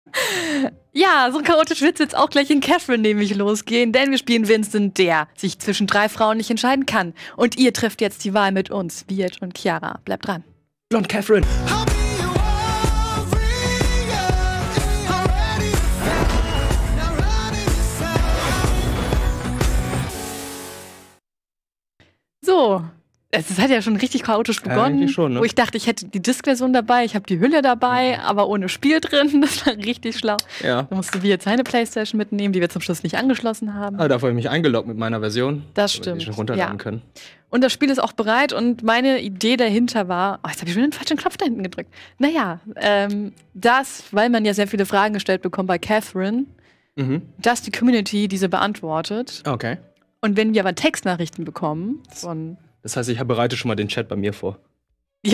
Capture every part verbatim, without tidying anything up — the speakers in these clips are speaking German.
Ja, so chaotisch wird es jetzt auch gleich in Catherine nämlich losgehen, denn wir spielen Vincent, der sich zwischen drei Frauen nicht entscheiden kann. Und ihr trefft jetzt die Wahl mit uns, Viet und Chiara. Bleibt dran. Blond Catherine. So, es hat ja schon richtig chaotisch begonnen, äh, schon, ne? wo ich dachte, ich hätte die Disk-Version dabei, ich habe die Hülle dabei, aber ohne Spiel drin. Das war richtig schlau. Ja. Da musste wir jetzt seine Playstation mitnehmen, die wir zum Schluss nicht angeschlossen haben. Ah, dafür habe ich mich eingeloggt mit meiner Version. Das damit stimmt. Die schon runterladen Ja. können. Und das Spiel ist auch bereit und meine Idee dahinter war, oh, jetzt habe ich schon den falschen Knopf da hinten gedrückt. Naja, ähm, das, weil man ja sehr viele Fragen gestellt bekommt bei Catherine, Mhm. dass die Community diese beantwortet. Okay. Und wenn wir aber Textnachrichten bekommen von Das heißt, ich bereite schon mal den Chat bei mir vor. Ja.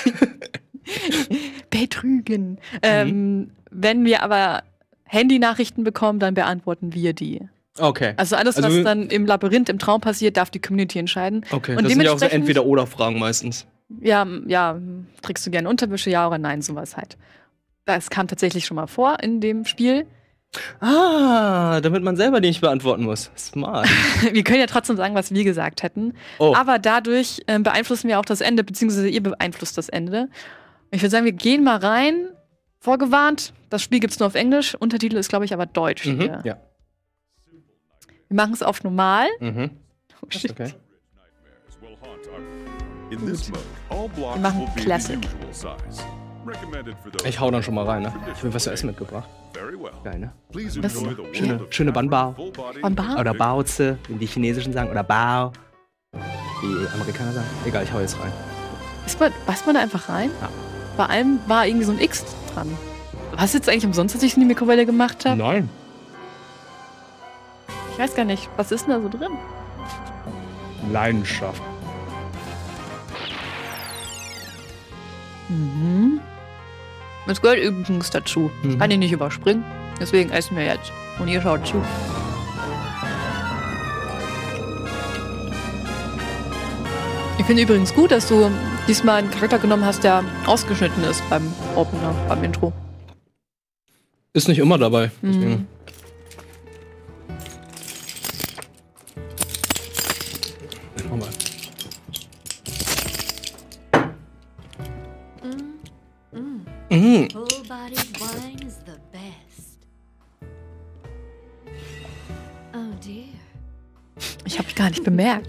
Betrügen. Ähm, wenn wir aber Handynachrichten bekommen, dann beantworten wir die. Okay. Also alles, Also was wir- dann im Labyrinth, im Traum passiert, darf die Community entscheiden. Okay, Und das sind ja auch so dementsprechend- Entweder-Oder-Fragen meistens. Ja, ja, trägst du gerne Unterwäsche, ja oder nein, sowas halt. Das kam tatsächlich schon mal vor in dem Spiel. Ah, damit man selber die nicht beantworten muss. Smart. Wir können ja trotzdem sagen, was wir gesagt hätten. Oh. Aber dadurch ähm, beeinflussen wir auch das Ende, beziehungsweise ihr beeinflusst das Ende. Ich würde sagen, wir gehen mal rein. Vorgewarnt, das Spiel gibt es nur auf Englisch. Untertitel ist, glaube ich, aber Deutsch. Mhm. Hier. Ja. Wir machen es auf normal. Mhm. Oh, shit. Okay. Wir machen Classic. Ich hau dann schon mal rein, ne? Ich will was zu essen mitgebracht. Geil, ne? Was? Schöne, schöne Banbao. Banbao? Oder Baozi, wie die Chinesischen sagen. Oder Bao. Die Amerikaner sagen. Egal, ich hau jetzt rein. Ist man, beißt man da einfach rein? Ja. Bei allem war irgendwie so ein X dran. Was jetzt eigentlich umsonst, dass ich es in die Mikrowelle gemacht habe? Nein. Ich weiß gar nicht. Was ist denn da so drin? Leidenschaft. Mhm. Das gehört übrigens dazu. Mhm. Kann ich nicht überspringen. Deswegen essen wir jetzt. Und ihr schaut zu. Ich finde übrigens gut, dass du diesmal einen Charakter genommen hast, der ausgeschnitten ist beim Opener, beim Intro. Ist nicht immer dabei. Mhm. Deswegen. Mach mal. Mhm. Full-bodied wine is the best. Oh dear. Ich habe mich gar nicht bemerkt.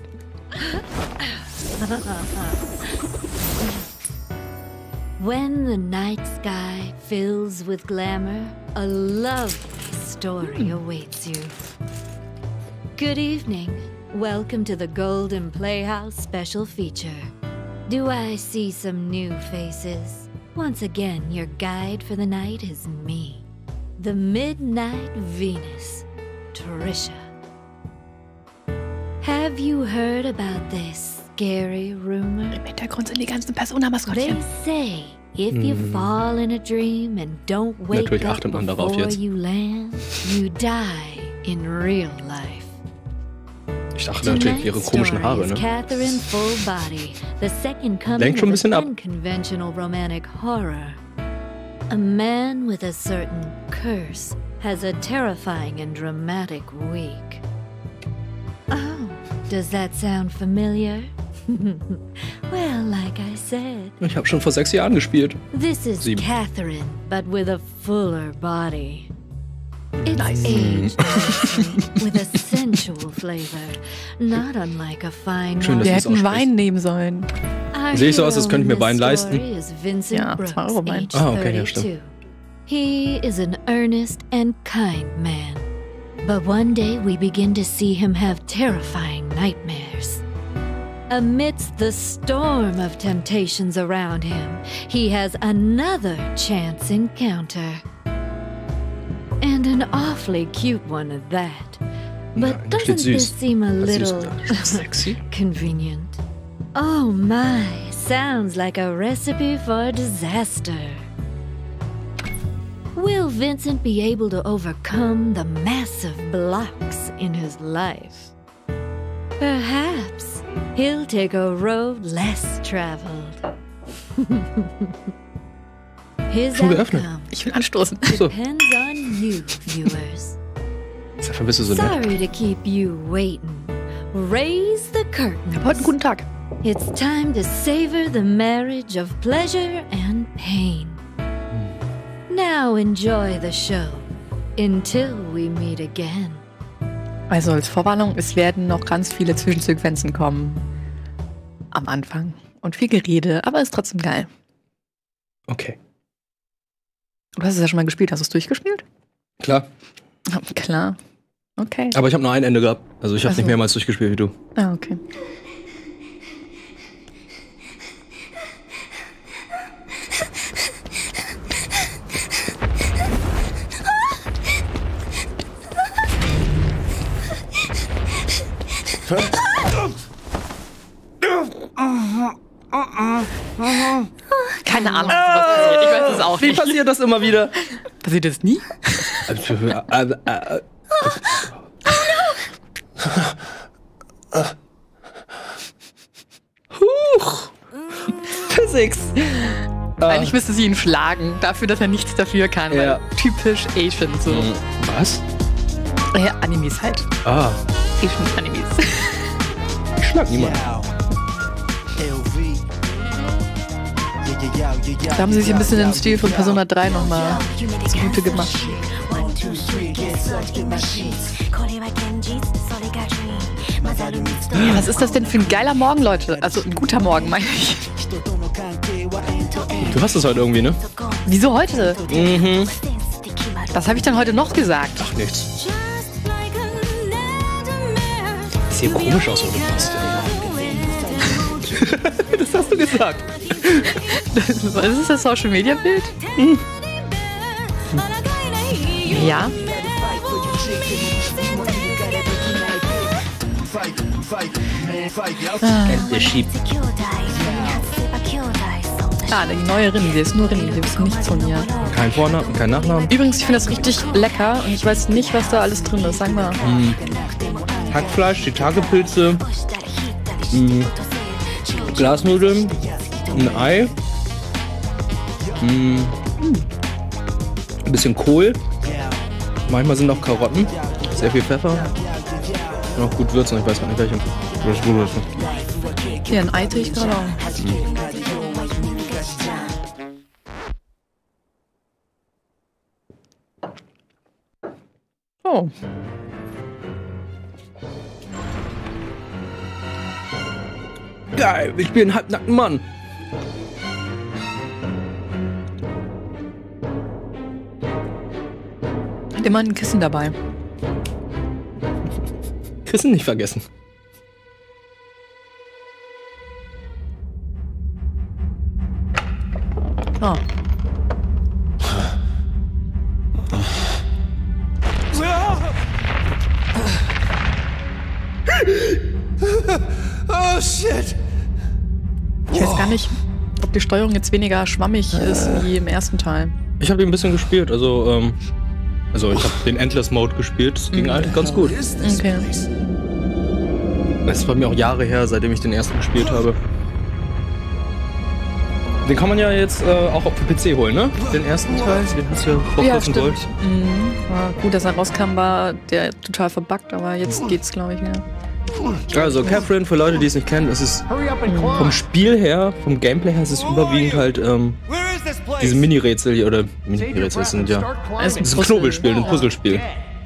When the night sky fills with glamour, a lovely story awaits you. Good evening. Welcome to the Golden Playhouse special feature. Do I see some new faces? Once again, your guide for the night is me, the Midnight Venus, Trisha. Have you heard about this scary rumor? Im Hintergrund sind die ganzen They Persona-Maskottchen. say if you fall in a dream and don't wake Natürlich up achtet man darauf before jetzt. you land, you die in real life. Ich dachte natürlich ihre komischen Haare, is ne? Catherine Full-Body, the second coming Lenkt schon ein of bisschen an ab. unconventional romantic horror. A man with a certain curse has a terrifying and dramatic week. Oh, does that sound familiar? Well, like I said, Ich habe schon vor sechs Jahren gespielt. this is Sieben. Catherine, but with a fuller body. It's Nice. aged nicely, with a sensual flavor, not unlike a fine Schön, wine. dass Wir du es hätten aussprichst. Wein nehmen sollen. Our Sehe ich so aus, als hero könnte ich mir in Wein this leisten? story is Vincent Ja, Brooks, zwei Euro Wein. age Ah, okay, ja, stimmt. thirty-two. He is an earnest and kind man. But one day we begin to see him have terrifying nightmares. Amidst the storm of temptations around him, he has another chance encounter. And an awfully cute one at that. But Nein, da steht doesn't this süß. seem a Was süß little da? Sexy? convenient? Oh my, sounds like a recipe for disaster. Will Vincent be able to overcome the massive blocks in his life? Perhaps he'll take a road less traveled. His Schon geöffnet. outcome Ich will anstoßen. So, depends on you, viewers. dafür bist du so nett. Sorry to keep you waiting. Raise the curtain. Heute einen guten Tag. It's time to savor the marriage of pleasure and pain. Now enjoy the show until we meet again. Also als Vorwarnung, es werden noch ganz viele Zwischensequenzen kommen. Am Anfang. Und viel Gerede, aber ist trotzdem geil. Okay. Du hast es ja schon mal gespielt. Hast du es durchgespielt? Klar. Ja, klar. Okay. Aber ich habe nur ein Ende gehabt. Also ich habe Ach so. nicht mehrmals durchgespielt wie du. Ah, okay. Keine Ahnung, was passiert. Ich weiß es auch Wie nicht. passiert das immer wieder? Passiert das nie? Huch! Physics! Eigentlich müsste sie ihn schlagen, dafür, dass er nichts dafür kann. Ja. Weil typisch Asian, so. Was? Ja, Animes halt. Ah, Asian Animes. ich schlag niemanden. Da haben sie sich ein bisschen den Stil von Persona drei nochmal zugute gemacht. Ja, was ist das denn für ein geiler Morgen, Leute? Also ein guter Morgen, meine ich. Du hast es heute irgendwie, ne? Wieso heute? Mhm. Was habe ich dann heute noch gesagt? Ach, nichts. Das sieht komisch aus, wo du passt. Das hast du gesagt. Was ist das Social Media Bild? Hm. Ja. Ah. Der schiebt. Ah, die neue Rin, die ist nur Rin, die wissen nichts von ihr. Kein Vornamen, kein Nachnamen. Übrigens, ich finde das richtig lecker und ich weiß nicht, was da alles drin ist. Sag mal. Mm. Hackfleisch, Shiitake-Pilze, mm. Glasnudeln, ein Ei, mm. ein bisschen Kohl, manchmal sind auch Karotten, sehr viel Pfeffer und auch gut würzen, ich weiß gar nicht welche. Das ist gut würzen. Hier, ein Ei tue ich gerade auch. Mm. Oh. Geil, ich bin ein halbnackten Mann. Hat immer ein Kissen dabei. Kissen nicht vergessen. Oh. Oh shit! Ich weiß gar nicht, ob die Steuerung jetzt weniger schwammig ist wie im ersten Teil. Ich habe ihn ein bisschen gespielt, also ähm, also ich habe den Endless Mode gespielt, das ging eigentlich ganz gut. Okay. Das ist bei mir auch Jahre her, seitdem ich den ersten gespielt habe. Den kann man ja jetzt äh, auch für P C holen, ne? Den ersten Teil, den hast du ja vor Ja, kurzem stimmt. geholt. Mhm. War gut, dass er rauskam, war der total verbuggt, aber jetzt geht's, glaube ich, wieder. Also Catherine, für Leute, die es nicht kennen, es ist vom Spiel her, vom Gameplay her, es ist überwiegend halt ähm, diese Mini-Rätsel hier, oder Mini-Rätsel, das sind ja, Es das ist ein Knobelspiel, ein Puzzlespiel.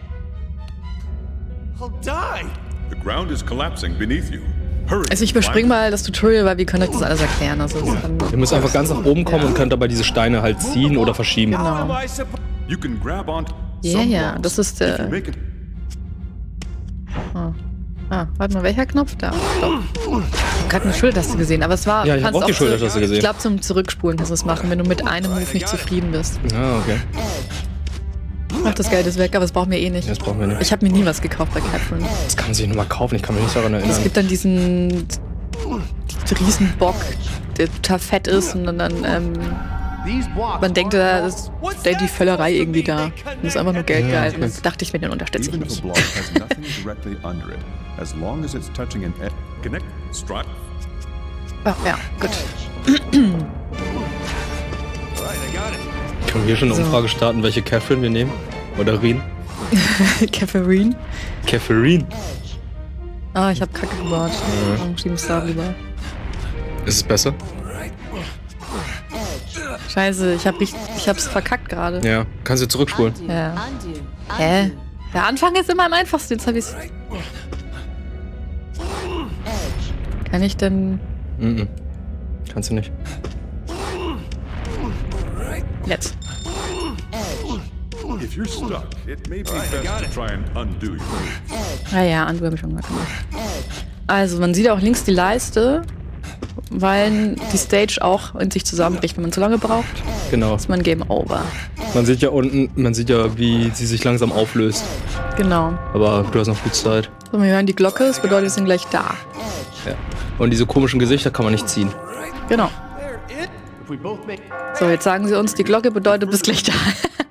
I'll die! The ground is collapsing beneath you. Hurry. Also ich überspringe mal das Tutorial, weil wir können euch das alles erklären. Also das ist dann, Ihr müsst einfach ganz nach oben kommen und könnt dabei diese Steine halt ziehen oder verschieben. genau. You can grab onto Ja, some ja, blocks. das ist If der- you make it- Ah. ah, warte mal, welcher Knopf da? Ich habe gerade eine Schultertaste gesehen, aber es war... Ja, ich hab kannst auch die zurück- Schultertaste gesehen. Ich glaube, zum Zurückspulen kannst du es machen, wenn du mit einem Move nicht zufrieden bist. Ah, okay. Ach, das Geld ist weg, aber das brauchen wir eh nicht. Das brauchen wir nicht. Ich habe mir nie was gekauft bei Catherine. Das kann man sich nochmal kaufen, ich kann mich nicht daran erinnern. Es gibt dann diesen, diesen Riesenbock, der total fett ist und dann, dann ähm, man denkt, da ist die Völlerei irgendwie da. Das ist einfach nur Geld geil. Und das dachte ich mir, den unterstütze ich Even if a nicht. block has nothing directly under it, as long as it's touching an edge, connect, strike. Oh, ja, gut. Alright, I got it. Können wir hier schon eine So. Umfrage starten, welche Catherine wir nehmen? Oder Rien? Catherine. Catherine. Ah, ich hab Kacke gebaut. Warum schieben es da rüber? Ist es besser? Scheiße, ich, hab, ich, ich hab's verkackt gerade. Ja. Kannst du zurückspulen? Ja. Hä? Der Anfang ist immer am einfachsten. Jetzt hab ich's. Kann ich denn. Mhm. Kannst du nicht. Jetzt. If you're stuck, it may be best to try and undo your move. Ah ja, Undo hab ich schon mal gemacht. Also, man sieht auch links die Leiste, weil die Stage auch in sich zusammenbricht, wenn man zu lange braucht. Genau. Ist man Game Over. Man sieht ja unten, man sieht ja, wie sie sich langsam auflöst. Genau. Aber du hast noch gut Zeit. So, wir hören die Glocke, das bedeutet, wir sind gleich da. Ja. Und diese komischen Gesichter kann man nicht ziehen. Genau. So, jetzt sagen sie uns, die Glocke bedeutet, du bist gleich da.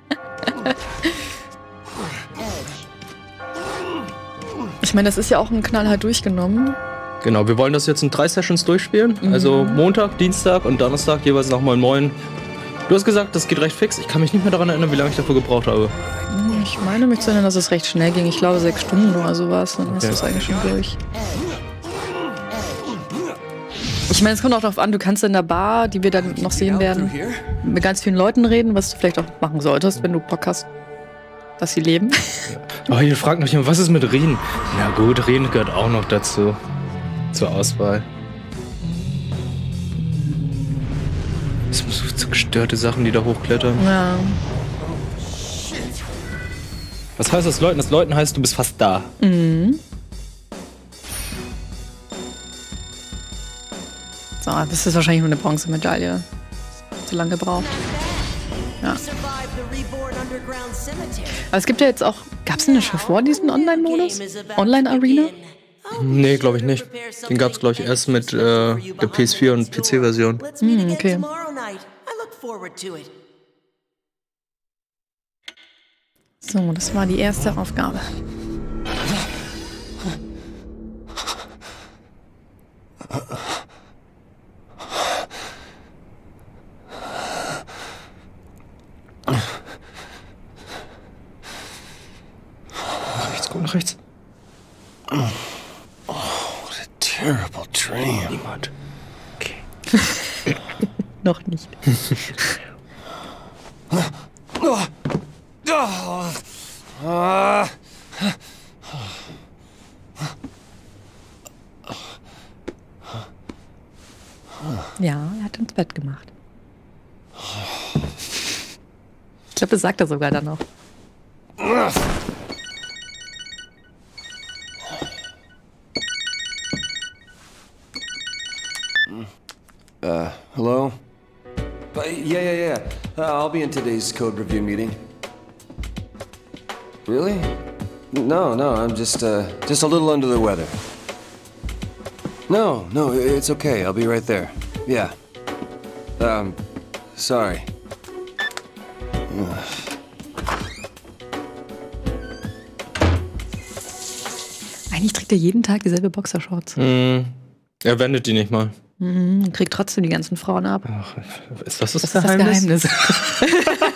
Ich meine, das ist ja auch ein knallhart durchgenommen. Genau, wir wollen das jetzt in drei Sessions durchspielen. Mhm. Also Montag, Dienstag und Donnerstag jeweils nochmal neun. Du hast gesagt, das geht recht fix. Ich kann mich nicht mehr daran erinnern, wie lange ich dafür gebraucht habe. Ich meine mich zu erinnern, dass es recht schnell ging. Ich glaube sechs Stunden oder sowas. Dann hast du es eigentlich schon durch. Ich meine, es kommt auch darauf an, du kannst in der Bar, die wir dann noch sehen werden, mit ganz vielen Leuten reden, was du vielleicht auch machen solltest, wenn du Bock hast, dass sie leben. Oh, hier fragt noch jemand, was ist mit Rien? Na gut, Rien gehört auch noch dazu. Zur Auswahl. Das sind so gestörte Sachen, die da hochklettern. Ja. Was heißt das Leuten? Das Leuten heißt, du bist fast da. Mhm. So, das ist wahrscheinlich nur eine Bronzemedaille. Zu lange gebraucht. Ja. Aber es gibt ja jetzt auch. Gab es denn das schon vor diesen Online-Modus? Online-Arena? Nee, glaube ich nicht. Den gab es, glaube ich, erst mit äh, der P S vier und P C-Version. Hm, okay. So, das war die erste Aufgabe. Rechts, guck nach rechts. Oh, what a terrible dream. Niemand. Okay. Noch nicht. Ja, er hat ins Bett gemacht. Ich glaube, das sagt er sogar dann noch. Uh, hello? Uh, yeah, yeah, yeah. Uh, I'll be in today's code review meeting. Really? No, no, I'm just, uh, just a little under the weather. No, no, it's okay. I'll be right there. Yeah. Um, sorry. Eigentlich trägt er jeden Tag dieselbe Boxershorts. Hm. Er wendet die nicht mal. Mhm, und kriegt trotzdem die ganzen Frauen ab. Ach, ist das das, Das ist Geheimnis? das Geheimnis.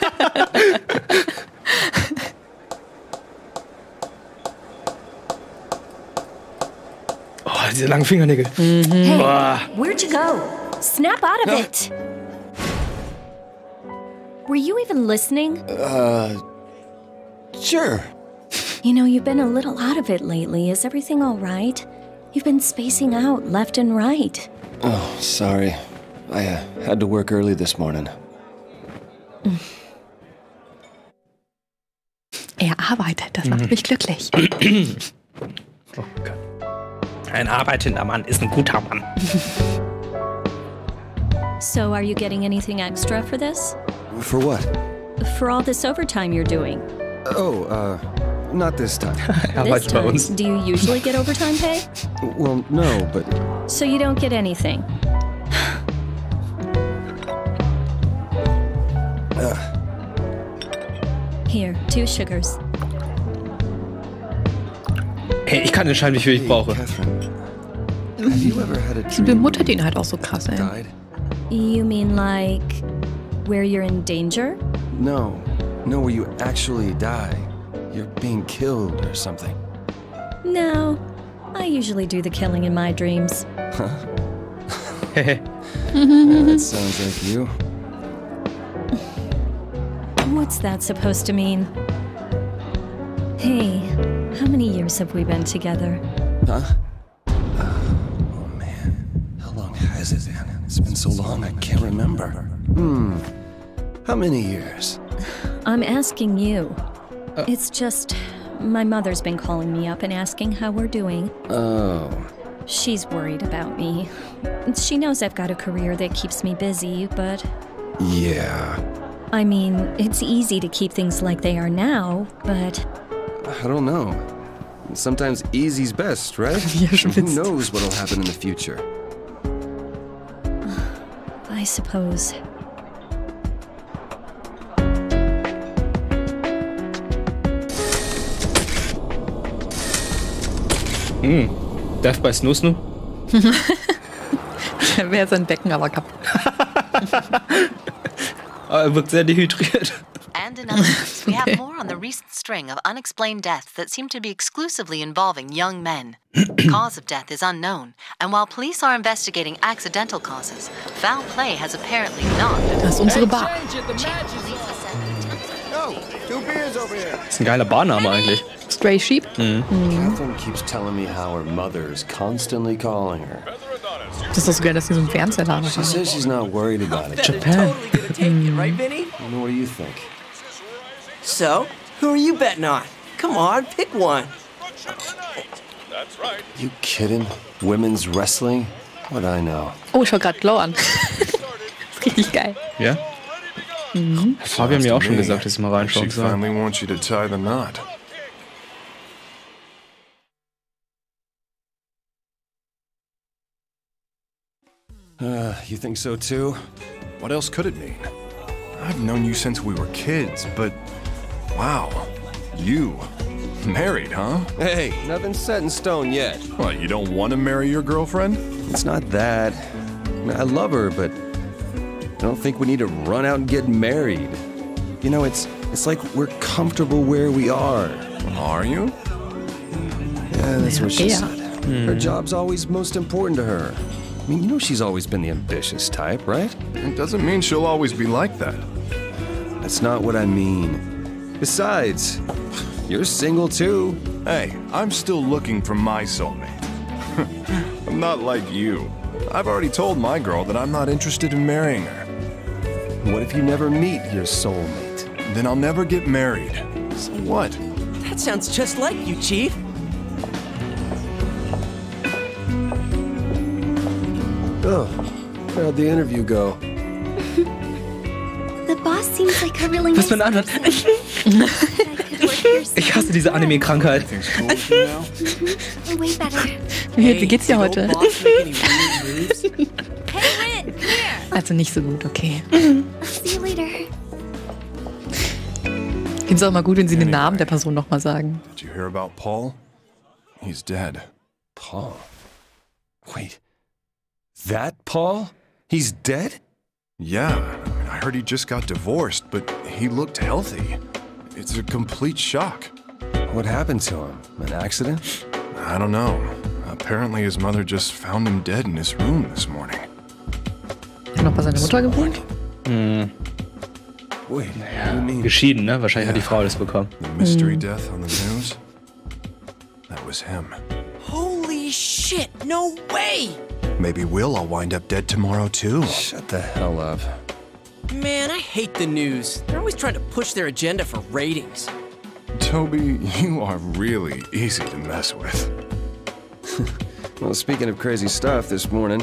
Oh, diese langen Fingernägel. Hey, Boah. where'd you go? Snap out of it! Were you even listening? Uh, sure. You know, you've been a little out of it lately. Is everything all right? You've been spacing out left and right. Oh, sorry. I uh, had to work early this morning. Er arbeitet, das macht mich glücklich. Oh Gott. Ein arbeitender Mann ist ein guter Mann. So, are you getting anything extra for this? For what? For all this overtime you're doing? Oh, uh, not this time. Er This arbeitet bei time, uns. do you usually get overtime pay? Well, no, but So you don't get anything. Here, two sugars. Hey, ich kann entscheiden, wie viel ich brauche. Catherine, have you ever had a Die dream bemuttert ihn halt auch so krass, ey. died? You mean like where you're in danger? No. No, where you actually die. You're being killed or something. No. I usually do the killing in my dreams. Huh? Yeah, that sounds like you. What's that supposed to mean? Hey, how many years have we been together? Huh? Uh, oh man, how long has it been? It's been so long I can't remember. Hmm, how many years? I'm asking you. Uh, it's just, my mother's been calling me up and asking how we're doing. Oh. She's worried about me. She knows I've got a career that keeps me busy, but... Yeah. I mean, it's easy to keep things like they are now, but... I don't know. Sometimes easy's best, right? Who knows what'll happen in the future? I suppose. Hm. Death by Snoo Snoo? Da wäre sein Becken aber kaputt. Aber er wirkt sehr dehydriert. And in other news, we have more on the recent string of unexplained deaths that seem to be exclusively involving young men. Cause of death is unknown, and while police are investigating accidental causes, foul play has apparently not been. Das ist unsere Bar. Das ist ein geiler Barname eigentlich. Stray Sheep. Mhm. Catherine keeps telling me how her mother is constantly calling her. Das ist doch so geil, dass sie so einen Fernsehladen She haben. says she's not worried about it. Japan. It, right, Vinny? And what do you think? So, who are you betting on? Come on, pick one. That's right. You kidding? Women's wrestling? What I know. Oh, ich schau grad Glow an. Das ist richtig geil. Ja? Mhm. Fabian hat mir auch schon gesagt, dass ich mal reinschauen She soll. finally wants you to tie the knot. Uh, you think so too? What else could it mean? I've known you since we were kids, but wow, you married, huh? Hey, nothing's set in stone yet. What, you don't want to marry your girlfriend? It's not that. I mean, I love her, but I don't think we need to run out and get married. You know, it's it's like we're comfortable where we are. Are you? Yeah, that's what she Yeah. said. Her job's always most important to her. I mean, you know she's always been the ambitious type, right? It doesn't mean she'll always be like that. That's not what I mean. Besides, you're single too. Hey, I'm still looking for my soulmate. I'm not like you. I've already told my girl that I'm not interested in marrying her. What if you never meet your soulmate? Then I'll never get married. So what? That sounds just like you, Chief. Oh, how'd the interview go? The boss seems like a really Was nice für ein Anhalt. Ich hasse diese Anime-Krankheit. Everything's cool now? person. Way better. Wie, wie geht's dir heute? Hey, Hey, Rin, here. Also nicht so gut, okay. I'll see you later. Ich finde es auch mal gut, wenn sie den Namen der Person nochmal sagen. Did you hear about Paul? He's dead. Paul? Wait. That Paul? He's dead? Yeah, I mean, I heard he just got divorced, but he looked healthy. It's a complete shock. What happened to him? An accident? I don't know. Apparently his mother just found him dead in his room this morning. Hat noch bei seiner Mutter gewohnt? Hm. Wait, what do you mean? Geschieden, ne? Wahrscheinlich hat die Frau das bekommen. The mystery death on the news? That was him. holy shit, no way! Maybe we'll all wind up dead tomorrow too. Shut the hell up. Man, I hate the news. They're always trying to push their agenda for ratings. Toby, you are really easy to mess with. Well, speaking of crazy stuff this morning,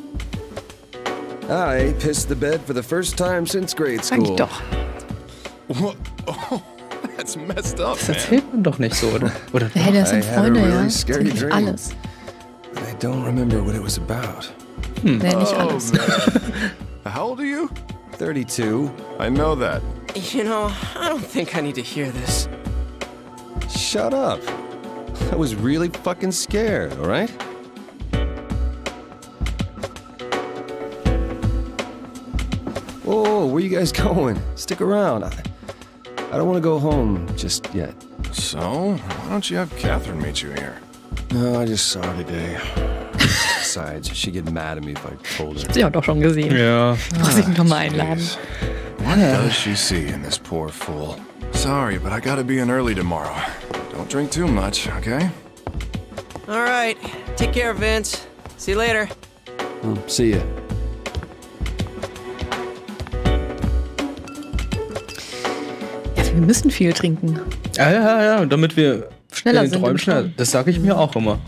I pissed the bed for the first time since grade Sag ich school. doch. What? Oh, that's messed up, Das man. erzählt man doch nicht so, oder? Oder? Hey, das sind I had a Freunde, really ja. scary Nicht dream. alles. But I don't remember what it was about. Nee, nicht Oh, alles. man. How old are you? thirty-two. I know that. You know, I don't think I need to hear this. Shut up. I was really fucking scared, all right? Whoa, where you guys going? Stick around. I, I don't want to go home just yet. So, why don't you have Catherine meet you here? No, I just saw her today. Besides, she'd get mad at me if I told her. Sie hat doch schon gesehen. Ja. Muss ich nochmal einladen. What does she see in this poor fool? Sorry, but I gotta be in early tomorrow. Don't drink too much, okay? All right. Take care, Vince. See you later. Well, see ya. Ja, wir müssen viel trinken. Ja, ja, ja, damit wir schneller in den sind. Träumen schneller. Das sage ich mir auch immer.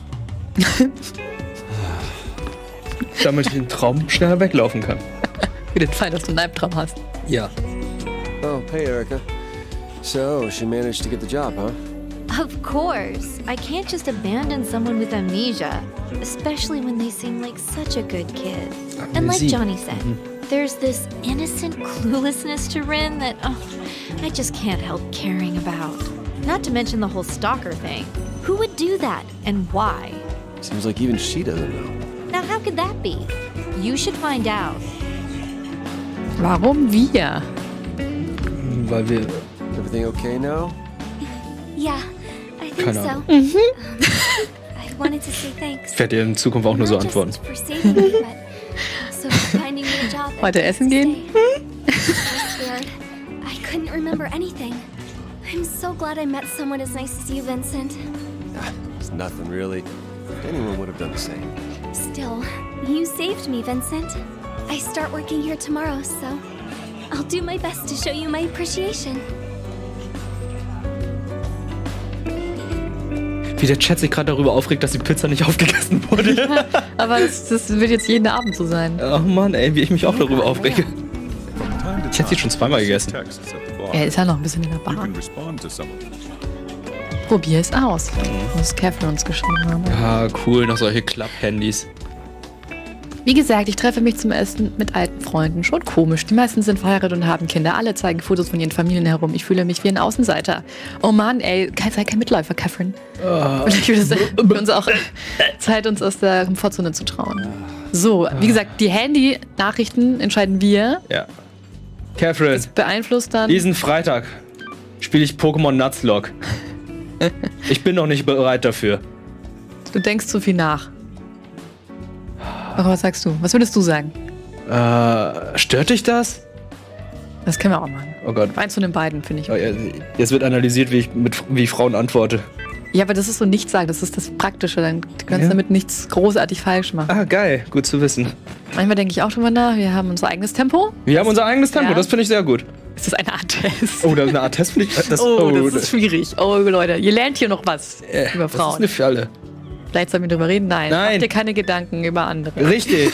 Damit ich den Traum schneller weglaufen kann. Für den Fall, dass du einen Albtraum hast. Ja. Oh, hey, Erica. So, she managed to get the job, huh? Of course. I can't just abandon someone with amnesia, especially when they seem like such a good kid. And like Johnny said, mm-hmm. there's this innocent cluelessness to Rin that oh, I just can't help caring about. Not to mention the whole stalker thing. Who would do that and why? Seems like even she doesn't know. Now how could that be? You should find out. Warum wir? Weil wir... Everything okay now? Yeah, I think Keine so. Ahnung. Mhm. I wanted to say thanks. Ich werde dir in Zukunft auch nur so antworten. Not just for saving me, but also for finding me a job. Weiter essen gehen? I was scared. I couldn't remember anything. I'm so glad I met someone as nice as you, Vincent. It's nothing really. Anyone would have done the same. Still, you saved me, Vincent. I start working here tomorrow, so I'll do my best to show you my appreciation. Wie der Chat sich gerade darüber aufregt, dass die Pizza nicht aufgegessen wurde. Ja, aber das, das wird jetzt jeden Abend so sein. Ach Mann, ey, wie ich mich auch darüber aufrege. Ich hätte sie schon zweimal gegessen. Er ist ja noch ein bisschen in der Bar. Probier es aus, was Catherine uns geschrieben haben. Ja, cool, noch solche Club-Handys. Wie gesagt, ich treffe mich zum Essen mit alten Freunden. Schon komisch. Die meisten sind verheiratet und haben Kinder. Alle zeigen Fotos von ihren Familien herum. Ich fühle mich wie ein Außenseiter. Oh Mann, ey, sei kein Mitläufer, Catherine. Oh. Vielleicht wird es für uns auch Zeit, uns aus der Komfortzone zu trauen. So, wie gesagt, die Handy-Nachrichten entscheiden wir. Ja. Catherine, das beeinflusst dann. Diesen Freitag spiele ich Pokémon Nuzlocke. Ich bin noch nicht bereit dafür. Du denkst zu viel nach. Aber was sagst du? Was würdest du sagen? Äh, stört dich das? Das können wir auch machen. Oh Gott. Eins von den beiden, finde ich. Oh, jetzt wird analysiert, wie ich mit wie ich Frauen antworte. Ja, aber das ist so nichts sagen, das ist das Praktische. Dann kannst du ja damit nichts großartig falsch machen. Ah, geil. Gut zu wissen. Manchmal denke ich auch drüber nach, wir haben unser eigenes Tempo. Wir haben unser eigenes Tempo, ja. Das finde ich sehr gut. Ist das eine Art Test? Oh, das ist eine Art Test, finde ich. Das, oh, oh, das ist schwierig. Oh, Leute, ihr lernt hier noch was äh, über Frauen. Das ist eine Falle. Vielleicht sollen wir drüber reden? Nein. Nein. Mach dir keine Gedanken über andere. Richtig.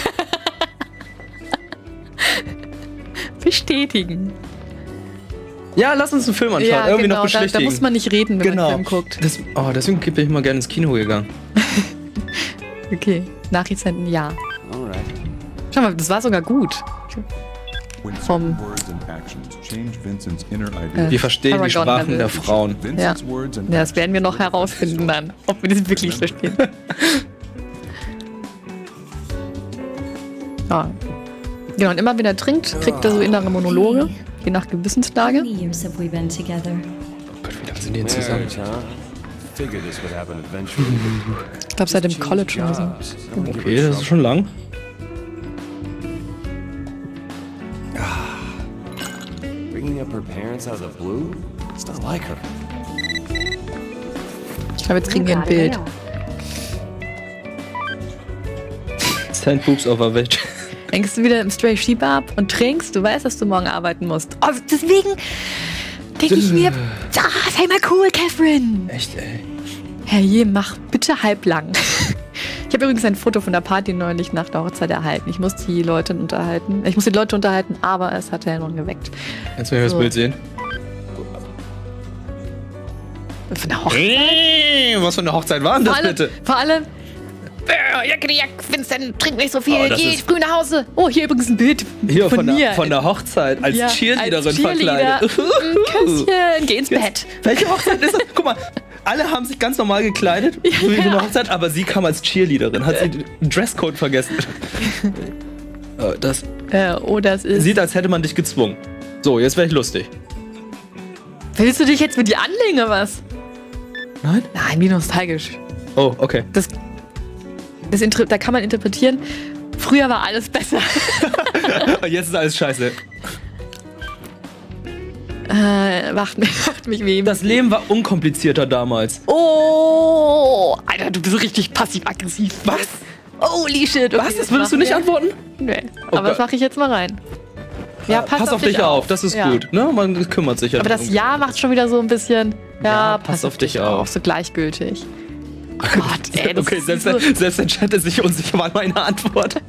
Bestätigen. Ja, lass uns einen Film anschauen. Ja, Irgendwie genau, noch beschwichtigen. Da, da muss man nicht reden, wenn genau. man einen Film guckt. Das, oh, deswegen bin ich mal gerne ins Kino gegangen. Okay, Nachricht senden, ja. Schau mal, das war sogar gut. Vom äh, wir verstehen Paragon die Sprachen der Frauen. Ja. Ja, das werden wir noch herausfinden dann, ob wir das wirklich verstehen. Ja. Genau, und immer wenn er trinkt, kriegt er so innere Monologe, je nach Gewissenslage. Oh Gott, wie lange sind die denn zusammen? Ich glaube, seit dem College oder so. Okay, das ist schon lang. Ich glaube, jetzt kriegen wir ein Bild. Sand Boobs of a Witch. Hängst du wieder im Stray Sheep ab und trinkst? Du weißt, dass du morgen arbeiten musst. Oh, deswegen denke ich mir, ah, sei mal cool, Catherine. Echt, ey. Herrje, mach bitte halblang. Ich habe übrigens ein Foto von der Party neulich nach der Hochzeit erhalten. Ich muss die Leute unterhalten. Ich muss die Leute unterhalten, aber es hat Erinnerungen geweckt. Kannst du mir so. Das Bild sehen? Von der Hochzeit? Hey, was für eine Hochzeit war denn das vor allem, bitte? Vor allem, Jack, Vincent, trink nicht so viel, oh, geh früh nach Hause. Oh, hier übrigens ein Bild hier, von, von mir. Der, von der Hochzeit, als ja, Cheerleaderin als Cheerleader. verkleidet. Küsschen, geh ins Bett. Welche Hochzeit ist das? Guck mal, alle haben sich ganz normal gekleidet, ja, wie für eine Hochzeit, aber sie kam als Cheerleaderin, hat sie den Dresscode vergessen. Äh, das Äh, oh, das ist... sieht, als hätte man dich gezwungen. So, jetzt wäre ich lustig. Willst du dich jetzt mit dir anlegen, oder was? Nein? Nein, wie nostalgisch. Oh, okay. Das, das Inter da kann man interpretieren, früher war alles besser. Und jetzt ist alles scheiße. Äh, macht mich, macht mich weh. Das Leben war unkomplizierter damals. Oh, Alter, du bist richtig passiv-aggressiv. Was? Holy shit. Okay, Was? Das würdest du nicht wir. antworten? Nee, Oh aber das Gott. mache ich jetzt mal rein. Ja, pass, Pass auf dich auf, das ist Ja. gut. Ne? Man kümmert sich ja Aber das drum. Ja macht schon wieder so ein bisschen, ja, Ja, pass auf dich auf. so gleichgültig. Oh Gott, ey, das Okay, ist selbst, so, der, selbst der Chat ist sich unsicher war meine Antwort.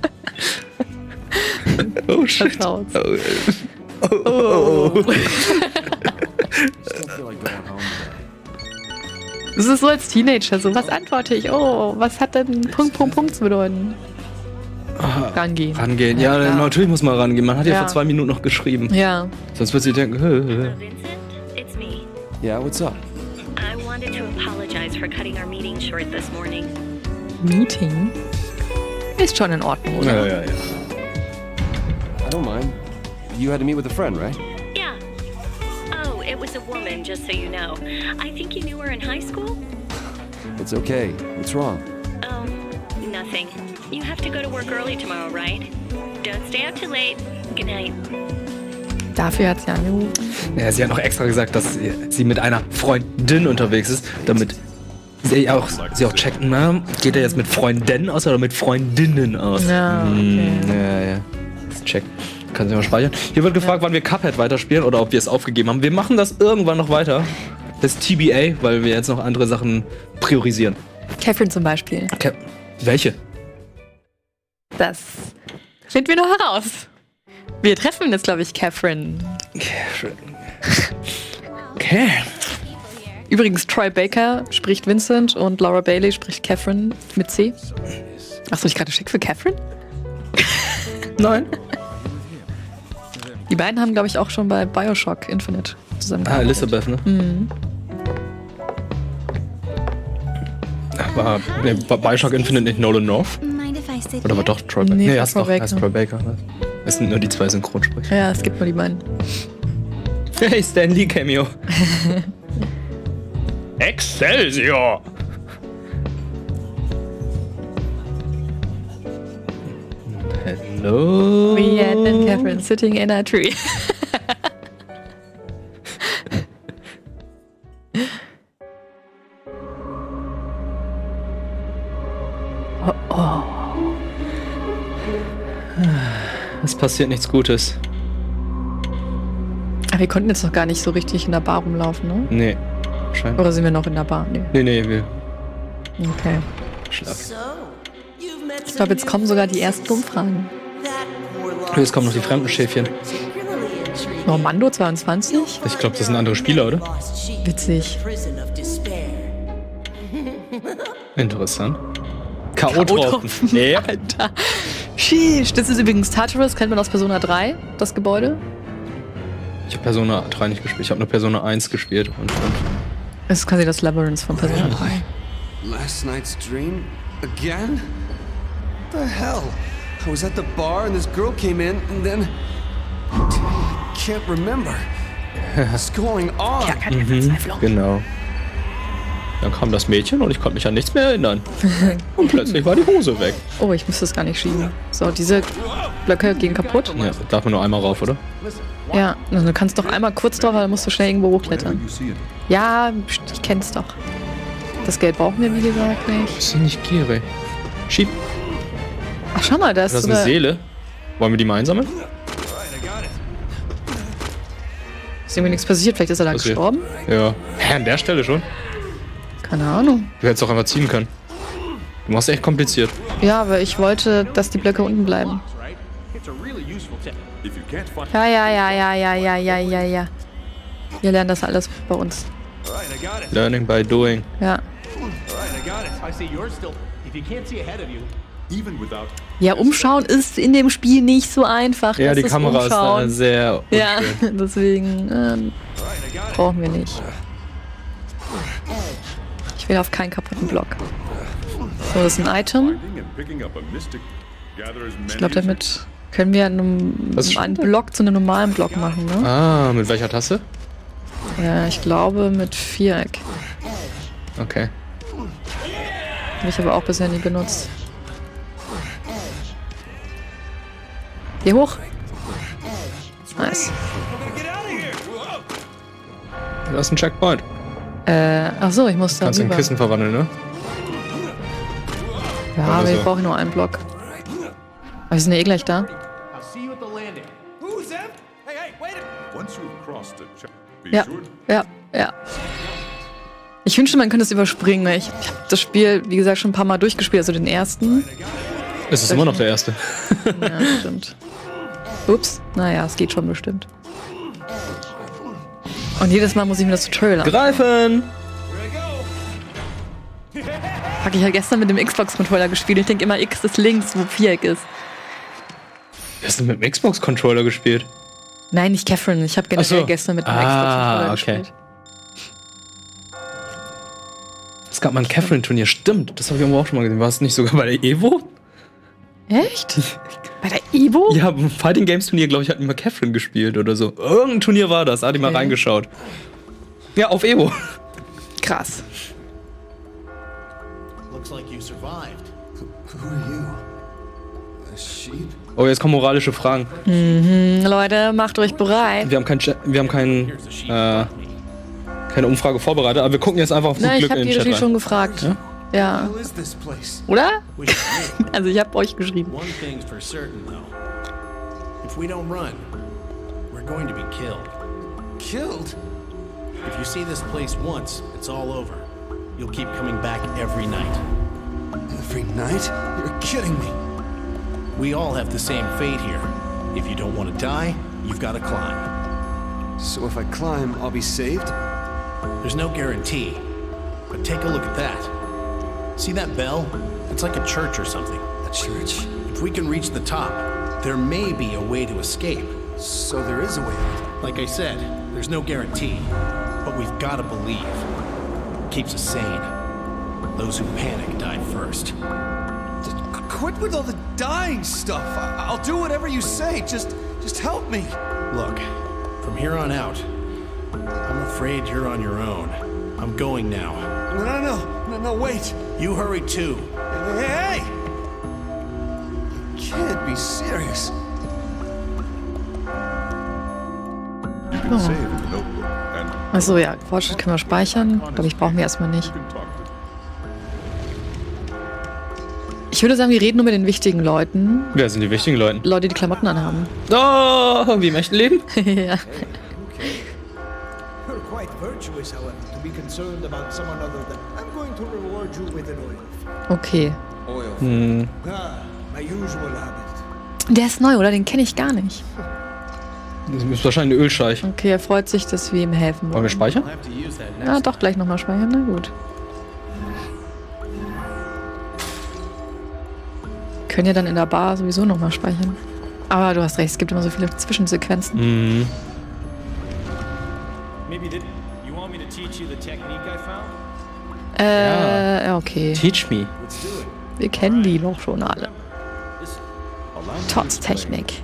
Oh shit. Vertraut's. Oh, oh, oh, oh. Das ist so als Teenager, so, was antworte ich? Oh, was hat denn Punkt, Punkt, Punkt zu bedeuten? Rangehen. Rangehen, ja, Ja, klar. natürlich muss man rangehen. Man hat ja, Ja. vor zwei Minuten noch geschrieben. Ja. Sonst wird sie denken, hö, hö. Vincent, it's me. Yeah, what's up? I wanted to apologize for cutting our meeting short this morning. Meeting? Ist schon in Ordnung, oder? Ja, ja, ja. I don't mind. You had to meet with a friend, right? Yeah. Oh, it was a woman, just so you know. I think you knew her in high school? It's okay. What's wrong? Oh, nothing. You have to go to work early tomorrow, right? Don't stay out too late. Good night. Dafür hat sie angerufen. Ja, sie hat noch extra gesagt, dass sie, sie mit einer Freundin unterwegs ist, damit sie auch, sie auch checken, na, geht er jetzt mit Freundinnen aus oder mit Freundinnen aus? Ja, okay. Hm, ja, ja. Das check. Kann sie mal speichern. Hier wird gefragt, wann wir Cuphead weiterspielen oder ob wir es aufgegeben haben. Wir machen das irgendwann noch weiter. Das T B A, weil wir jetzt noch andere Sachen priorisieren. Catherine zum Beispiel. Okay. Welche? Das finden wir noch heraus. Wir treffen jetzt, glaube ich, Catherine. Okay. Übrigens, Troy Baker spricht Vincent und Laura Bailey spricht Catherine mit C. Achso, ich gerade schick für Catherine? Nein. Die beiden haben, glaube ich, auch schon bei Bioshock Infinite zusammen. Ah, Elizabeth, ne? Mhm. War ne, war Bioshock Infinite nicht Nolan North? Mind if I sit Oder war here? doch Troy Baker? Nee, Nee, war hast Troy doch, Baker. heißt Troy Baker. Es sind nur die zwei Synchronsprecher. Ja, es gibt nur die beiden. Hey, Stan Lee Cameo. Excelsior! Hello? Rianne and Catherine sitting in a tree. oh, oh. Es passiert nichts Gutes. Aber wir konnten jetzt noch gar nicht so richtig in der Bar rumlaufen, ne? Nee. Scheint. Oder sind wir noch in der Bar? Nee. Nee, nee, wir Okay. schlafen. Ich glaube, jetzt kommen sogar die ersten Umfragen. Jetzt kommen noch die fremden Schäfchen. Normando zweiundzwanzig? Ich glaube, das sind andere Spieler, oder? Witzig. Interessant. K O-Tropfen. Ja. Alter. Sheesh. Das ist übrigens Tartarus, kennt man aus Persona drei, das Gebäude. Ich habe Persona drei nicht gespielt. Ich habe nur Persona eins gespielt. Und, und Das ist quasi das Labyrinth von Persona drei. Last night's dream? Again? What the hell? I was at the bar and this girl came in and then... I can't remember. What's going on? Ja, keine Verzweiflung. genau. Dann kam das Mädchen und ich konnte mich an nichts mehr erinnern. Und plötzlich war die Hose weg. Oh, ich muss das gar nicht schieben. So, diese Blöcke gehen kaputt. Ja, darf man nur einmal rauf, oder? Ja, also du kannst doch einmal kurz drauf, aber dann musst du schnell irgendwo hochklettern. Ja, ich kenn's doch. Das Geld brauchen wir, wie gesagt, nicht. Ist nicht gierig. Schieb. Ach, schau mal, da ist Das ist sogar... eine Seele. Wollen wir die mal einsammeln? Ist irgendwie nichts passiert, vielleicht ist er da Passiert. gestorben? Ja. Hä, an der Stelle schon? Keine Ahnung. Du hättest doch einfach ziehen können. Du machst echt kompliziert. Ja, aber ich wollte, dass die Blöcke unten bleiben. Ja, ja, ja, ja, ja, ja, ja, ja, ja. Wir lernen das alles bei uns. Learning by doing. Ja. Ja, umschauen ist in dem Spiel nicht so einfach. Ja, Das die ist Kamera ist da umschauen. sehr Ja, unschön. deswegen ähm, brauchen wir nicht. Ich will auf keinen kaputten Block. So, das ist ein Item. Ich glaube, damit Können wir einen, einen Block zu einem normalen Block machen, ne? Ah, mit welcher Taste? Ja, ich glaube mit Viereck. Okay. Habe ich aber auch bisher nie benutzt. Hier hoch. Nice. Da ist ein Checkpoint. Äh, ach so, ich muss da Kannst du in Kissen verwandeln, ne? Ja, aber so. Ich brauche nur einen Block. Aber wir sind ja eh gleich da. Ja, ja, ja. Ich wünschte, man könnte es überspringen. Ich, ich habe das Spiel, wie gesagt, schon ein paar Mal durchgespielt, also den ersten. Es ist immer noch der erste. Ja, stimmt. Ups, naja, es geht schon bestimmt. Und jedes Mal muss ich mir das Tutorial an. Greifen! Hab ich ja gestern mit dem Xbox-Controller gespielt. Ich denke immer, X ist links, wo Viereck ist. Hast du mit dem Xbox-Controller gespielt? Nein, nicht Catherine. Ich habe generell so. gestern mit dem ah, Xbox-Controller okay. gespielt. Es gab mal ein Catherine-Turnier. Stimmt, das habe ich irgendwo auch schon mal gesehen. War es nicht sogar bei der Evo? Echt? Bei der Evo? Ja, beim Fighting Games Turnier, glaube ich, hat immer Catherine gespielt oder so. Irgendein Turnier war das, da hatte ich okay. mal reingeschaut. Ja, auf Evo. Krass. Oh, jetzt kommen moralische Fragen. Mhm, Leute, macht euch bereit. Wir haben kein, wir haben kein, äh, keine Umfrage vorbereitet, aber wir gucken jetzt einfach auf gut Na, Glück in den Chat. Ich habe die schon gefragt. Ja? Ja. Oder? Also ich habe euch geschrieben. If we don't run, we're going to be killed. Killed? If you see this place once, it's all over. You'll keep coming back every night. Every night? You're kidding me. We all have the same fate here. If you don't want to die, you've got to climb. So if I climb, I'll be saved? There's no guarantee. But take a look at that. See that bell? It's like a church or something. A church? If we can reach the top, there may be a way to escape. So there is a way out? Like I said, there's no guarantee. But we've got to believe. It keeps us sane. Those who panic die first. Just quit with all the dying stuff. I I'll do whatever you say. Just, just help me. Look, from here on out, I'm afraid you're on your own. I'm going now. No, no, no, no, no, wait. You hurry too. Hey! hey! You can't be serious. Oh. Achso, ja, Fortschritt können wir speichern. Glaube ich, brauchen wir erstmal nicht. Ich würde sagen, wir reden nur mit den wichtigen Leuten. Wer sind die wichtigen Leute? Leute, die Klamotten anhaben. Oh, wie im echten Leben? Ja. Okay. Hm. Der ist neu, oder? Den kenne ich gar nicht. Das ist wahrscheinlich ein Ölscheich. Okay, er freut sich, dass wir ihm helfen wollen. Wollen wir speichern? Ja, doch, gleich nochmal speichern. Na gut. Können ja dann in der Bar sowieso nochmal speichern. Aber du hast recht, es gibt immer so viele Zwischensequenzen. Mhm. Äh, ja. okay. Teach me. Wir kennen die doch schon alle. Tots Technik.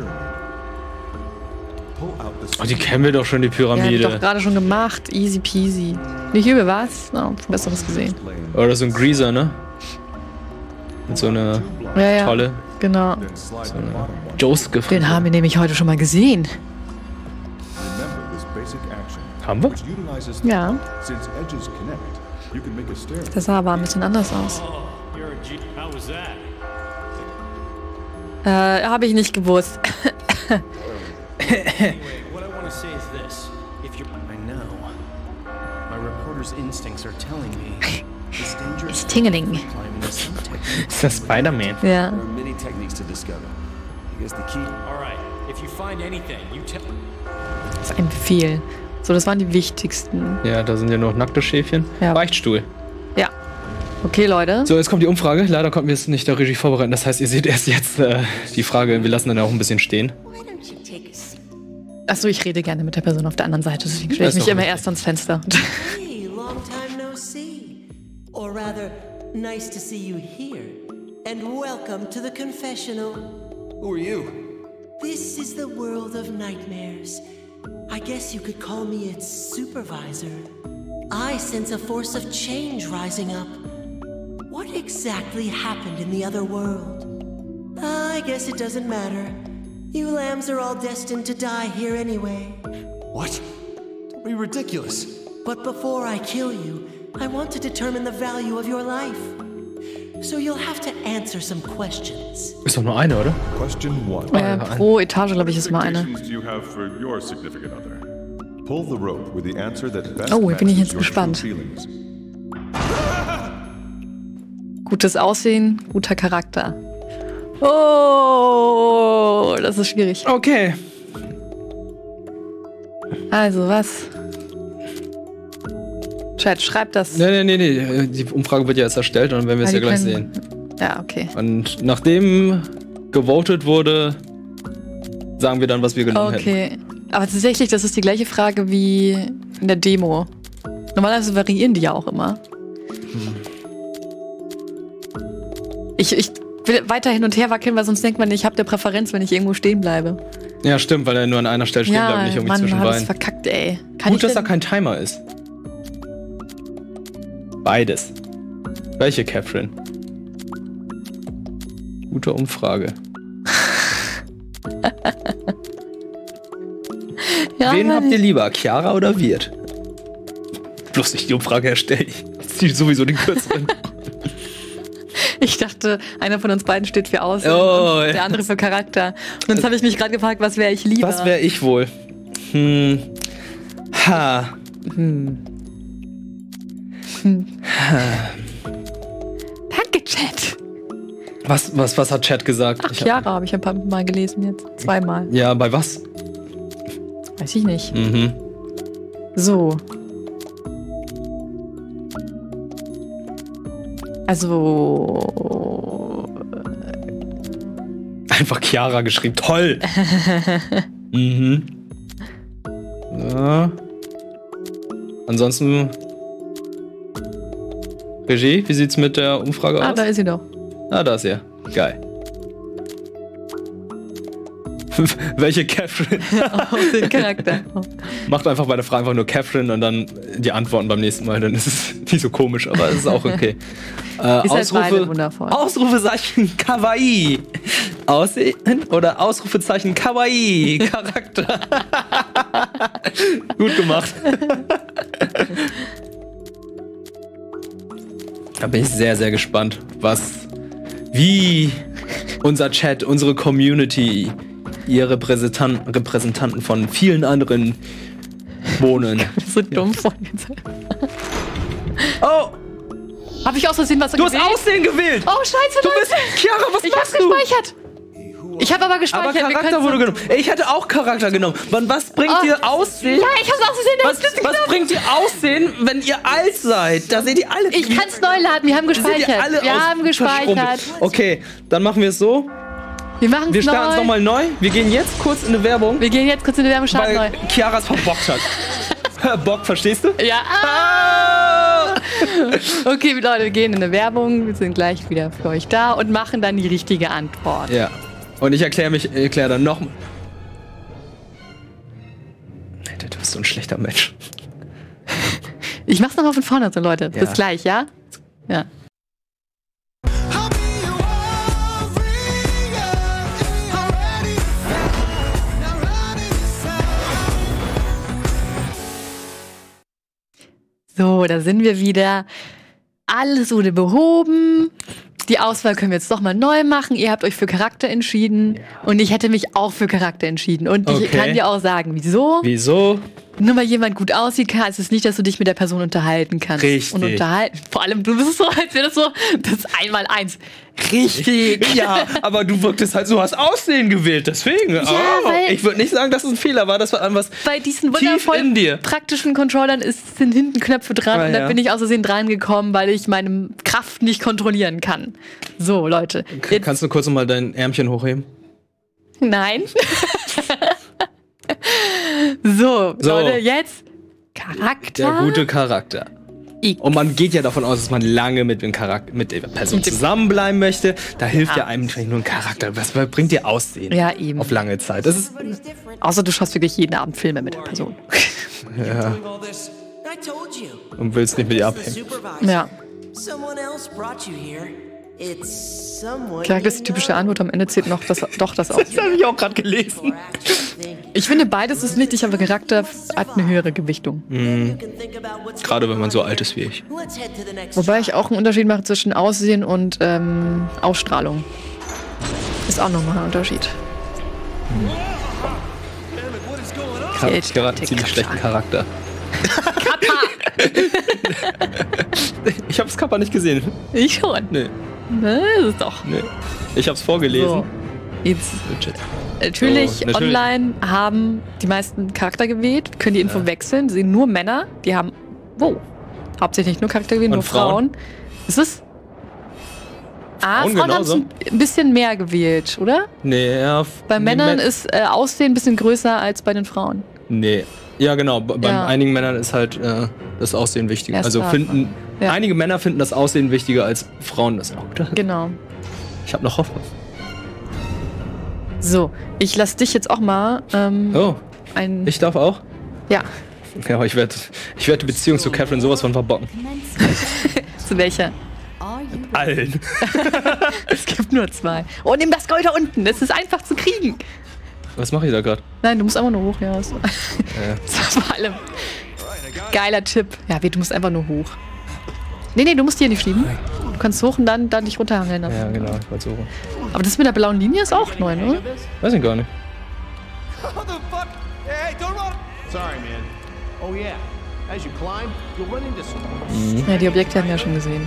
Oh, die kennen wir doch schon, die Pyramide. Ja, die doch gerade schon gemacht. Easy peasy. Nicht übel, was? No, Besseres gesehen. Oder so ein Greaser, ne? Mit so einer ja, ja, tolle. Genau. So eine Jost gefragt. Den haben wir nämlich heute schon mal gesehen. Haben wir? Ja. Das sah aber ein bisschen anders aus. Äh, habe ich nicht gewusst. It's tingling. Ist das Spider-Man? Ja. Das ist ein Befehl. So, das waren die wichtigsten. Ja, da sind ja noch nackte Schäfchen. Ja. Beichtstuhl. Ja. Okay, Leute. So, jetzt kommt die Umfrage. Leider konnten wir es nicht der Regie vorbereiten. Das heißt, ihr seht erst jetzt äh, die Frage. Wir lassen dann auch ein bisschen stehen. Achso, ich rede gerne mit der Person auf der anderen Seite. Deswegen stelle ich mich immer erst ans Fenster. Hey, long time no see. Or rather, nice to see you here. And welcome to the confessional. Who are you? This is the world of nightmares. I guess you could call me its supervisor. I sense a force of change rising up. What exactly happened in the other world? I guess it doesn't matter. You lambs are all destined to die here anyway. What? Don't be ridiculous. But before I kill you, I want to determine the value of your life. So you'll have to answer some questions. Ist doch nur eine, oder? Question one. Äh, pro Etage, glaube ich, ist mal eine. Do you have for your significant other? Pull the rope with the answer that best Oh, bin ich jetzt matches your gespannt. true feelings. Gutes Aussehen, guter Charakter. Oh, das ist schwierig. Okay. Also, was? Chat, schreibt das. Nee, nee, nee, nee. Die Umfrage wird ja erst erstellt und dann werden wir es Ah, ja die gleich können- sehen. Ja, okay. Und nachdem gewotet wurde, sagen wir dann, was wir genommen hätten. Okay. Aber tatsächlich, das ist die gleiche Frage wie in der Demo. Normalerweise variieren die ja auch immer. Hm. Ich, ich will weiter hin und her wackeln, weil sonst denkt man, ich habe eine Präferenz, wenn ich irgendwo stehen bleibe. Ja, stimmt, weil er nur an einer Stelle stehen Ja, bleibt, nicht irgendwie Mann, zwischen hab ich's beiden. verkackt, ey. Kann Gut, ich dass da denn- kein Timer ist. Beides. Welche Catherine? Gute Umfrage. Ja, Wen Mann. habt ihr lieber, Chiara oder Wirt? Bloß nicht die Umfrage erstellen. Ich ziehe sowieso den kürzeren. Ich dachte, einer von uns beiden steht für Aussehen Oh, und ja. der andere für Charakter. Und jetzt habe ich mich gerade gefragt, was wäre ich lieber? Was wäre ich wohl? Hm. Ha. Hm. Hm. Danke, Chat. Was, was, was hat Chat gesagt? Ach, Ich hab- Chiara habe ich ein paar Mal gelesen jetzt. Zweimal. Ja, bei was? Weiß ich nicht. Mhm. So. Also. Einfach Chiara geschrieben. Toll! Mhm. Ja. Ansonsten. Regie, wie sieht's mit der Umfrage Ah, aus? da ist sie doch. Ah, da ist sie. Geil. Welche Catherine? Aus dem Charakter. Macht einfach bei der Frage einfach nur Catherine und dann die Antworten beim nächsten Mal. Dann ist es nicht so komisch, aber es ist auch okay. Äh, Ist halt beide wundervoll. Ausrufezeichen Kawaii. Aussehen oder Ausrufezeichen Kawaii. Charakter. Gut gemacht. Da bin ich sehr, sehr gespannt, was, wie unser Chat, unsere Community, ihr Repräsentanten, Repräsentanten von vielen anderen wohnen. So dumm vorgezeigt. Oh! Habe ich aus Versehen was Du hast gewählt? Aussehen gewählt! Oh, scheiße, Du Leute. bist. Chiara, was Ich hab's machst du? gespeichert. Ich habe aber gespeichert. Aber Wir Charakter können's wurde so- genommen. Ey, ich hätte auch Charakter genommen. Mann, was bringt Oh, dir Aussehen? Ja, ich hab's aus Versehen. Was, was bringt dir Aussehen, wenn ihr alt seid? Da seht ihr alle. Ich kann's neu laden. Wir haben Da seht ihr gespeichert. alle Wir aus- haben gespeichert. verschrumpelt. Okay, dann machen wir es so. Wir machen's Wir starten es neu. nochmal neu. Wir gehen jetzt kurz in eine Werbung, Wir gehen jetzt kurz in die Werbung, starten neu. weil Chiara es verbockt hat. Bock, verstehst du? Ja. Ah! Okay, Leute, wir gehen in eine Werbung. Wir sind gleich wieder für euch da und machen dann die richtige Antwort. Ja. Und ich erkläre mich, erkläre dann noch. Alter, du bist so ein schlechter Mensch. Ich mach's nochmal von vorne so, Leute. Ja. Bis gleich, ja? Ja. So, da sind wir wieder. Alles wurde behoben. Die Auswahl können wir jetzt doch mal neu machen. Ihr habt euch für Charakter entschieden. Und ich hätte mich auch für Charakter entschieden. Und ich Okay. kann dir auch sagen, wieso? Wieso? Nur weil jemand gut aussieht, heißt es nicht, dass du dich mit der Person unterhalten kannst. Richtig. Und unterhalten. Vor allem, du bist so, als wäre das so, das ist einmal eins. Richtig. Ja, aber du wirktest halt so, hast Aussehen gewählt, deswegen. Ja, oh, weil- ich würde nicht sagen, dass es ein Fehler war, das war etwas Bei diesen tief in wundervoll dir. praktischen Controllern ist, sind hinten Knöpfe dran Ah, und da ja. bin ich aus Versehen dran gekommen, weil ich meine Kraft nicht kontrollieren kann. So, Leute. Jetzt, Kannst du kurz noch mal dein Ärmchen hochheben? nein. so, So. Leute, jetzt Charakter. Der gute Charakter. Und man geht ja davon aus, dass man lange mit, dem Charakter, mit der Person zusammenbleiben möchte. Da hilft ja, ja einem vielleicht nur ein Charakter. Was bringt dir Aussehen? Ja, eben. Auf lange Zeit. Das ist Außer du schaust wirklich jeden Abend Filme mit der Person. Ja. Und willst nicht mit ihr abhängen. Ja. Charakter ist die typische Antwort, am Ende zählt noch das, doch das Aussehen. Das habe ich auch gerade gelesen. Ich finde, beides ist wichtig, aber Charakter hat eine höhere Gewichtung. Mhm. Gerade wenn man so alt ist wie ich. Wobei ich auch einen Unterschied mache zwischen Aussehen und ähm, Ausstrahlung. Ist auch nochmal ein Unterschied. Mhm. Ich habe gerade einen ziemlich schlechten Charakter. Kappa! Ich habe das Kappa nicht gesehen. Ich schon. Nee. Ne, das ist doch. Nee. Ich habe es vorgelesen. So. Jetzt. Natürlich, so, natürlich, online haben die meisten Charakter gewählt, können die Info ja. wechseln, sehen nur Männer, die haben, wo? Hauptsächlich nur Charakter gewählt, nur Frauen. Frauen. Ist es? Ah, Frauen, Frauen haben ein bisschen mehr gewählt, oder? Nee, ja. Bei nee, Männern Mä ist äh, Aussehen ein bisschen größer als bei den Frauen. Nee. Ja, genau. Bei ja. einigen Männern ist halt äh, das Aussehen wichtiger. Erst also finden, ja. einige Männer finden das Aussehen wichtiger als Frauen das auch. Genau. Ich habe noch Hoffnung. So, ich lass dich jetzt auch mal. Ähm, oh, ein ich darf auch? Ja. Ja, aber ich werde ich werd die Beziehung zu Catherine sowas von verbocken. Zu welcher? Allen. Es gibt nur zwei. Oh, nimm das Gold da unten, das ist einfach zu kriegen. Was mache ich da gerade? Nein, du musst einfach nur hoch, ja. Das ja. war vor allem geiler Tipp. Ja, du musst einfach nur hoch. Nee, nee, du musst hier nicht fliegen. Du kannst hoch und dann, dann dich runterhangeln lassen. Ja, genau, ich wollte so hoch. Aber das mit der blauen Linie ist auch neu, ne? Weiß ich gar nicht. Mhm. Ja, die Objekte haben wir ja schon gesehen.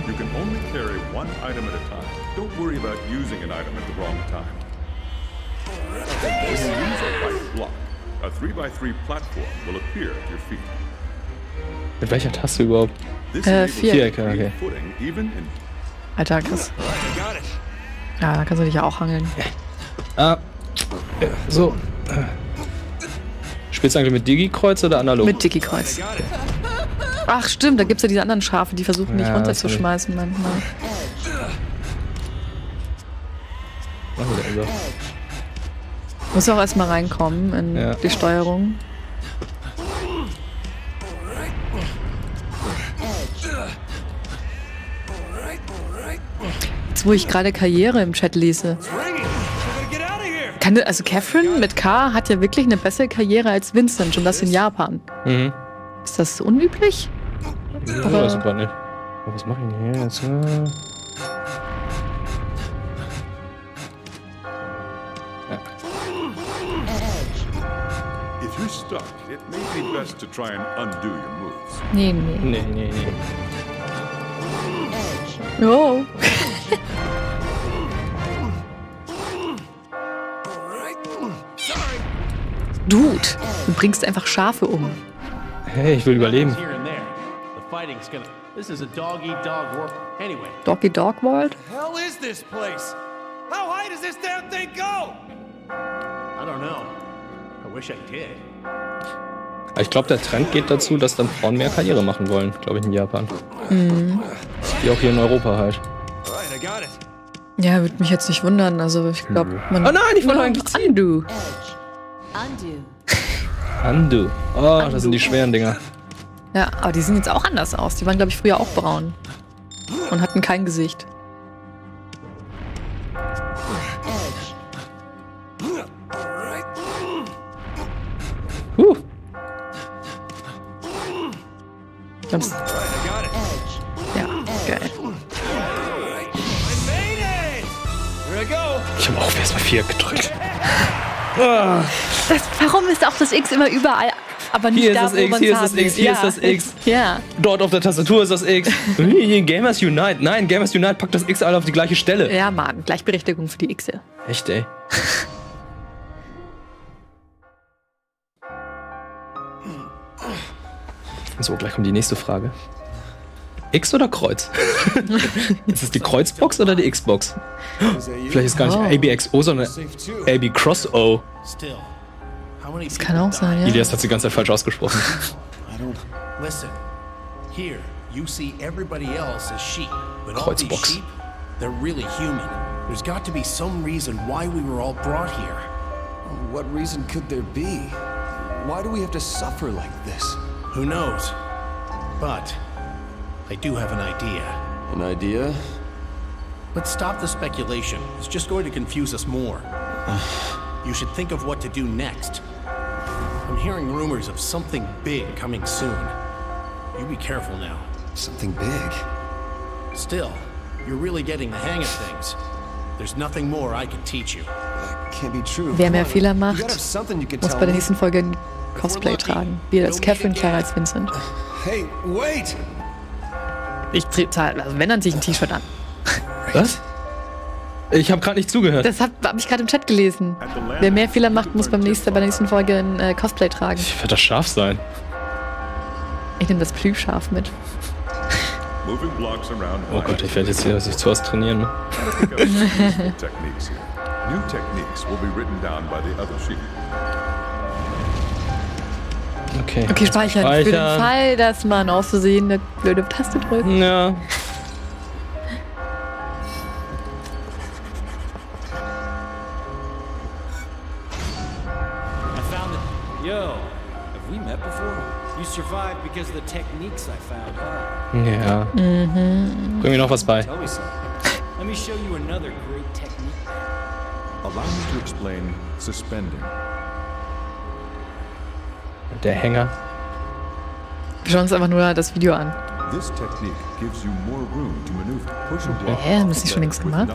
Mit welcher Taste überhaupt? Äh, Viereck. Viereck, okay. Alter, krass. Ja, da kannst du dich ja auch hangeln. Ah, so. Spielst du eigentlich mit Digi-Kreuz oder analog? Mit Digi-Kreuz. Ach stimmt, da gibt's ja diese anderen Schafe, die versuchen dich ja, runterzuschmeißen manchmal. Muss auch erstmal reinkommen in ja. die Steuerung. Jetzt, wo ich gerade Karriere im Chat lese. Kann, also Catherine mit K hat ja wirklich eine bessere Karriere als Vincent und das in Japan. Mhm. Ist das unüblich? Ja, aber weiß ich gar nicht. Was mache ich denn hier jetzt? Nee, nee. Nee, nee, nee. Oh. Dude, du bringst einfach Schafe um. Hey, ich will überleben. Doggy Dog World? Hell is this place? How high does this damn thing go? I don't know. I wish I did. Ich glaube, der Trend geht dazu, dass dann Frauen mehr Karriere machen wollen, glaube ich, in Japan. Mhm. Wie auch hier in Europa halt. Ja, würde mich jetzt nicht wundern. Also ich glaube, man... Oh nein, ich wollte eigentlich ziehen. Undo. Undo. Undo. Oh, das sind die schweren Dinger. Ja, aber die sehen jetzt auch anders aus. Die waren, glaube ich, früher auch braun. Und hatten kein Gesicht. Huh. Glaubst du? Ja, geil. Ich habe auch erst mal vier gedrückt. Das, warum ist auch das X immer überall, aber nicht hier da, ist das X, hier ist das X, hier ja. ist das X. Ja. Dort auf der Tastatur ist das X. Gamers Unite. Nein, Gamers Unite packt das X alle auf die gleiche Stelle. Ja, Mann. Gleichberechtigung für die Xe. Echt, ey. So, gleich kommt die nächste Frage. X oder Kreuz? Ist es die Kreuzbox oder die Xbox? Vielleicht ist es gar nicht oh. A B X O, sondern A B Cross O. Das kann auch sein, ja. Ilias hat sie die ganze Zeit falsch ausgesprochen. You see everybody else as sheep, but all these sheep, they're really human. There's got to be some reason why we were all brought here. What reason could there be? Why do we have to suffer like this? Who knows? But I do have an idea. An idea? Let's stop the speculation. It's just going to confuse us more. You should think of what to do next. I'm hearing rumors of something big coming soon. You be careful now. Something big? Still, you're really getting the hang of things. There's nothing more I can teach you. Can't be true. Wer mehr Fehler macht, muss bei der nächsten Folge ein Cosplay tragen. Wir als Catherine, Clara als Vincent. Hey, wait! Ich zahle, also wenn, dann ziehe ich ein T-Shirt an. Was? Ich habe gerade nicht zugehört. Das habe hab ich gerade im Chat gelesen. Wer mehr Fehler macht, muss beim nächsten, bei der nächsten Folge ein äh, Cosplay tragen. Ich werde das Schaf sein. Ich nehme das Plüschschaf mit. Oh Gott, ich werde jetzt hier sich zu was trainieren. Ne? New techniques will be written down by the other sheep. Okay. Okay, speichern. speichern. Für den Fall, dass man aus Versehen eine blöde Taste drückt. Ja. I found it. Yo, have we met before? You survived because of the techniques I found, huh? Ja. Mhm. Bring mir noch was bei. Tell me something. Let me show you another great technique. Allow me to explain suspending. Der Hänger. Wir schauen uns einfach nur das Video an. This technique gives you more room to maneuver. Push a block. Hä, haben wir das nicht schon längst gemacht?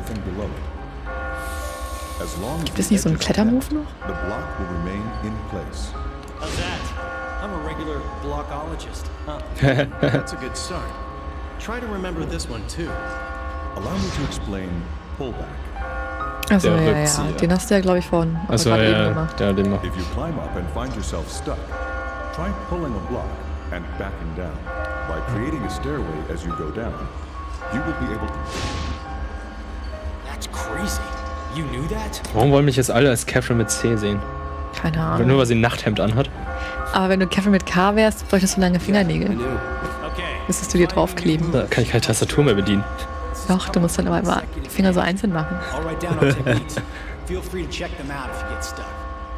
Gibt es nicht so einen Klettermove noch? The block will remain in place. How's that? I'm a regular blockologist. Huh? That's a good start. Try to remember this one too. Allow me to explain pullback. Achso, ja, ja, ja. Den hast du ja, glaube ich, vorhin Achso, gerade ja, eben gemacht. Ja, den mach. If you climb up and find yourself stuck, try pulling a block and backing down. By creating a stairway as you go down, you will be able to... That's crazy. You knew that? Warum wollen mich jetzt alle als Catherine mit C sehen? Keine Ahnung. Nur weil sie ein Nachthemd anhat. Aber wenn du Catherine mit K wärst, bräuchtest du lange Fingernägel. Müsstest du dir draufkleben. Da kann ich keine Tastatur mehr bedienen. Doch, du musst dann aber immer die Finger so einzeln machen. Feel free to check them out if you get stuck.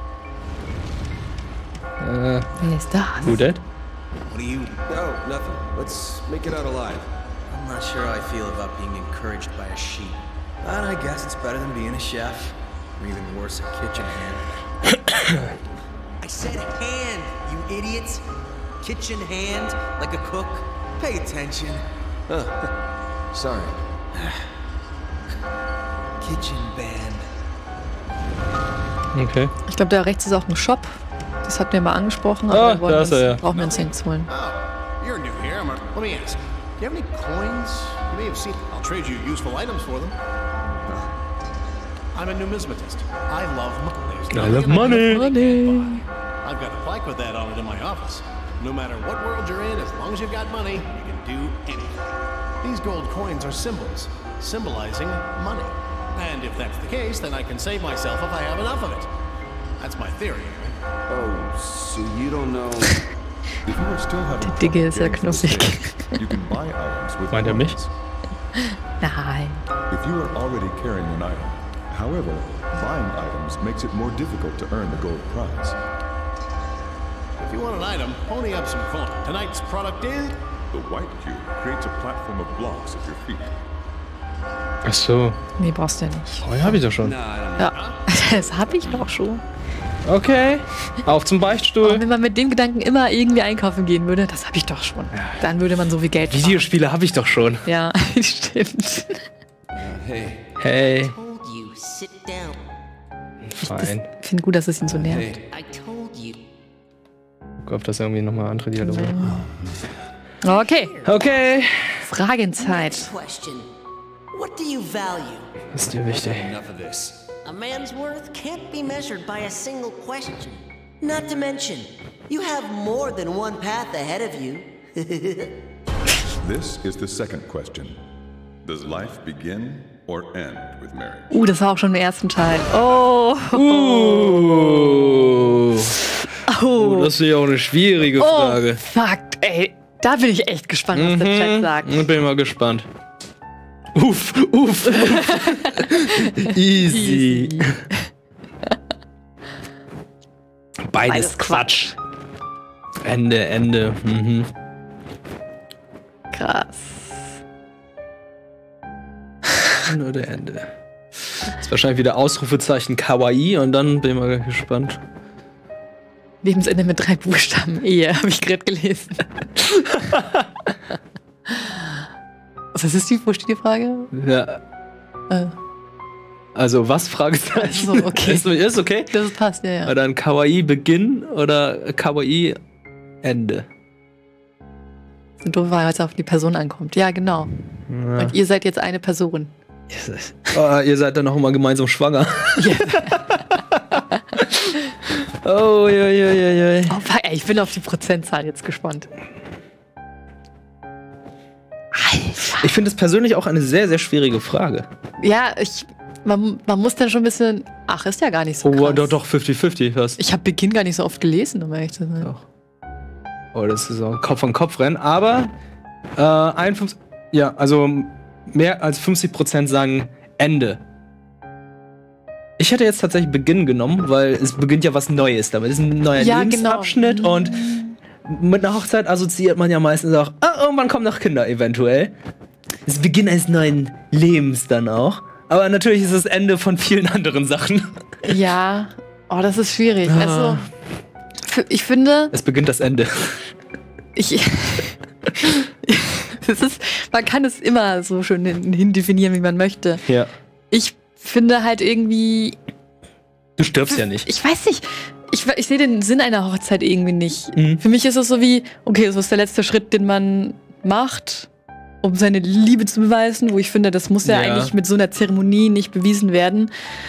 Äh, Wer ist das? Who that? What are you? No, nothing. Let's make it out alive. I'm not sure how I feel about being encouraged by a sheep. But I guess it's better than being a chef. Or even worse, a kitchen hand. I said hand, you idiots. Kitchen hand, like a cook. Pay attention. Huh. Sorry. Kitchen band. Okay. Ich glaube, da rechts ist auch ein Shop. Das hatten wir mal angesprochen, aber Ah, wir wollen da uns, ist er, ja. brauchen wir uns nichts holen. Oh, you're new here. I'm a, let me ask. Do you have any coins? You may have seen. I'll trade you useful items for them. I'm a numismatist. I love money. I love money. Money. I've got a plaque with that on it in my office. No matter what world you're in, as long as you've got money, you can do anything. These gold coins are symbols, symbolizing money. And if that's the case, then I can save myself if I have enough of it. That's my theory. Oh, so you don't know... If you are still having Der Digge ist ja trouble getting knuffig. to the you can buy items with Meint er mich? coins. Nein. If you are already carrying an item, however, buying items makes it more difficult to earn the gold prize. If you want an item, pony up some coin. Tonight's product is... The white cube creates a platform of blocks at your feet. Ach so. Nee, brauchst du ja nicht. Oh, ja, hab ich doch schon. Ja, das hab ich doch schon. Okay. Auf zum Beichtstuhl. Und wenn man mit dem Gedanken immer irgendwie einkaufen gehen würde, das hab ich doch schon. Dann würde man so viel Geld sparen. Videospiele habe ich doch schon. Ja, stimmt. Hey. Hey. You sit down. Fein. Ich finde gut, dass es ihn so nervt. I told you. Ich hoffe, dass irgendwie nochmal andere Dialoge. Okay. Okay. Fragenzeit. Question. What do you value? Das ist dir wichtig. Enough of this. A man's worth can't be measured by a single question. Not to mention, you have more than one path ahead of you. This is the second question. Does life begin or end with marriage? Uh, das war auch schon im ersten Teil. Oh. Uh. Oh. Das ist ja auch eine schwierige Oh, Frage. fuck, ey. Da bin ich echt gespannt, was mhm. der Chat sagt. Ich bin mal gespannt. Uff, uff, uff. Easy. Easy. Beides, Beides Quatsch. Quatsch. Ende, Ende. Mhm. Krass. Oder Ende. Das ist wahrscheinlich wieder Ausrufezeichen Kawaii und dann bin ich mal gespannt. Lebensende mit drei Buchstaben. Ehe, habe ich gerade gelesen. Was ist die? Wo steht die Frage? Ja. Äh. Also was? Fragezeichen. Also, okay. Ist, ist okay? Das passt, ja, ja. Oder ein Kawaii Beginn oder Kawaii Ende. Das ist eine doofe Frage, als es auf die Person ankommt. Ja, genau. Ja. Und ihr seid jetzt eine Person. Yes. Oh, ihr seid dann noch immer gemeinsam schwanger. Yeah. Oh, ja, ja, ja, ja. Oh, ich bin auf die Prozentzahl jetzt gespannt. Ich finde es persönlich auch eine sehr, sehr schwierige Frage. Ja, ich, man, man muss dann schon ein bisschen... Ach, ist ja gar nicht so krass. Oh, doch, doch, fünfzig fünfzig fast. Ich habe Beginn gar nicht so oft gelesen, um ehrlich zu sein. Doch. Oh, das ist auch Kopf an Kopf rennen. Aber äh, einundfünfzig, ja, also mehr als fünfzig Prozent sagen Ende. Ich hätte jetzt tatsächlich Beginn genommen, weil es beginnt ja was Neues damit. Es ist ein neuer ja, Lebensabschnitt genau. Und mit einer Hochzeit assoziiert man ja meistens auch, oh, irgendwann kommen noch Kinder eventuell. Das Beginn eines neuen Lebens dann auch. Aber natürlich ist es das Ende von vielen anderen Sachen. Ja, oh, das ist schwierig. Ah. Also, ich finde... Es beginnt das Ende. Ich... das ist, man kann es immer so schön hin definieren, wie man möchte. Ja. Ich finde halt irgendwie... Du stirbst ja nicht. Ich weiß nicht. Ich, ich sehe den Sinn einer Hochzeit irgendwie nicht. Mhm. Für mich ist es so wie, okay, das ist der letzte Schritt, den man macht, um seine Liebe zu beweisen, wo ich finde, das muss ja, ja. eigentlich mit so einer Zeremonie nicht bewiesen werden.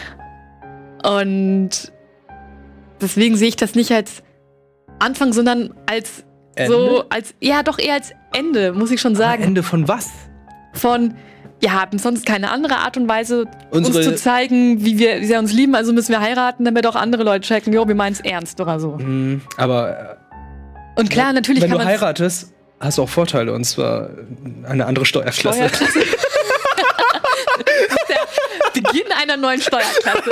Und deswegen sehe ich das nicht als Anfang, sondern als Ende? so, als, ja doch eher als Ende, muss ich schon sagen. Aber Ende von was? Von, wir haben sonst keine andere Art und Weise, Unsere uns zu zeigen, wie wir, wie wir uns lieben, also müssen wir heiraten, damit auch andere Leute checken, jo, wir meinen es ernst oder so. Mhm, aber und klar, natürlich wenn kann du heiratest, hast du auch Vorteile, und zwar eine andere Steuerklasse. Steuerklasse. Der Beginn einer neuen Steuerklasse.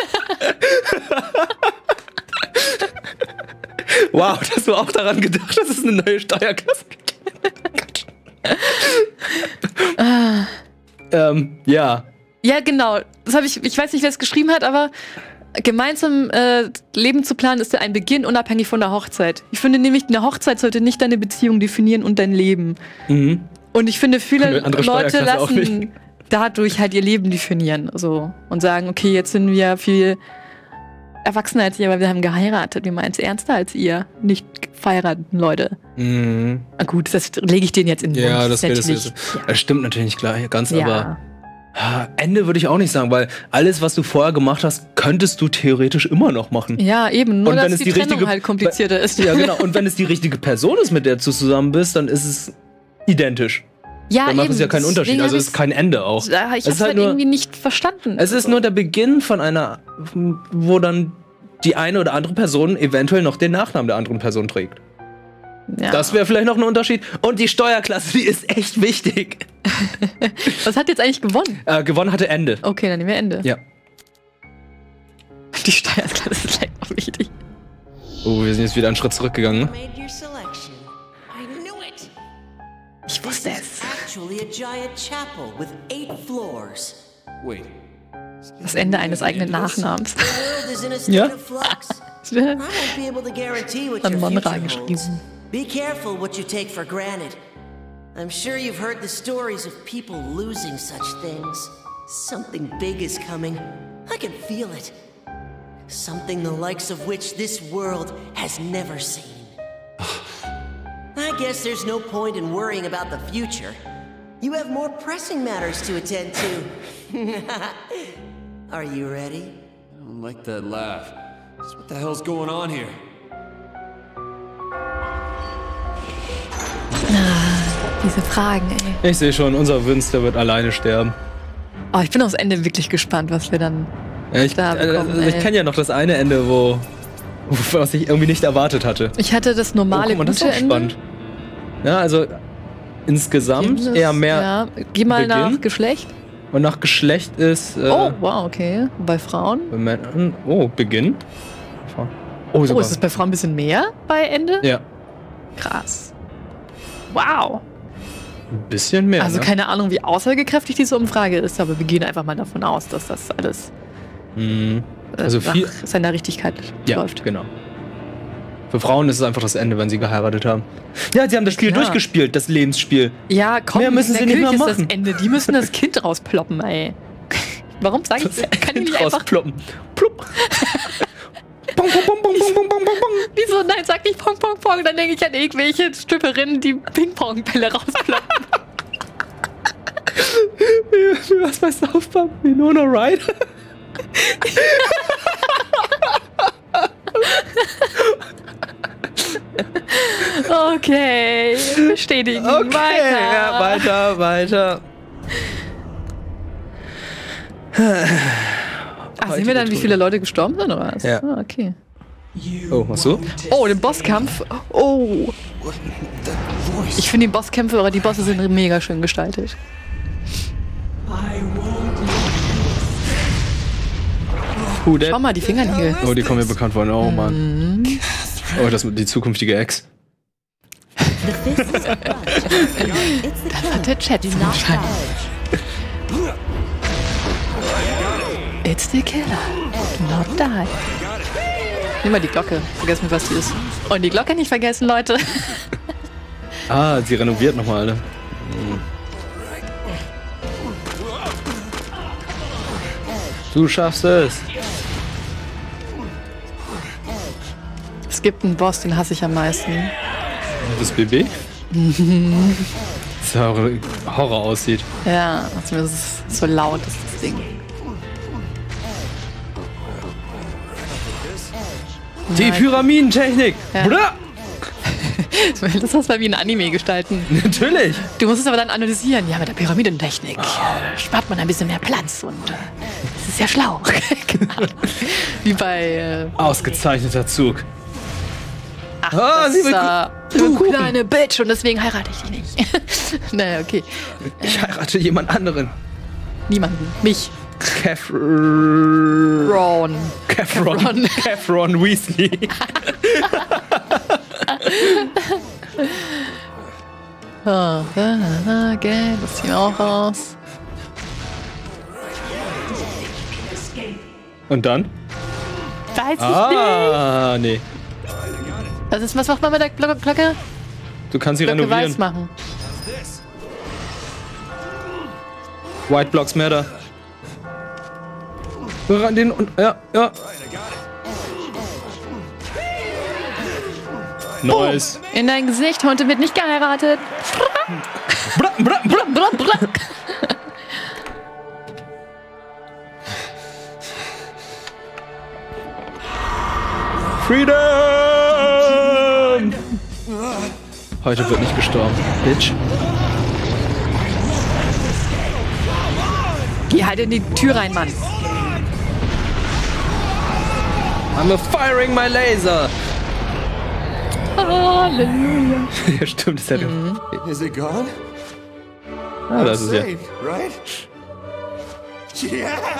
Wow, hast du auch daran gedacht, dass es eine neue Steuerklasse gibt? ah. ähm, ja. Ja, genau. Das habe ich, ich weiß nicht, wer es geschrieben hat, aber gemeinsam äh, Leben zu planen ist ja ein Beginn, unabhängig von der Hochzeit. Ich finde nämlich, eine Hochzeit sollte nicht deine Beziehung definieren und dein Leben. Mhm. Und ich finde, viele Leute lassen dadurch halt ihr Leben definieren. So, und sagen, okay, jetzt sind wir viel erwachsener als ihr, weil wir haben geheiratet. Wir meinen es ernster als ihr. Nicht verheirateten Leute. Mhm. Na gut, das lege ich denen jetzt in den Mund. Ja, das, das, das, ja. das stimmt natürlich nicht gleich ganz, ja. aber Ende würde ich auch nicht sagen, weil alles, was du vorher gemacht hast, könntest du theoretisch immer noch machen. Ja, eben. Nur, und dass wenn es die, die Trennung richtige, halt komplizierter ist. Ja, genau. Und wenn es die richtige Person ist, mit der du zusammen bist, dann ist es identisch. Ja, dann macht eben. es ja keinen Unterschied. Also es ist kein Ende auch. Ich habe es halt, halt irgendwie nicht verstanden. Es ist nur der Beginn von einer, wo dann die eine oder andere Person eventuell noch den Nachnamen der anderen Person trägt. Ja. Das wäre vielleicht noch ein Unterschied. Und die Steuerklasse, die ist echt wichtig. Was hat jetzt eigentlich gewonnen? Äh, gewonnen hatte Ende. Okay, dann nehmen wir Ende. Ja. Die Steuerklasse ist vielleicht auch wichtig. Oh, wir sind jetzt wieder einen Schritt zurückgegangen. Ne? Ich wusste es. Das Ende eines eigenen Nachnamens. Ja. An Monra geschrieben. Be careful what you take for granted. I'm sure you've heard the stories of people losing such things. Something big is coming. I can feel it. Something the likes of which this world has never seen. I guess there's no point in worrying about the future. You have more pressing matters to attend to. Are you ready? I don't like that laugh. Just what the hell's going on here? Ah, diese Fragen, ey. Ich sehe schon, unser Vince, der wird alleine sterben. Oh, ich bin aufs Ende wirklich gespannt, was wir dann ja, ich, da bekommen. Also ich kenne ja noch das eine Ende, wo, was ich irgendwie nicht erwartet hatte. Ich hatte das normale oh, guck mal, das ist auch Ende. Spannend. Ja, also insgesamt Das, eher mehr. Ja. Geh mal Beginn. nach Geschlecht. Und nach Geschlecht ist. Äh, Oh, wow, okay. Bei Frauen? bei Männern. Oh, Beginn. Frauen. Oh, Oh, sogar. ist es bei Frauen ein bisschen mehr bei Ende? Ja, Krass. Wow. ein bisschen mehr. Also ne? keine Ahnung, wie aussagekräftig diese Umfrage ist, aber wir gehen einfach mal davon aus, dass das alles Mhm. äh, Also nach viel. seiner Richtigkeit Ja, läuft. genau. Für Frauen ist es einfach das Ende, wenn sie geheiratet haben. Ja, sie haben das Spiel Klar. durchgespielt, das Lebensspiel. Ja, komm, Mehr müssen sie nicht natürlich mehr ist machen. das Ende. Die müssen das Kind rausploppen, ey. Warum sag ich das? Kann ich nicht einfach... Rausploppen. Plupp. Bong, bong, bong, bong, bong, bong, bong, bong. Wieso? Nein, sag nicht Pong, Pong, Pong. Dann denke ich an irgendwelche Stripperinnen, die Ping-Pong-Bälle rausploppen. Wie- Was bei South Park? Winona Ryder? Okay, bestätigen. Okay, weiter. ja, weiter, weiter. Ach, sehen wir dann, wie viele Leute gestorben sind, oder was? Ja. Ah, okay. Oh, was so? Oh, den Bosskampf. Oh. Ich finde die Bosskämpfe, oder die Bosse sind mega schön gestaltet. Who that? Schau mal, die Fingernägel. Oh, die kommen mir bekannt vor. Oh, Mann. Oh, das die zukünftige Ex. Das hat der Chat wahrscheinlich. It's the killer. Not die. Nimm mal die Glocke. Vergessen wir, was die ist. Und die Glocke nicht vergessen, Leute. Ah, sie renoviert nochmal, ne? Du schaffst es. Es gibt einen Boss, den hasse ich am meisten. Das B B? Das Horror, Horror aussieht. Ja, das ist so laut, ist das Ding. Die Pyramidentechnik! Ja. Bruder! Das muss man wie ein Anime gestalten. Natürlich! Du musst es aber dann analysieren. Ja, mit der Pyramidentechnik äh, spart man ein bisschen mehr Platz und äh, das ist ja schlau. Genau. Wie bei... Äh, Ausgezeichneter Zug. Ach, Ah, das sie will äh, gu- du kleine Bitch und deswegen heirate ich dich nicht. naja, okay. Ich heirate jemand anderen. Niemanden. Mich. Caffron. Ron. Caffron. Caffron Weasley. Oh, okay, das ziehen wir auch raus. Und dann? Weiß ich nicht. Ah, nee. Was, ist, was macht man mit der Glocke? Glocke, Du kannst sie Glocke renovieren. weiß machen. White Blocks Matter. Ran den und. Ja, ja. Nice. In dein Gesicht, heute wird nicht geheiratet. Bra, bra, bra. Bra, bra. Freedom! Heute wird nicht gestorben. Bitch. Geh halt in die Tür rein, Mann. I'm a firing my laser. Halleluja. Ja, stimmt, ist ja Mhm. Is it gone? Ah, das ist ja. Saved, right? Yeah!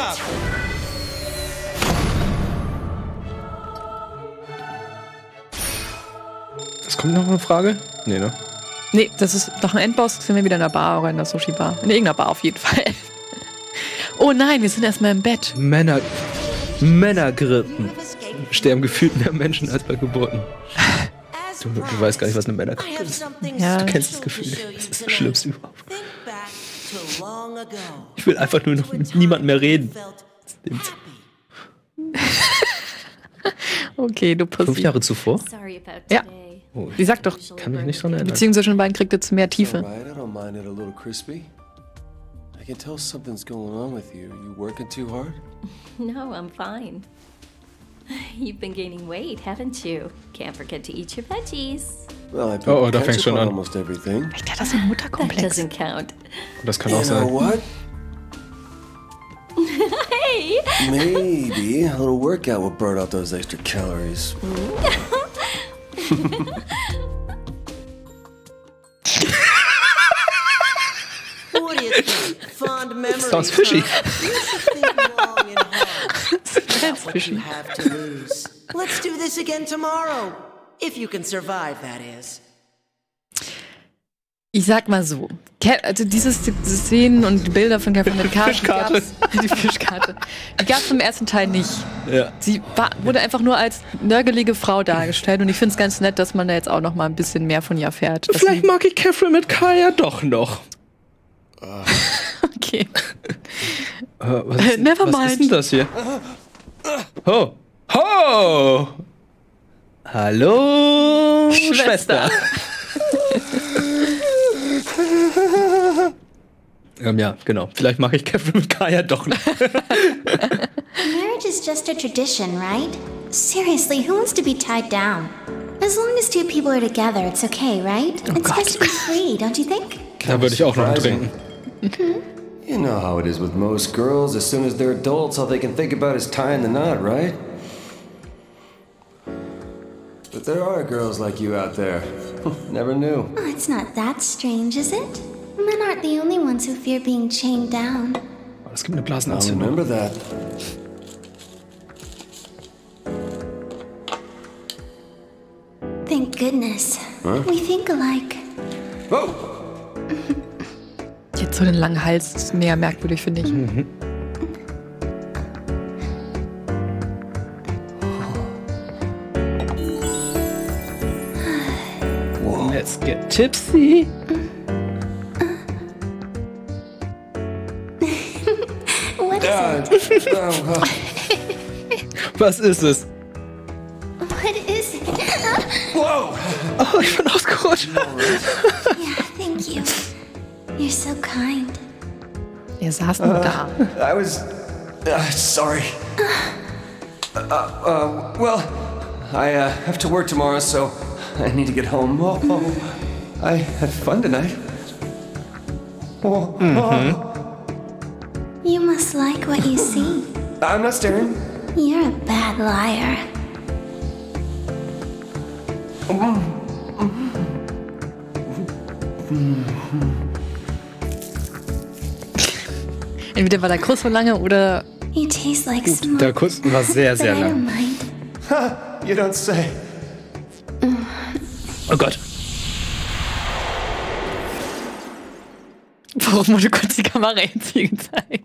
Es kommt noch eine Frage? Nee, ne? Nee, das ist doch ein Endboss. Sind wir wieder in der Bar oder in der Sushi-Bar? In irgendeiner Bar auf jeden Fall. Oh nein, wir sind erstmal im Bett. Männer. Männergrippen. Sterben gefühlt mehr Menschen als bei Geburten. Du, du weißt gar nicht, was eine Männergrippe ist. Ja. Du kennst das Gefühl. Das ist das Schlimmste überhaupt. Ich will einfach nur noch mit niemandem mehr reden. Okay, du Pussy. Fünf Jahre zuvor? Ja. Oh, Sie sagt doch. kann mich nicht dran erinnern. Beziehung zwischen den beiden kriegt jetzt mehr Tiefe. Alright, I don't mind it a little crispy. I can tell something's going on with you. You working too hard? No, I'm fine. You've been gaining weight, haven't you? Can't forget to eat your veggies. Well, I put Oh, oh, da ketchup fängt's schon on an. almost everything. Der hat das im That Mutterkomplex. doesn't count. Das kann You auch know sein. what? Hey! Maybe a little workout will burn out those extra calories. Fond memories. Sounds fishy. Huh? You should think long and hard about what you have to lose. Let's do this again tomorrow. If you can survive, that is. Ich sag mal so, also diese Szenen und die Bilder von Catherine McCarthy, Fischkarte. Die, die Fischkarte, die gab es im ersten Teil nicht. Ja. Sie war, wurde einfach nur als nörgelige Frau dargestellt und ich finde es ganz nett, dass man da jetzt auch noch mal ein bisschen mehr von ihr erfährt. Vielleicht mag ich Catherine McCarthy ja doch noch. Okay. äh, was ist, Never was mind. ist denn das hier? Ho! Ho! Hallo, Schwester. Schwester. ähm, ja, genau. Vielleicht mache ich Catherine McCarthy ja doch noch. Marriage is just a tradition, right? Seriously, who wants to be tied down? As long as two people are together, it's okay, right? Oh it's supposed to be free, don't you think? Da würde ich auch noch trinken. You know how it is with most girls. As soon as they're adults, all they can think about is tying the knot, right? But there are girls like you out there. Never knew. Oh, it's not that strange, is it? Men aren't the only ones who fear being chained down. Es gibt eine I'll Blasenentzündung. remember that. Thank goodness. Huh? We think alike. Whoa! Jetzt so den langen Hals ist mehr merkwürdig, finde ich. Mhm. Let's get tipsy. What is Uh, it? oh, uh, Was ist es? What is it? whoa! Oh, ich bin ausgerutscht. Yeah, thank you. You're so kind. Er saß nur da. I was. Uh, sorry. Uh, uh, well, I uh, have to work tomorrow, so I need to get home. Oh, oh. I had fun tonight. Oh, oh. You must like what you see. I'm not staring. You're a bad liar. Entweder war der Kuss so lange oder You taste like smoke. Der Kuss war sehr, sehr but I don't lang. mind. Ha, you don't say. Oh Gott. warum wurde kurz die Kamera jetzt hier gezeigt?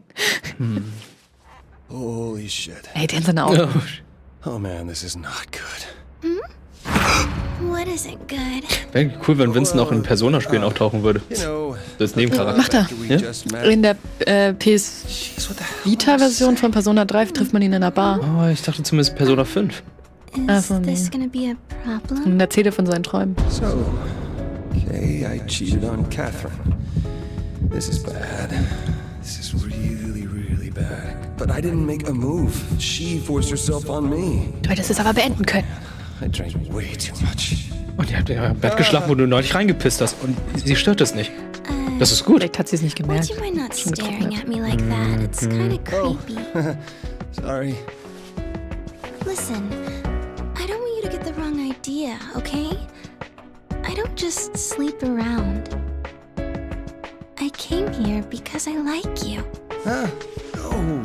Holy shit. Ey, der in seine Augen. Oh man, this is not good. What isn't good? Wäre cool, wenn Vincent auch in Persona-Spielen auftauchen würde. So als Nebencharakter. Macht er. Ja? In der äh, P S Vita-Version von Persona drei trifft man ihn in einer Bar. Oh, ich dachte zumindest Persona fünf. Is Also, nee. this gonna be a problem? Und erzählt er von seinen Träumen. So, okay, I cheated on Catherine. This is bad. This is really, really bad. But I didn't make a move. She forced herself on me. Du hättest es aber beenden können. I drank way too much. Und ihr habt ja im Bett geschlafen, wo du neulich reingepisst hast. Und sie stört es nicht. Das ist gut. Vielleicht hat sie es nicht Would gemerkt. you mind not staring at me like that? It's kind of creepy. Sorry. Listen, I don't want you to get the wrong idea, okay? I don't just sleep around. I came here because I like you. Ah, oh.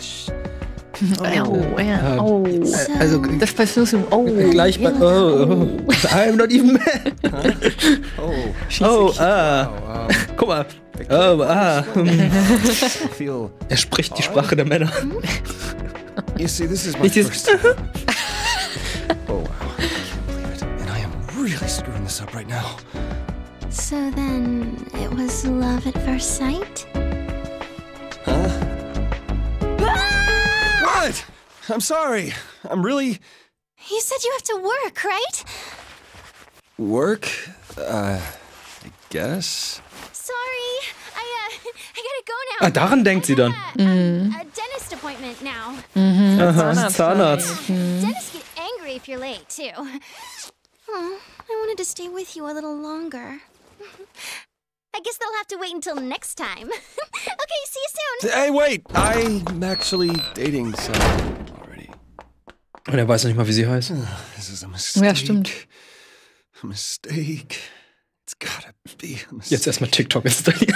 Oh, ja. Oh. Also, Das Verschlüsselung. Oh. gleich bei. Oh, oh. I'm not even mad. Oh. Oh, ah. Guck mal. Oh, ah. I feel. Er spricht die Sprache der Männer. You see, this is my Nicht first dieses. time. Oh wow. I can't believe it. And I am really screwing this up right now. So then, it was love at first sight? Huh? What? I'm sorry. I'm really. You said you have to work, right? Work? Uh, I guess. Sorry, I, uh, I gotta go now. Ah, daran denkt sie dann. A dentist appointment now. Mhm. Aha, Zahnarzt. Dentists get angry if you're late, too. Oh, I wanted to stay with you a little longer. I guess they'll have to wait until next time. Okay, see you soon. Hey, wait! I'm actually dating someone already. Und er weiß noch nicht mal, wie sie heißt. This is a mistake. Ja, stimmt. A mistake. Jetzt erstmal TikTok installieren.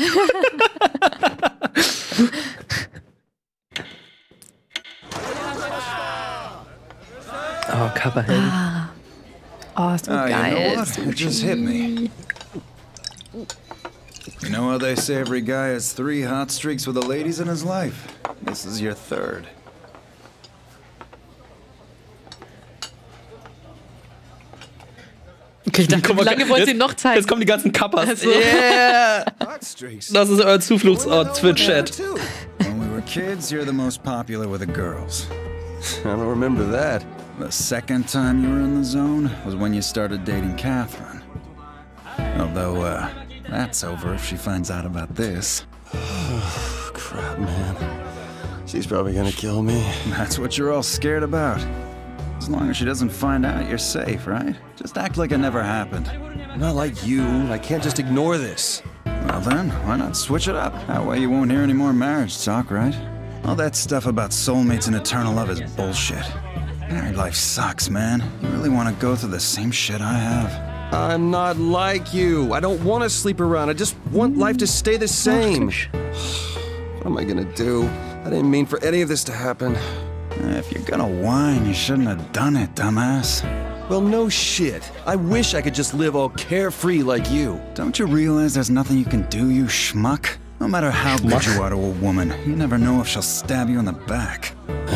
Oh, Coverhelden. Ah. Oh, ist so Ah, geil. you know what? It just hit me. You know how they say every guy has three hot streaks with the ladies in his life? This is your third. Okay, ich dachte, wie lange wollt ihr noch zeigen? Jetzt kommen die ganzen Kappas. Also. Yeah! Das ist euer Zufluchtsort, Twitch-Chat. When we were kids, you're the most popular with the girls. I don't remember that. The second time you were in the zone was when you started dating Catherine. Although, uh, that's over if she finds out about this. Crap, man. She's probably gonna kill me. That's what you're all scared about. As long as she doesn't find out, you're safe, right? Just act like it never happened. I'm not like you. I can't just ignore this. Well then, why not switch it up? That way you won't hear any more marriage talk, right? All that stuff about soulmates and eternal love is bullshit. Married life sucks, man. You really want to go through the same shit I have? I'm not like you. I don't want to sleep around. I just want life to stay the same. What am I gonna do? I didn't mean for any of this to happen. If you're gonna whine, you shouldn't have done it, dumbass. Well, no shit. I wish I could just live all carefree like you. Don't you realize there's nothing you can do, you schmuck? No matter how good you are to a woman, you never know if she'll stab you in the back.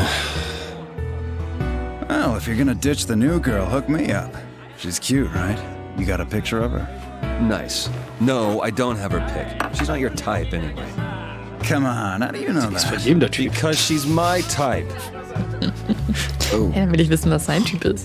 Well, if you're gonna ditch the new girl, hook me up. She's cute, right? You got a picture of her? Nice. No, I don't have her pic. She's not your type anyway. Come on, how do you know that? Because she's my type. Oh. Ja, dann will ich wissen, was sein Typ ist.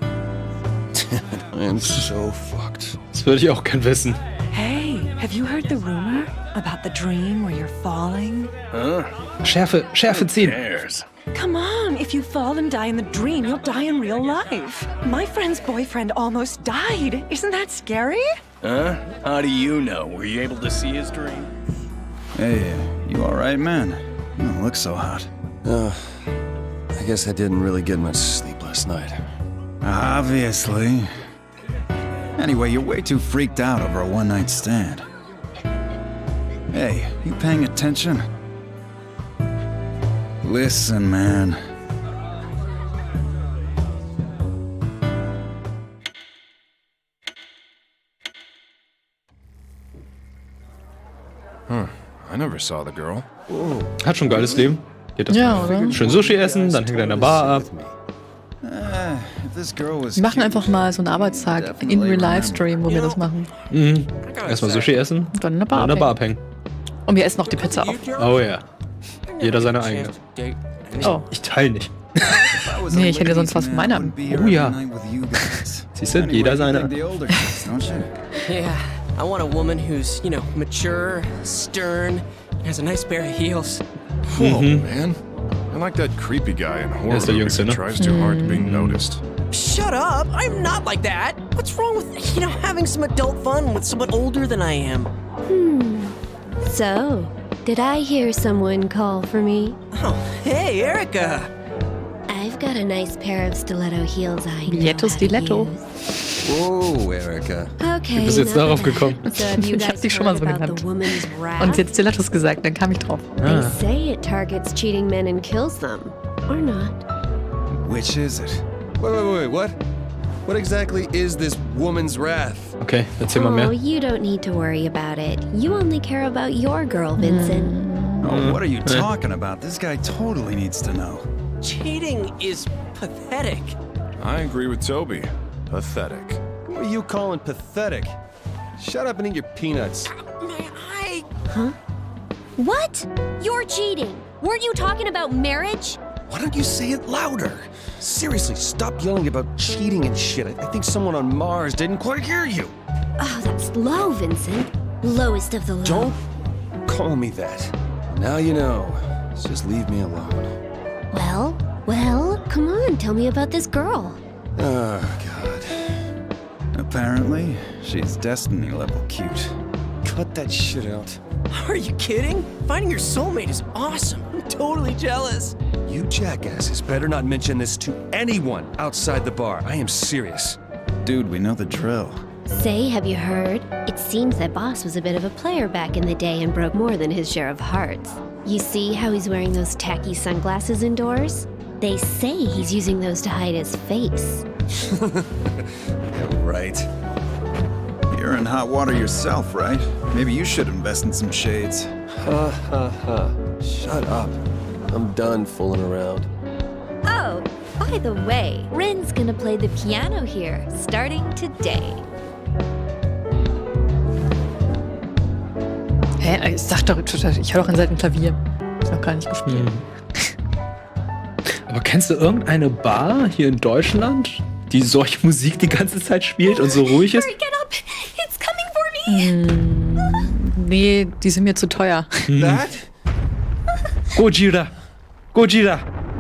I am so fucked. Das würde ich auch gern wissen. Hey, have you heard the rumor about the dream where you're falling? Huh? Schärfe, Schärfe ziehen. Come on, if you fall and die in the dream, you'll die in real life. My friend's boyfriend almost died. Isn't that scary? Huh? How do you know? Were you able to see his dream? Hey, you alright, man? You don't look so hot. Uh, I guess I didn't really get much sleep last night. Obviously. Anyway, you're way too freaked out over a one-night stand. Hey, you paying attention? Listen, man. Huh. I never saw the girl. Hat schon ein geiles Leben. Geht das Ja, mal. oder? Schön Sushi essen, dann hängt er in der Bar ab. Wir machen einfach mal so einen Arbeitstag in Real-Life-Stream, wo wir das machen. Mhm. Erstmal Sushi essen, und dann in der Bar, in der Bar abhängen. abhängen. Und wir essen noch die Pizza auf. Oh ja. Jeder seine eigene. Oh. Ich teile nicht. Nee, ich hätte sonst was von meiner. Oh ja. Siehst du, jeder seine. Yeah, I want a woman who's, you know, mature, stern, and has a nice pair of heels. Whoa, Mhm. man. I like that creepy guy in horror Er ist der movies Jüngste, who ne? tries too hard to be noticed. Shut up! I'm not like that! What's wrong with, you know, having some adult fun with someone older than I am? Hmm. So, did I hear someone call for me? Oh, hey, Erica! I've got a nice pair of stiletto heels I know Biletto how to Stiletto. use. Whoa, Erica. Okay, Wie bist du jetzt darauf gekommen? So have you Ich hab guys sie schon mal heard so about genannt. the woman's wrath? Und jetzt Stilettos gesagt, dann kam ich drauf. They say it targets cheating men and kills them. Or not. Which is it? Wait, wait, wait, what? What exactly is this woman's wrath? Okay, erzähl mal Oh, mehr. you don't need to worry about it. You only care about your girl, Vincent. Oh, what are you talking about? This guy totally needs to know. Cheating is pathetic. I agree with Toby. Pathetic. Who are you calling pathetic? Shut up and eat your peanuts. I... Huh? What? You're cheating. Weren't you talking about marriage? Why don't you say it louder? Seriously, stop yelling about cheating and shit. I, I think someone on Mars didn't quite hear you. Oh, that's low, Vincent. Lowest of the low. Don't call me that. Now you know. Just leave me alone. Well, well, come on, tell me about this girl. Oh, God. Apparently, she's Destiny level cute. Cut that shit out. Are you kidding? Finding your soulmate is awesome. I'm totally jealous. You jackasses better not mention this to anyone outside the bar. I am serious. Dude, we know the drill. Say, have you heard? It seems that Boss was a bit of a player back in the day and broke more than his share of hearts. You see how he's wearing those tacky sunglasses indoors? They say he's using those to hide his face. Yeah, right. You're in hot water yourself, right? Maybe you should invest in some shades. Ha ha ha. Shut up. I'm done fooling around. Oh, by the way, Rin's gonna play the piano here, starting today. Hä? Ich sag doch, ich höre doch an Seiten Klavier. Ist noch gar nicht gespielt. Hm. Aber kennst du irgendeine Bar hier in Deutschland, die solche Musik die ganze Zeit spielt und so ruhig ist? Hurry, get up! It's coming for me! Hm, nee, die sind mir zu teuer. Hm. That? Gojira! Gojira!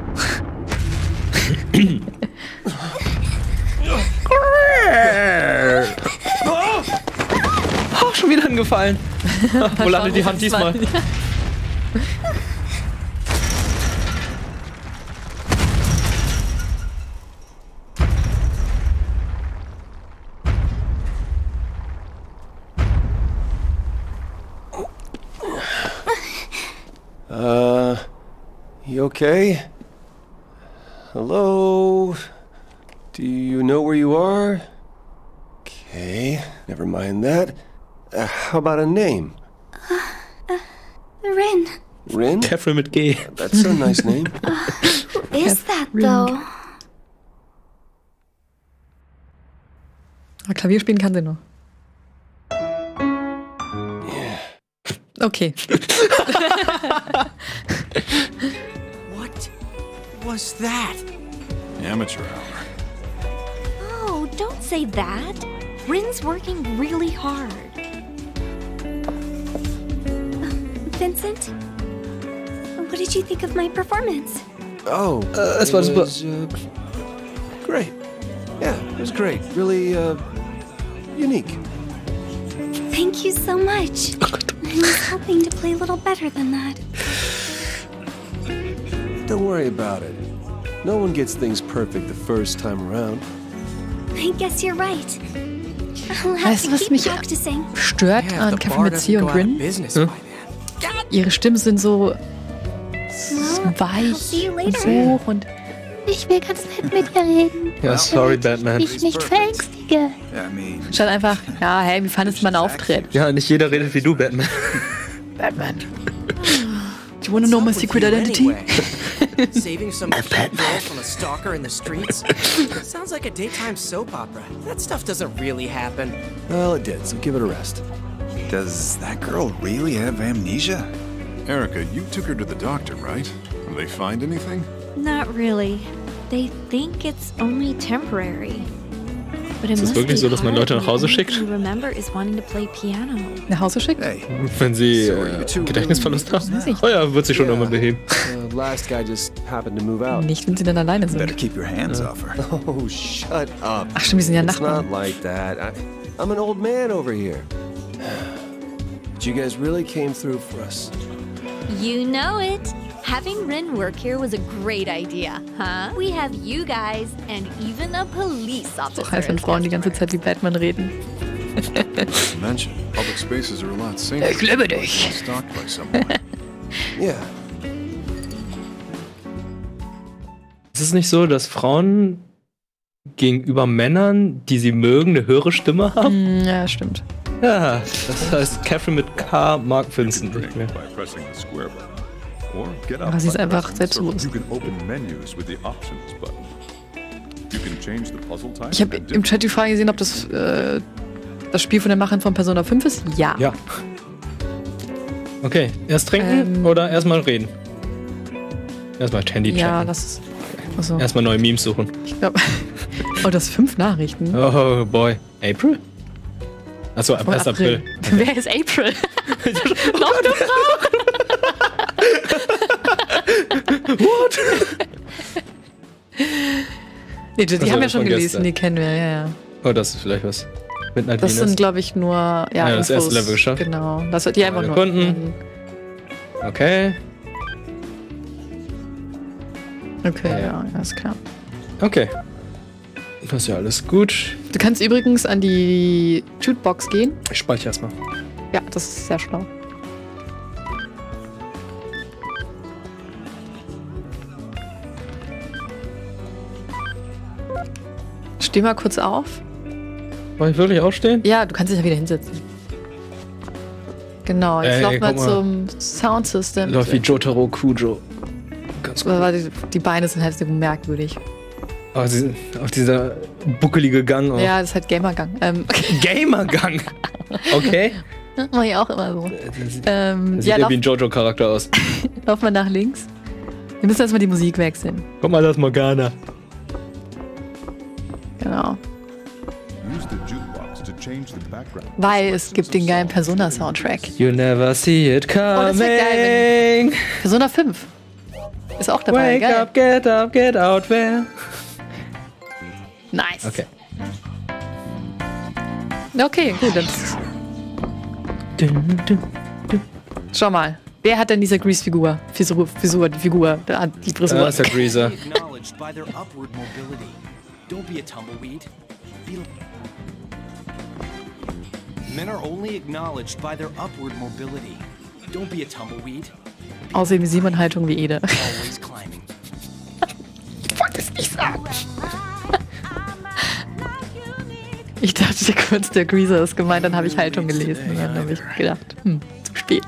Oh, schon wieder hingefallen. Wo landet die Hand diesmal? Uh, you okay? Hello? Do you know where you are? Okay, never mind that. Uh, how about a name? Uh, uh, Rin. Rin? Catherine mit G. That's a nice name. Uh, who is that, though? Aber Klavier spielen kann sie noch. Yeah. Okay. What was that? Amateur hour. Oh, don't say that. Rin's working really hard. Vincent? What did you think of my performance? Oh, uh, es war super. Was, uh, great. Yeah, it was great. Really, uh, unique. Thank you so much. I was hoping to play a little better than that. Don't worry about it. No one gets things perfect the first time around. I guess you're right. I'll have Weißt du, to was keep mich practicing. stört Yeah, an the Catherine bar mit doesn't C und go out of Rin? business Hm? by then. Ihre Stimmen sind so Well, I'll weich see you und later. so hoch und Ich will ganz nett mit dir reden. Ja, sorry, Batman. Ich nicht verängstige. Yeah, I mean, statt einfach, ja, hey, wie fandest du meinen Auftritt? Ja, nicht jeder redet wie du, Batman. Batman. Do you wanna know my secret identity? Saving some cute girl from a stalker in the streets? Sounds like a daytime soap opera. That stuff doesn't really happen. Well, it did, so give it a rest. does that girl really have amnesia? Erica, you took her to the doctor, right? Did they find anything? Not really. They think it's only temporary. But it Ist es must wirklich be so, dass man Leute hard nach Hause when schickt? all you remember is wanting to play piano. Nach Hause schickt? Hey, Wenn sie äh, Gedächtnisverlust haben? Oh ja, wird sich schon immer beheben. The last guy just happened to move out. Nicht, wenn sie dann alleine better sind. keep your hands off her. Oh, shut up. Ach stimmt, die sind ja It's Nachbarn. not like that. I, I'm an old man over here. But you guys really came through for us. You know it. Having Rin work here was a great idea, huh? We have you guys and even a police officer. So heiß, wenn Frauen die ganze Zeit wie Batman reden. Mention, public spaces are a lot safer. Ich liebe dich. Stalked by someone. Yeah. Ist es nicht so, dass Frauen gegenüber Männern, die sie mögen, eine höhere Stimme haben? Hm, ja, stimmt. Ja, das heißt, Catherine mit K mag Vincent nicht mehr. By pressing the square button. Or get up Aber sie ist by einfach pressing selbstbewusst. circle. You can open menus with the options button. You can change the puzzle type. Ich habe im Chat die Frage gesehen, ob das äh, das Spiel von der Macherin von Persona fünf ist. Ja. Ja. Okay, erst trinken Ähm. oder erstmal reden? Erstmal Handy checken. Ja, lass es. Achso. Erstmal neue Memes suchen. Ich glaube. Oh, das fünf Nachrichten. Oh boy. April? Achso, ab Oh, ersten April. Wer ist April? Noch eine Frau? What? Nee, die, die Also, haben wir schon von gelesen, gestern. die kennen wir, ja, ja. Oh, das ist vielleicht was. Midnight Das Venus. sind, glaube ich, nur. Ja, Ja, das erste Infos. Level geschafft. Genau. Das wird die einfach nur. Sekunden. Okay. Okay, ja, ja, ist klar. Okay. Das ist ja alles gut. Du kannst übrigens an die Jukebox gehen. Ich speichere erstmal. Ja, das ist sehr schlau. Steh mal kurz auf. Soll ich wirklich aufstehen? Ja, du kannst dich ja wieder hinsetzen. Genau, jetzt Ey, lauf mal guck mal. zum Soundsystem. Läuft wie Jotaro Kujo. Ganz gut. Aber die, die Beine sind halt so merkwürdig. Oh, sie, auf dieser buckelige Gang. Auch. Ja, das ist halt Gamergang. Ähm, Gamergang? Okay. Mach ich auch immer so. Ähm, Das sieht ja, ja lauf, wie ein Jojo-Charakter aus. lauf mal nach links. Wir müssen erstmal die Musik wechseln. Guck mal, das ist Morgana. Genau. Weil es gibt den geilen Persona-Soundtrack. You never see it coming. Oh, das wird geil, wenn- Persona fünf. Ist auch dabei, Wake geil. up, get up, get out there. Nice. Okay. Okay, gut. Dann schau mal. Wer hat denn diese Grease-Figur? Fisur, Fisur, die Figur. Da hat die Frisur. Ah, ist der Greaser. Acknowledged by their upward mobility. Don't be a tumbleweed. Be Men are only acknowledged by their upward mobility. Don't be a tumbleweed. Aussehen wie Simon, Haltung wie Ede. Always climbing. Ich wollte es nicht sagen. Ich dachte kurz, der Greaser ist gemeint, dann habe ich Haltung gelesen. Und dann habe ich gedacht, hm, zu spät.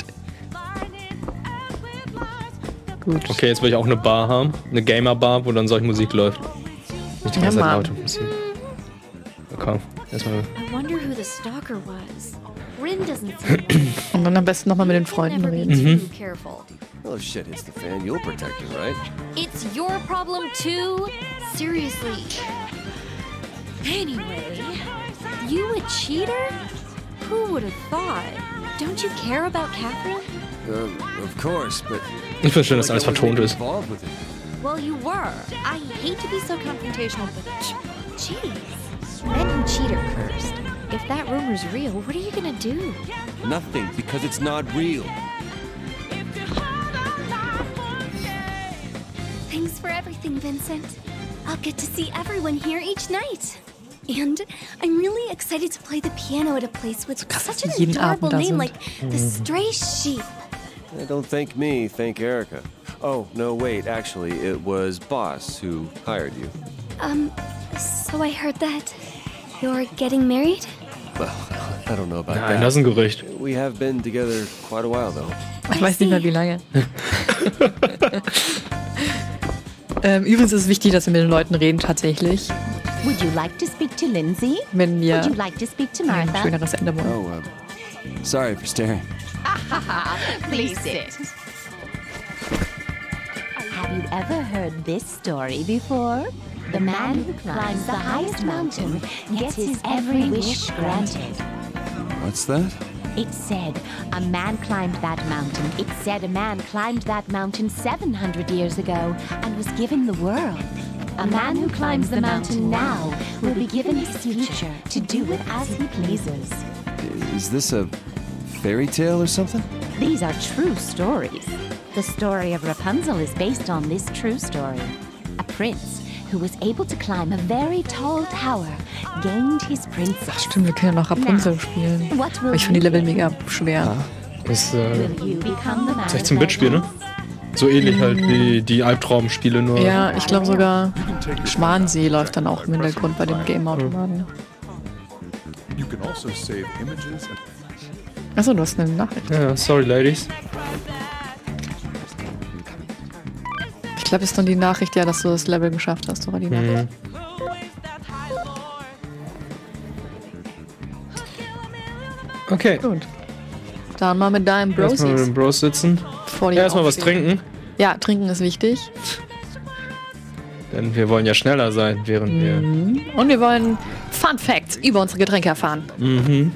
Gut. Okay, jetzt will ich auch eine Bar haben. Eine Gamer-Bar, wo dann solche Musik läuft. Nicht die Ja, ganze Zeit Mann. laute Musik. Okay, erstmal. I wonder who the stalker was. Rin doesn't seem Und dann am besten nochmal mit den Freunden reden. too careful. Well, if shit hits the fan, you'll protect her, right? It's your problem too? Seriously. Anyway, you a cheater? Who would have thought? Don't you care about Catherine? Um, of course, but... Ich finde schön, dass alles vertont ist. Involved with it. Well, you were. I hate to be so confrontational, but jeez. Men who cheat are cursed. If that rumor's real, what are you gonna do? Nothing, because it's not real. Thanks for everything, Vincent. I'll get to see everyone here each night. And I'm really excited to play the piano at a place with such an jeden adorable Abend da name sind. like the Stray Sheep. Eh, Don't thank me, thank Erica. Oh, no, wait, actually, it was Boss who hired you. Um, so I heard that you're getting married? Well, I don't know about Nein, that. das ist ein Gerücht. We have been together quite a while, though. Ich weiß nicht mehr, wie lange. ähm, übrigens ist es wichtig, dass wir mit den Leuten reden, tatsächlich. Would you like to speak to Lindsay? Wenn wir Would you like to speak to ein Martha? schöneres Ende wollen. Oh, uh, sorry for staring. Please sit. Have you ever heard this story before? The man who climbs the highest mountain gets his every wish granted. What's that? It said a man climbed that mountain. It said a man climbed that mountain seven hundred years ago and was given the world. A man who climbs the mountain now will be given his future to do with as he pleases. Is this a fairy tale or something? These are true stories. The story of Rapunzel is based on this true story. A prince who was able to climb a very tall tower gained his princess. Stimmt, wir können ja noch Rapunzel spielen. What will Aber ich finde die Level mega schwer. Ist äh, Will you become the man sechzehn-Bit-Spiel, ne? So ähnlich halt wie die Albtraumspiele, nur. Ja, ich glaube sogar Schwansee läuft dann auch im Hintergrund bei dem Game-Automaten. You can also save images and Achso, du hast eine Nachricht. Ja, sorry, Ladies. Ich glaube, ist dann die Nachricht, ja, dass du das Level geschafft hast, oder die Nachricht? Mhm. Okay. Gut. Dann mal mit deinem Erstmal mit Brosies. den Bros sitzen. Vor die Ja, erstmal was aufstehen. trinken. Ja, trinken ist wichtig. Denn wir wollen ja schneller sein, während Mhm. Und wir wollen Fun Facts über unsere Getränke erfahren. wir. Mhm.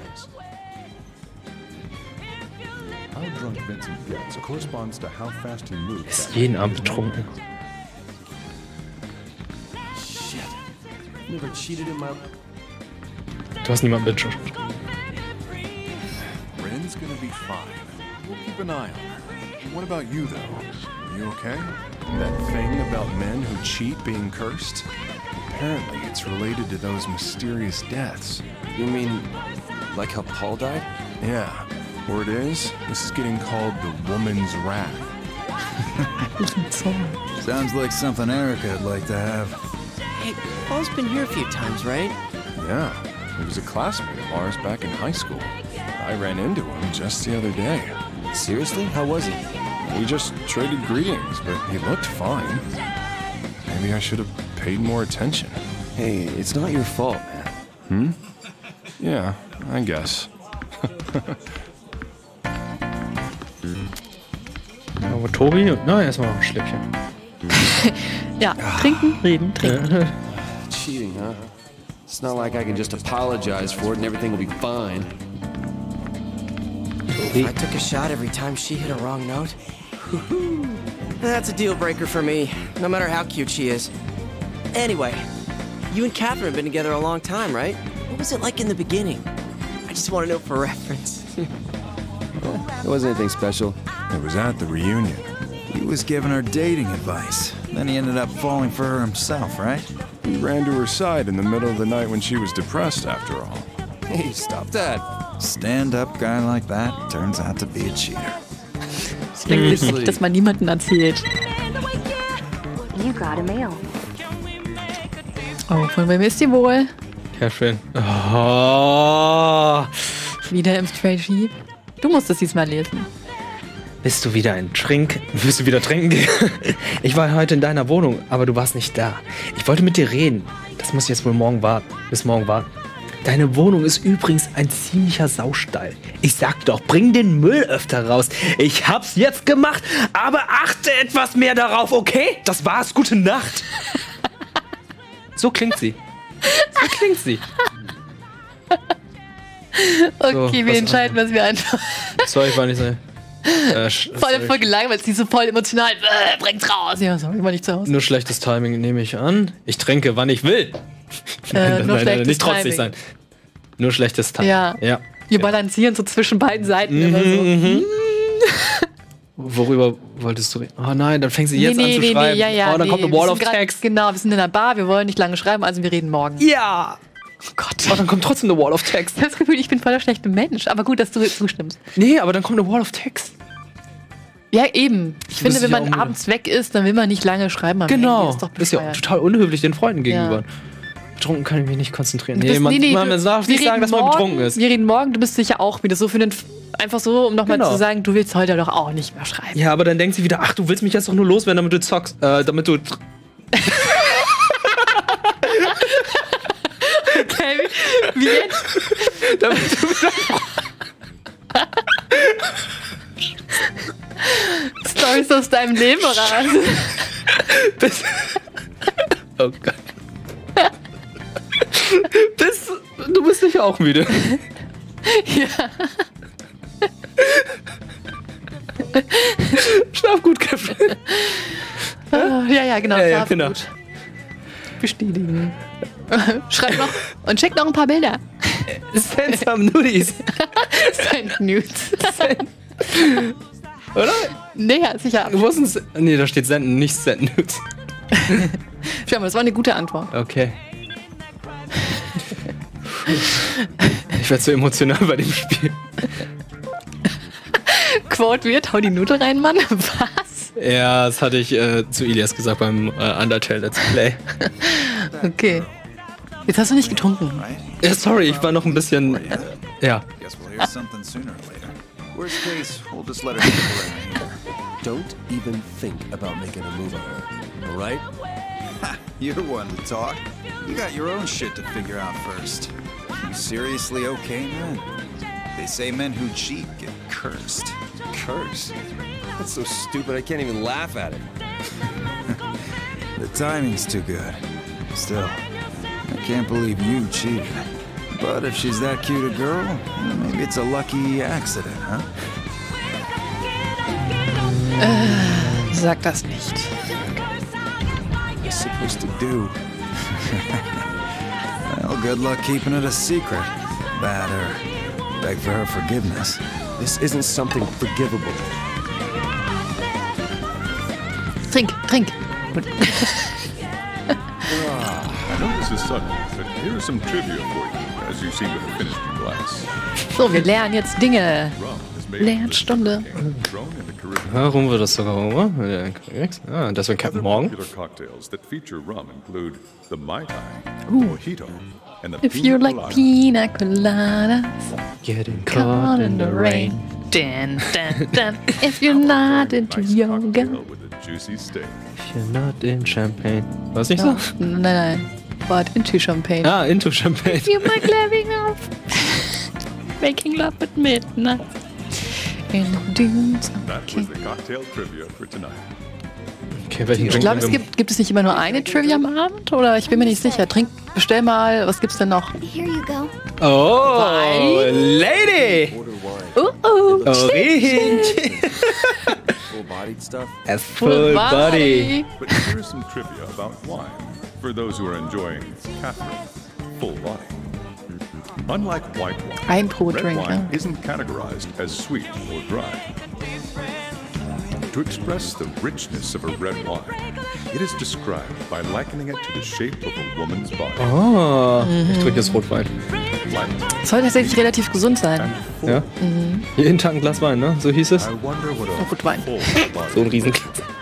how drunk Vincent gets corresponds to how fast he moves. Ist jeden Abend betrunken. Shit. Never cheated in my... Du hast niemanden mit. Ren's gonna be fine. We'll keep an eye on her. What about you, though? Are you okay? That thing about men who cheat being cursed? Apparently, it's related to those mysterious deaths. You mean, like how Paul died? Yeah. Word is, this is getting called the Woman's Wrath. Sounds like something Erica would like to have. Hey, Paul's been here a few times, right? Yeah. He was a classmate of ours back in high school. I ran into him just the other day. Seriously? How was he? We just traded greetings, but he looked fine. Maybe I should have paid more attention. Hey, it's not your fault, man. Hmm? Yeah, I guess. Aber Tobi, na, erstmal noch ein Schlückchen. Ja, trinken, reden, trinken. Cheating, huh? It's not like I can just apologize for it and everything will be fine. If I took a shot every time she hit a wrong note, that's a deal breaker for me, no matter how cute she is. Anyway, you and Catherine have been together a long time, right? What was it like in the beginning? I just want to know for reference. Well, it wasn't anything special. It was at the reunion. He was giving her dating advice. Then he ended up falling for her himself, right? He ran to her side in the middle of the night when she was depressed, after all. Hey, stop that. Stand-up guy like that turns out to be a cheater. Ich denke, das hätte das mal niemandem erzählt. You got a mail. Oh, von wem ist die wohl? Catherine. Oh. Wieder im Straight Sheep. Du musst es diesmal lesen. Bist du wieder ein Trink? Willst du wieder trinken gehen? Ich war heute in deiner Wohnung, aber du warst nicht da. Ich wollte mit dir reden. Das muss jetzt wohl morgen warten. Bis morgen warten. Deine Wohnung ist übrigens ein ziemlicher Saustall. Ich sag doch, bring den Müll öfter raus. Ich hab's jetzt gemacht, aber achte etwas mehr darauf, okay? Das war's. Gute Nacht. So klingt sie. So klingt sie. Okay, so, wir was entscheiden, was wir einfach. Sorry, ich war nicht so. Äh, voll, voll gelangweilt, sie so voll emotional. Äh, bringt's raus. Ja, sorry, ich war nicht zu Hause. Nur schlechtes Timing nehme ich an. Ich trinke, wann ich will. Äh, nein, nur nein, nein, nicht trotzig Timing. sein. Nur schlechtes Timing. Ja. ja. Wir balancieren so zwischen beiden Seiten Mhm, immer so. mhm. Worüber wolltest du reden? Oh nein, dann fängst du jetzt nee, an zu nee, schreiben. Nee, ja, ja, oh, dann nee, kommt eine Wall wir of sind grad- Text. Genau, wir sind in der Bar, wir wollen nicht lange schreiben, also wir reden morgen. Ja! Oh Gott. Oh, dann kommt trotzdem eine Wall of Text. Ich habe das Gefühl, ich bin voll der schlechte Mensch. Aber gut, dass du zustimmst. Nee, aber dann kommt eine Wall of Text. Ja, eben. Ich Du finde, bist wenn ja man auch müde. abends weg ist, dann will man nicht lange schreiben. Am Genau. Handy. Ist doch Das ist ja bescheuert. total unhöflich den Freunden gegenüber. Ja. Betrunken kann ich mich nicht konzentrieren. Du Nee, bist- man, nee, nee, man du- darf wir nicht sagen, reden dass man morgen- betrunken ist. Wir reden morgen, du bist sicher auch wieder so für den. Einfach so, um nochmal Genau. zu sagen, du willst heute doch auch nicht mehr schreiben. Ja, aber dann denkt sie wieder, ach, du willst mich jetzt doch nur loswerden, damit du zockst. Äh, damit du. Okay, wie, wie jetzt? damit du wieder. Storys aus deinem Leben, oder was? Bis, oh Gott. Bis, du bist sicher auch müde. Ja. Schlaf gut, Catherine. Ah, ja, ja, genau. Ja, ja, schlaf genau. gut. Bestätigen. Schreib noch und schick noch ein paar Bilder. Send some nudies. Send nudes. Oder? Nee, ja, sicher. Du musst nee, da steht senden, nicht send nudes. Schau mal, das war eine gute Antwort. Okay. Ich werde so emotional bei dem Spiel. Quote wird, hau die Nude rein, Mann. Was? Ja, das hatte ich äh, zu Ilias gesagt beim äh, Undertale Let's Play. Okay. Jetzt hast du nicht getrunken. Ja, sorry, ich war noch ein bisschen. Äh, ja. Guess we'll hear something sooner or later. Worst case, we'll just let her get right here. Don't even think about making a move on her, alright? Ha, you're one to talk. You got your own shit to figure out first. You seriously okay, man? They say men who cheat get cursed. Curse? That's so stupid I can't even laugh at it. The timing's too good. Still, I can't believe you cheated. But if she's that cute a girl, maybe it's a lucky accident, huh? Äh, sag das nicht. What is supposed to do? Well, good luck keeping it a secret. Bad her. Beg for her forgiveness. This isn't something forgivable. Trink, trink. Gut. Oh, know this is sudden, but here is some trivia for you, as you seem to have finished your glass. So, wir lernen jetzt Dinge. Lernstunde. Warum wird das sogar Oma? Ah, das wird Captain Morgan. Cocktails that feature rum include the Mai Tai, Ooh. Mojito, and the If you like pina coladas, getting caught in the rain. Dun, dun, dun. If you're not into yoga. Juicy steak. If you're not in champagne. Was nicht No, so? nein, nein. But into champagne. Ah, into champagne. You like living off. Making love at midnight. In the dunes. That was the cocktail trivia for tonight. Okay, welchen Ich Drink glaube, es nehmen wir? gibt, gibt es nicht immer nur eine Trivia am Abend? Oder ich bin mir nicht sicher. Trink, bestell mal, was gibt's denn noch? Here you go. Oh, Wein. Lady! Uh oh, Oh, riecht! Full-bodied stuff. A full body. But here's some trivia about wine for those who are enjoying Catherine full body. Unlike white wine, Ein pro red Drink, wine ja. isn't categorized as sweet or dry. To express the richness of a red wine, it is described by likening it to the shape of a woman's body. Oh, ich trinke jetzt Rotwein. Das soll tatsächlich relativ gesund sein. Ja? Mhm. Jeden Tag ein Glas Wein, ne? So hieß es? Rotwein. So ein Riesenglas.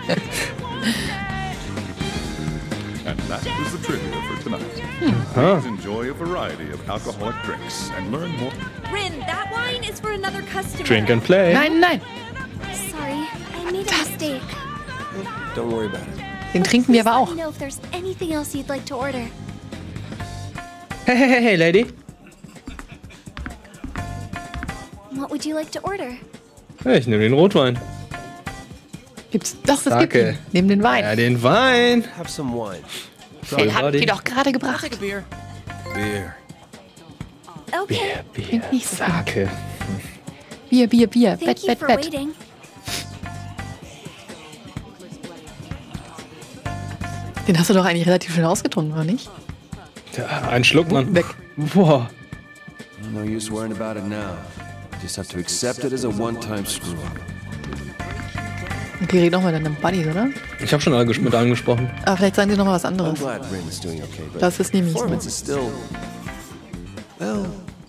And that is the trivia for tonight. Huh. Please enjoy a variety of alcoholic drinks and learn more. Rin, that wine is for another customer. Drink and play. Nein, nein. Sorry, I made a mistake. Don't worry about it. Den trinken wir aber auch. Let me know if there's anything else you'd like to order. Hey, hey, hey, hey, Lady. What would you like to order? Hey, ich nehme den Rotwein. Gibt's doch, das gibt Sake. ihn. Nimm den Wein. Ja, den Wein. Have some wine. Den hab ich dir doch gerade gebracht. Take a beer. Beer. Okay. Bier, Nicht so. Sake. Bier, Bier, Bier. Thank Bett, you Bett, for Bett. waiting. Den hast du doch eigentlich relativ schnell ausgetrunken, oder nicht? Ja, ein Schluck, Mann. Weg. Boah. No use worrying about it now. Just have to accept it as a one-time screw-up. Okay, red nochmal mit deinen Buddies, oder? Ich habe schon alle ges- mit allen gesprochen. Aber vielleicht sagen sie nochmal was I'm anderes. glad Rin is doing okay, but Das ist nämlich so. performance is still, well,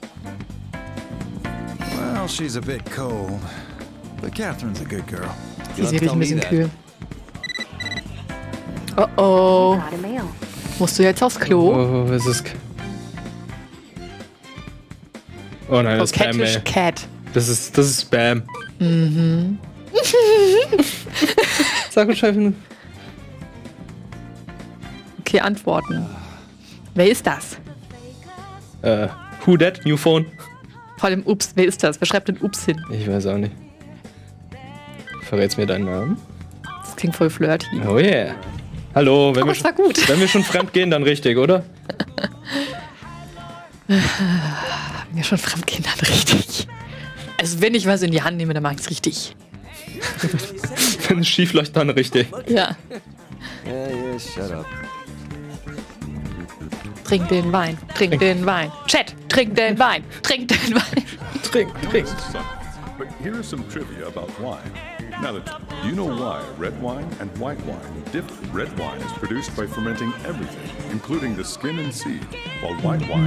Well, she's a bit cold, but Catherine's a good girl. Die ist wirklich ein bisschen kühl. Oh oh. Musst du jetzt aufs Klo? Oh, es ist. Oh nein, das Oh, ist Spam, Catfish ey. Cat. Das ist, das ist Spam. Mhm. Sag uns Chefin. Okay, antworten. Wer ist das? Äh, who that? New phone? Vor allem Ups, wer ist das? Wer schreibt denn Ups hin? Ich weiß auch nicht. Verrätst mir deinen Namen? Das klingt voll flirty. Oh yeah. Hallo, wenn, Oh, wir, das war gut. wenn wir schon fremd gehen, dann richtig, oder? Wenn wir schon fremd gehen, dann richtig. Also wenn ich was in die Hand nehme, dann mache ich es richtig. Wenn es schief läuft, dann richtig. Ja. yeah, yeah, shut up. Trink den Wein, trink den Wein. Chat, trink den Wein, trink den Wein. Trink, trink. But here is some trivia about wine. Now, that do you know why red wine and white wine differ? Red wine is produced by fermenting everything, including the skin and seed, while white wine.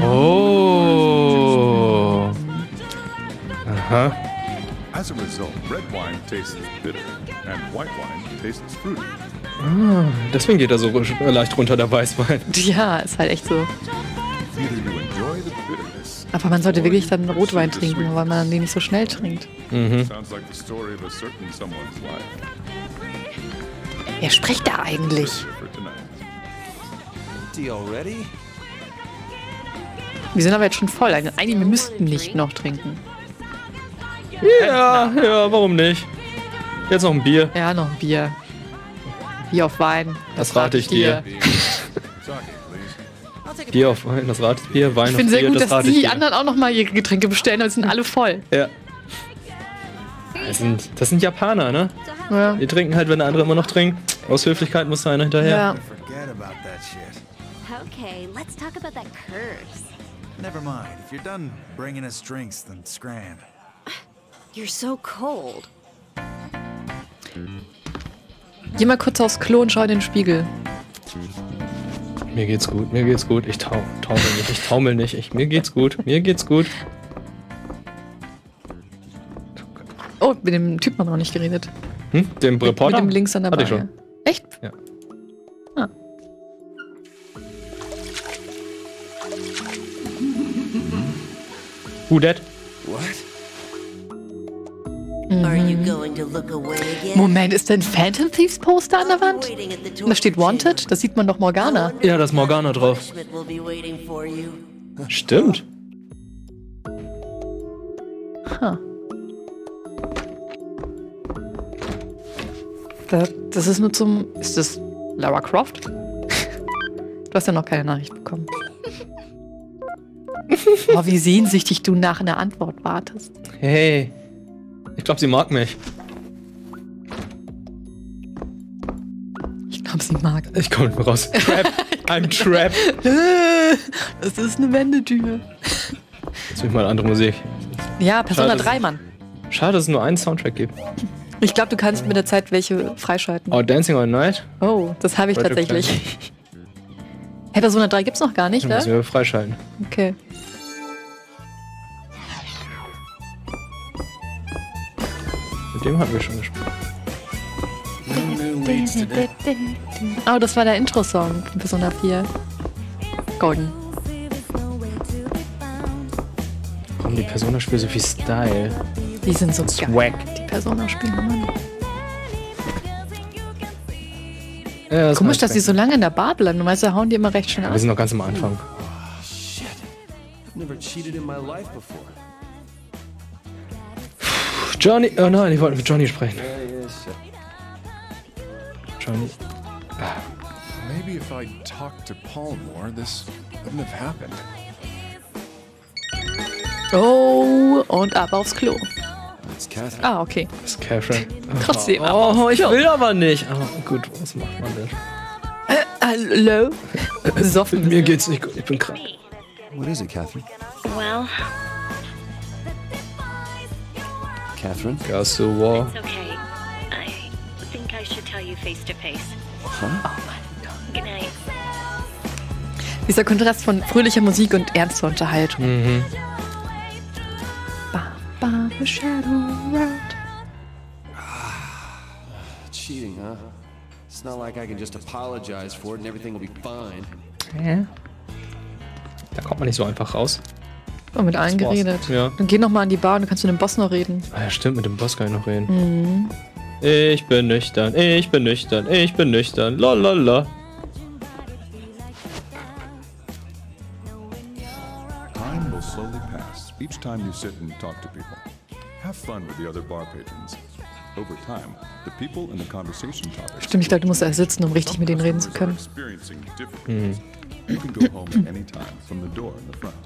Oh. Aha. As a result, red wine tastes bitter, and white wine tastes fruity. Ah, deswegen geht er so leicht runter, der Weißwein. Ja, ist halt echt so. Either you enjoy the bitterness. Aber man sollte wirklich dann Rotwein trinken, weil man den nicht so schnell trinkt. Mhm. Sounds like the story of a certain someone's life. Wer spricht da eigentlich? For tonight. Tea already? Wir sind aber jetzt schon voll. Also eigentlich, wir müssten nicht noch trinken. Ja, ja, warum nicht? Jetzt noch ein Bier. Ja, noch ein Bier. Bier auf Wein. Das rate ich dir. Bier auf Wein, das rate ich dir. Wein Ich auf finde sehr Bier, gut, das dass rate ich die dir. anderen auch nochmal ihre Getränke bestellen, aber sie sind alle voll. Ja. Das sind, das sind Japaner, ne? Ja. Die trinken halt, wenn der andere immer noch trinkt. Aus Höflichkeit muss da einer hinterher. Ja. Forget about that shit. Okay, let's talk about that curse. Never mind. If you're done bringing us drinks, then scram. You're so cold. Geh mal kurz aufs Klo und schau in den Spiegel. Mir geht's gut, mir geht's gut. Ich tau taumel nicht, ich taumel nicht. Ich, mir geht's gut, mir geht's gut. Oh, mit dem Typen haben wir noch nicht geredet. Hm? Dem Reporter? Mit dem Links an der Hatte ich Bar. schon. Echt? Ja. Ah. Who that? What? Mhm. Are you going to look away again? Moment, ist denn Phantom Thieves Poster an der Wand? Da steht Wanted, das sieht man doch Morgana. Ja, da ist Morgana drauf. Will be waiting for you. Stimmt. Huh. Das, das ist nur zum... Ist das Lara Croft? Du hast ja noch keine Nachricht bekommen. Oh, wie sehnsüchtig du nach einer Antwort wartest. Hey. Ich glaube, sie mag mich. Ich glaube, sie mag. Ich komme nicht mehr raus. Trap. I'm trapped. Das ist eine Wendetür. Jetzt will ich mal andere Musik. Ja, Persona Schade, drei, Mann. Schade, dass es nur einen Soundtrack gibt. Ich glaube, du kannst mit der Zeit welche freischalten. Oh, Dancing All Night? Oh, das habe ich Retro tatsächlich. Hey, Persona drei gibt's noch gar nicht, Ja, ne? müssen wir freischalten. Okay. Mit dem hatten wir schon gesprochen. Oh, das war der Intro-Song von Persona vier. Golden. Warum die Persona-Spiele so viel Style? Die sind so Swag. geil. Die Persona-Spiele, Mann. Ja, das Komisch, dass die so lange in der Bar bleiben. Normalerweise hauen die immer recht schnell ja, ab. wir sind noch ganz am Anfang. Shit. I've never cheated in my life before. Johnny, oh nein, ich wollte mit Johnny sprechen. Yeah, yeah, shit. Johnny. Maybe if I'd talked to Paul more, this wouldn't have happened. Oh, und ab aufs Klo. It's Catherine. Ah, okay. Das ist Catherine. Trotzdem. Oh, ich will aber nicht. Oh, gut, was macht man denn? Äh, hallo? Besoffen. Mir geht's nicht gut, ich bin krank. What is it, Catherine? Well, Catherine? Ja, so wow. it's okay. I think I should tell you face to face. Huh? Good night. Dieser Kontrast von fröhlicher Musik und ernster Unterhaltung. Mhm. Ba, ba, the shadow road. Cheating, huh? It's not like I can just apologize for it and everything will be fine. Ja. Da kommt man nicht so einfach raus. Oh, mit allen Das war's. geredet. Ja. Dann geh noch mal an die Bar und dann kannst du mit dem Boss noch reden. Ah ja, stimmt, mit dem Boss kann ich noch reden. Mhm. Ich bin nüchtern, ich bin nüchtern, ich bin nüchtern, lalala. Time will slowly pass each time you sit and talk to people. Have fun with the other bar patrons. Over time, the people in the conversation topics. Stimmt, ich glaube, du musst erst sitzen, um richtig mit denen reden zu können. Experiencing different. Mhm. You can go home at any time from the door in the front.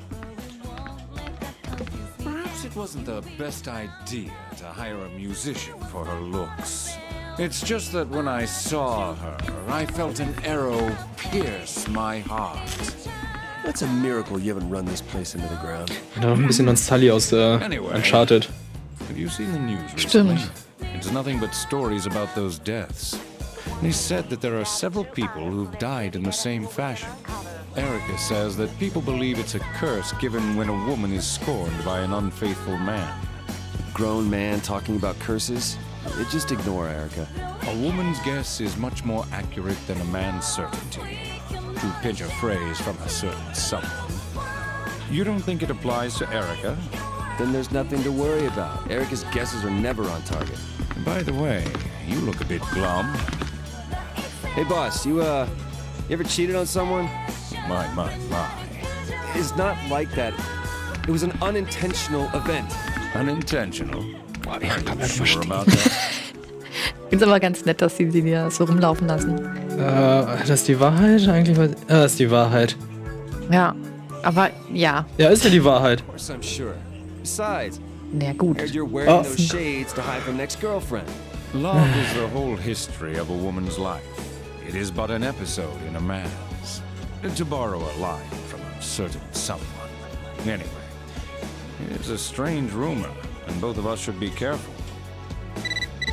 Perhaps it wasn't the best idea to hire a musician for her looks. It's just that when I saw her, I felt an arrow pierce my heart. That's a miracle you haven't run this place into the ground. Und dann noch ein bisschen an Sully aus äh, Uncharted. Have you seen the news Stimmt. recently? It's nothing but stories about those deaths. They said that there are several people who've died in the same fashion. Erica says that people believe it's a curse given when a woman is scorned by an unfaithful man. Grown man talking about curses? Just ignore Erica. A woman's guess is much more accurate than a man's certainty. To pinch a phrase from a certain someone. You don't think it applies to Erica? Then there's nothing to worry about. Erica's guesses are never on target. By the way, you look a bit glum. Hey boss, you uh, you ever cheated on someone? My, my, my. It's not like that. It was an unintentional event. Unintentional? Boah, wie kann man das Sure verstehen? about that? Ich finde es aber ganz nett, dass sie sie wieder so rumlaufen lassen. Äh, das ist die Wahrheit? Eigentlich war. Ah, das ist die Wahrheit. Ja, aber ja. Ja, ist ja die Wahrheit. Of course, I'm sure. Besides, Na gut. heard you're wearing Oh. those shades to hide from an ex-girlfriend. Love is the whole history of a woman's life. It is but an episode in a man's. To borrow a line from a certain someone. Anyway, it's a strange rumor, and both of us should be careful.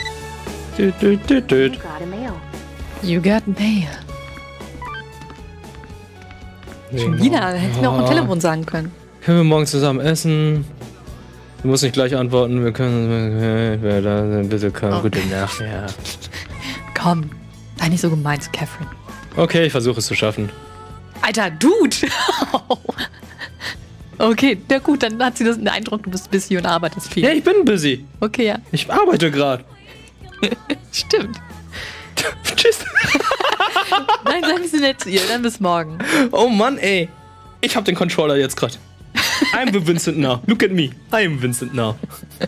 Düt, düt, düt, düt. You got a mail. You got mail. Schon wieder, hättest du mir auch am Telefon sagen können. Können wir morgen zusammen essen? Du musst nicht gleich antworten, wir können... Bitte komm, oh. Gute Nacht, ja. Komm, sei nicht so gemein zu Catherine. Okay, ich versuche es zu schaffen. Alter, Dude! Okay, na gut, dann hat sie das den Eindruck, du bist busy und arbeitest viel. Ja, ich bin busy. Okay, ja. Ich arbeite gerade. Stimmt. Tschüss. Nein, sei nicht so nett zu ihr, dann bis morgen. Oh Mann, ey. Ich hab den Controller jetzt gerade. I'm the Vincent now. Look at me. I'm Vincent now.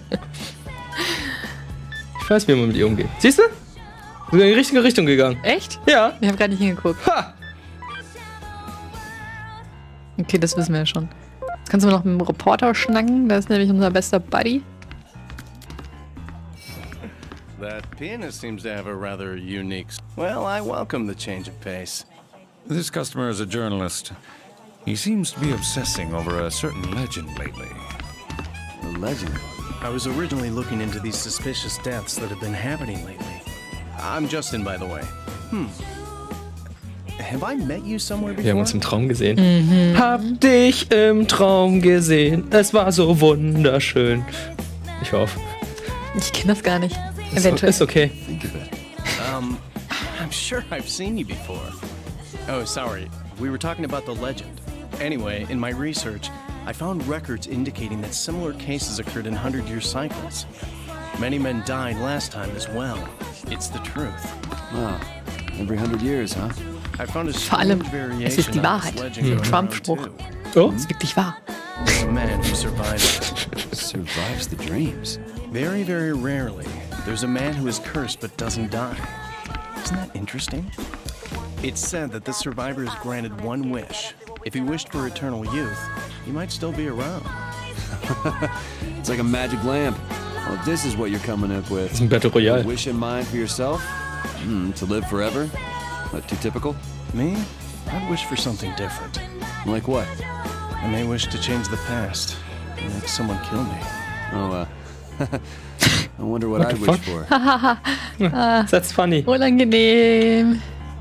Ich weiß, wie man mit ihr umgeht. Siehst du? Wir sind in die richtige Richtung gegangen. Echt? Ja. Ich habe gar nicht hingeguckt. Ha. Okay, das wissen wir ja schon. Jetzt kannst du noch mit dem Reporter schnacken. Das ist nämlich unser bester Buddy. That pianist seems to have a rather unique... Well, I welcome the change of pace. This customer is a journalist. He seems to be obsessing over a certain legend lately. A legend? I was originally looking into these suspicious deaths that have been happening lately. I'm Justin, by the way. Hmm. Have I met you somewhere before? Wir haben uns im Traum gesehen. Mhm. Hab dich im Traum gesehen. Es war so wunderschön. Ich hoffe. Ich kenne das gar nicht. Ist, Eventuell. Ist okay. Um, I'm sure I've seen you before. Oh, sorry. We were talking about the legend. Anyway, in my research, I found records indicating that similar cases occurred in hundred-year cycles. Many men died last time as well. It's the truth. Wow. Every hundred years, huh? I found a Vor allem, strange variation es ist die Wahrheit. of this legend Ein going Trump-Spruch. around, Oh? Das ist wirklich wahr. too. A man who survives. Survives the dreams. Very, very rarely, there's a man who is cursed but doesn't die. Isn't that interesting? It's said that the survivor is granted one wish. If he wished for eternal youth, he might still be around. It's like a magic lamp. Well, if this is what you're coming up with. It's a Battle Royale. A wish in mind for yourself? Hmm, to live forever? Not too typical? Me? I'd wish for something different. Like what? I may wish to change the past and make someone kill me. Oh, uh... I wonder what, What I'd the wish fuck? for. Ah, That's funny. unangenehm.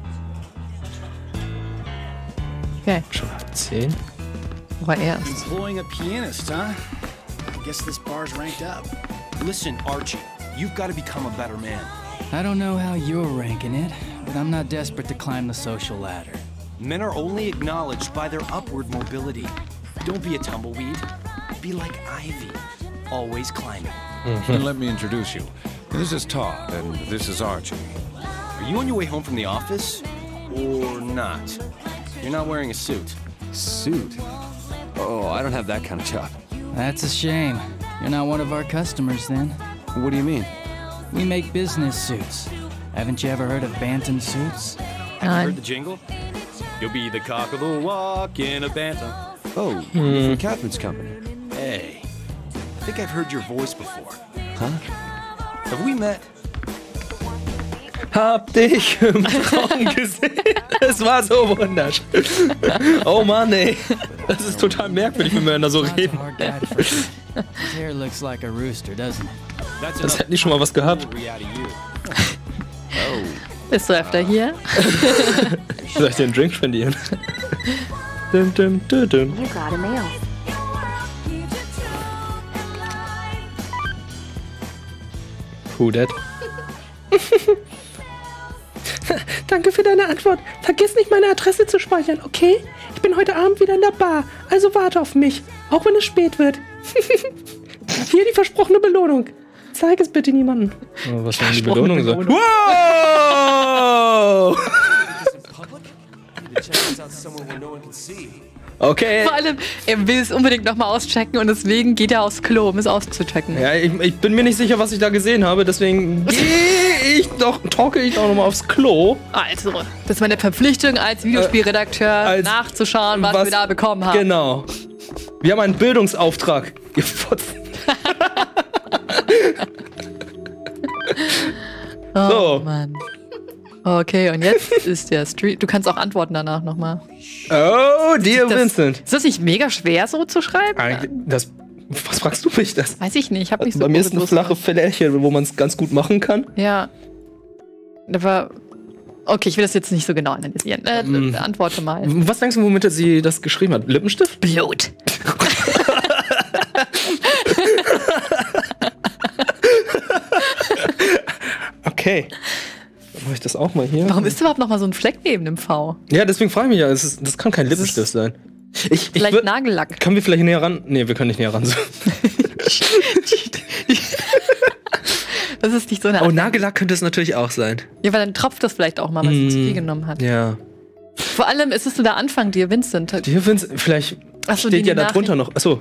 Okay, Schon ab zehn. aber erst. Employing a pianist, huh? I guess this bar's ranked up. Listen, Archie, you've got to become a better man. I don't know how you're ranking it, but I'm not desperate to climb the social ladder. Men are only acknowledged by their upward mobility. Don't be a tumbleweed. Be like Ivy, always climbing. And let me introduce you. This is Todd, and this is Archie. Are you on your way home from the office? Or not? You're not wearing a suit. Suit? Oh, I don't have that kind of job. That's a shame. You're not one of our customers then. What do you mean? We make business suits. Haven't you ever heard of Bantam suits? Have you heard the jingle? You'll be the cock of the walk in a bantam. Oh, you're from Catherine's company. Hey, I think I've heard your voice before. Huh? Have we met? Hab dich im Traum gesehen. Es war so wunderschön. Oh Mann, ey. Das ist total merkwürdig, wenn Männer so reden. His hair looks like a rooster, doesn't it? Das hätte nicht schon mal was gehabt. Oh. Bist du öfter hier? Soll ich dir einen Drink spendieren? Dum, dum, dum, dum. You got a mail. Who dat? Danke für deine Antwort. Vergiss nicht, meine Adresse zu speichern, okay? Ich bin heute Abend wieder in der Bar, also warte auf mich, auch wenn es spät wird. Hier die versprochene Belohnung. Zeig es bitte niemandem. Oh, was soll die Belohnung sein? Wow! Okay. Vor allem, er will es unbedingt nochmal auschecken und deswegen geht er aufs Klo, um es auszuchecken. Ja, ich, ich bin mir nicht sicher, was ich da gesehen habe, deswegen gehe ich doch, talke ich doch nochmal aufs Klo. Also, das ist meine Verpflichtung als Videospielredakteur, als nachzuschauen, was, was wir da bekommen haben. Genau. Wir haben einen Bildungsauftrag. Ihr Fotzen. Oh, so. Mann. Okay, und jetzt ist der Street. Du kannst auch antworten danach nochmal. Oh, dear das, Vincent. Ist das nicht mega schwer so zu schreiben? Eigentlich, das, was fragst du mich das? Weiß ich nicht, ich hab nicht so Bei mir ist eine flache Fläche, wo man es ganz gut machen kann. Ja. Aber Okay, ich will das jetzt nicht so genau analysieren. Äh, Mm. Antworte mal. Was denkst du, womit sie das geschrieben hat? Lippenstift? Blut. Okay. Dann mache ich das auch mal hier. Warum ist überhaupt noch mal so ein Fleck neben dem V? Ja, deswegen frage ich mich ja, das, ist, das kann kein Lippenstift sein. Ich, ich Vielleicht würd- Nagellack. Können wir vielleicht näher ran? Nee, wir können nicht näher ran. Das ist nicht so eine Oh, Nagellack könnte es natürlich auch sein. Ja, weil dann tropft das vielleicht auch mal, weil es Mm. zu viel genommen hat. Ja. Vor allem ist es nur der Anfang, Dear Vincent. Dear Vincent, vielleicht Ach so, steht die ja da Nachricht. drunter noch. Achso.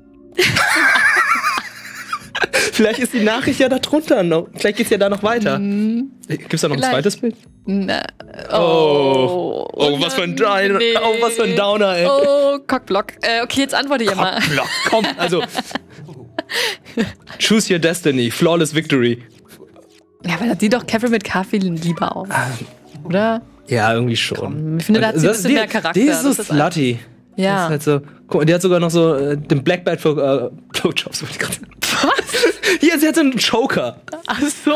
Vielleicht ist die Nachricht ja da drunter noch. Vielleicht geht's ja da noch weiter. Mm. Gibt's da noch ein Vielleicht. zweites Bild? Na, Oh. Oh, was für ein Downer. nee. Oh, was für ein Downer, ey. Oh, Cockblock. Äh, okay, jetzt antworte ich mal. Cockblock. Komm, also. Choose your destiny. Flawless victory. Ja, aber da sieht doch Catherine mit Kaffee lieber aus. Oder? Ja, irgendwie schon. Ich finde, da hat sie ein Das- bisschen die- mehr Charakter. Die ist so Das ist ein- slutty. Ja. Das ist halt so, guck mal, die hat sogar noch so äh, den Black Belt für äh, Blowjobs. wollte ich grad sagen. Was? Hier, sie hat so einen Choker. Ach so.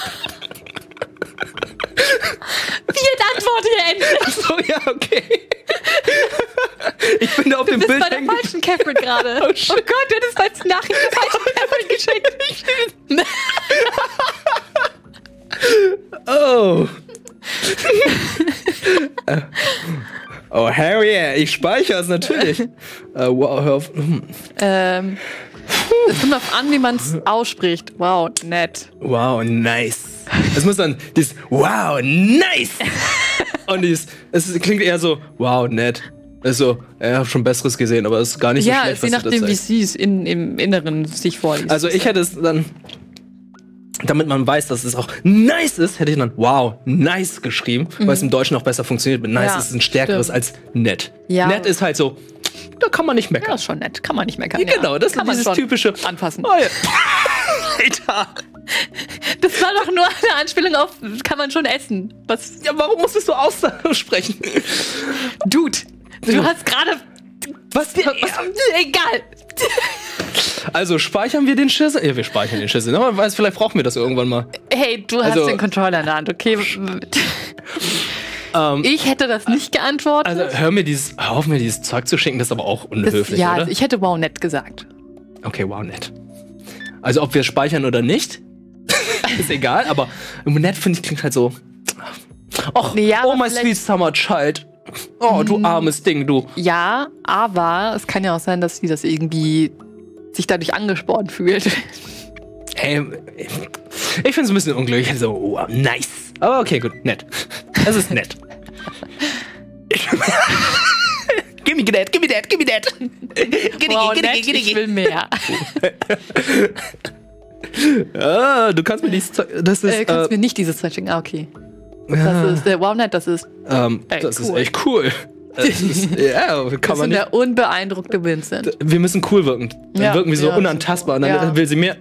Vierte Antwort hier endlich. Ach so, ja, okay. Ich bin da auf Du dem bist Bild bei der hängen- falschen Catherine gerade. Oh, Oh, shit. Gott, du hättest als Nachricht der falschen Catherine geschickt. Oh. Äh, oh, hell yeah, ich speichere es natürlich. Äh, wow, hör auf. Hm. ähm, es kommt darauf an, wie man es ausspricht. Wow, nett. Wow, nice. Es muss dann dieses Wow, nice. Und dieses, es klingt eher so, wow, nett. Also, ich habe schon Besseres gesehen, aber es ist gar nicht Ja, so schlecht, je was du da nachdem, wie zeigst. sie es in, im Inneren sich vorliest. Also ich hätte es dann, damit man weiß, dass es auch nice ist, hätte ich dann wow, nice geschrieben, Mhm. weil es im Deutschen auch besser funktioniert. Mit nice Ja, ist ein stärkeres stimmt. als nett. Ja. Nett ist halt so, da kann man nicht meckern. Ja, ist schon nett. Kann man nicht meckern. Ja, genau, ja. das kann ist man dieses schon typische anfassen. Oh, ja. Alter. Das war doch nur eine Anspielung auf, kann man schon essen. Was? Ja, warum musstest du aussprechen? Dude, du hast gerade. Was? was? Egal. Also speichern wir den Schissel? Ja, wir speichern den Schissel. Man weiß, vielleicht brauchen wir das irgendwann mal. Hey, du Also- hast den Controller in der Hand, okay? Ähm, Ich hätte das nicht geantwortet. also hör mir dieses, hör auf mir dieses Zeug zu schenken, das ist aber auch das, unhöflich, ja, oder? also ich hätte wow nett gesagt. Okay, wow, nett. Also ob wir speichern oder nicht, ist egal, aber nett finde ich klingt halt so. Och, Ja, oh aber my vielleicht- sweet summer child. Oh, du armes Ding, du. Ja, aber es kann ja auch sein, dass sie das irgendwie sich dadurch angespornt fühlt. Hey, ich finde es ein bisschen unglücklich. So, wow, nice. Aber okay, gut, nett. Es ist nett. Give me that, give me that, give me that. Wow, nett, ich will mehr. Ah, du kannst mir dieses Zeug. Das ist. äh, kannst äh, mir nicht dieses Zeug schenken. Ah, okay. ja, Das ist, äh, wow, nett, das ist. ähm, Ey, das ist cool. echt cool. Das ist, ja, kann Das man ist nicht. der unbeeindruckte Vincent. Wir müssen cool wirken. Dann Ja, wirken wir so ja. unantastbar. Und dann Ja. will sie mehr.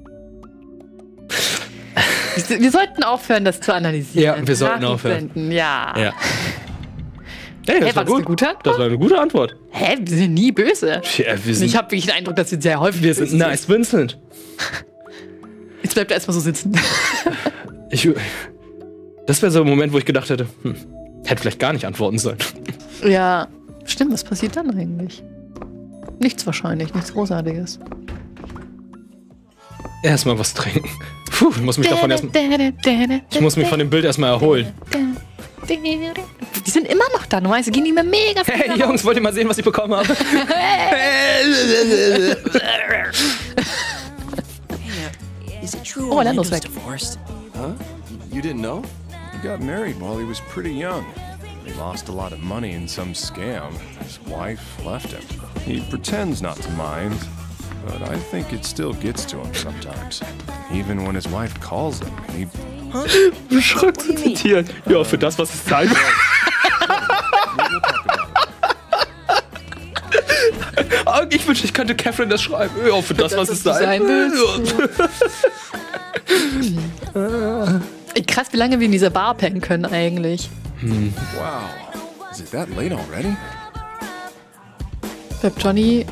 Wir sollten aufhören, das zu analysieren. Ja, wir sollten Nachricht aufhören. senden, Ja. Ja. Hey, das Hey, war war das eine gut. gute Antwort? Das war eine gute Antwort. Hä, wir sind nie böse. Ja, wir sind, Ich habe wirklich den Eindruck, dass wir sehr häufig wir sind böse nice, Vincent. Jetzt bleibt er erstmal so sitzen. Ich, das wäre so ein Moment, wo ich gedacht hätte, hm, hätte vielleicht gar nicht antworten sollen. Ja, stimmt, was passiert dann eigentlich? Nichts wahrscheinlich, nichts Großartiges. Erstmal was trinken. Puh, ich muss mich davon erstmal. Ich muss mich von dem Bild erstmal erholen. Die sind immer noch da, normalerweise gehen die mir mega viel Hey nach Jungs, wollt ihr mal sehen, was ich bekommen habe? Is it true Oh, Orlando's Orlando's weg. divorced? Huh? You didn't know? He got married while he was pretty young. He lost a lot of money in some scam. His wife left him. He pretends not to mind, but I think it still gets to him sometimes. Even when his wife calls him, he... Beschränkt zu zitieren. Ja, für das, was es sein will. Ich wünschte, ich könnte Catherine das schreiben. Ja, für das, was es sein will. Ey, krass, wie lange wir in dieser Bar pennen können eigentlich. Hm. Wow. Is it that late already? Ich glaub, Johnny.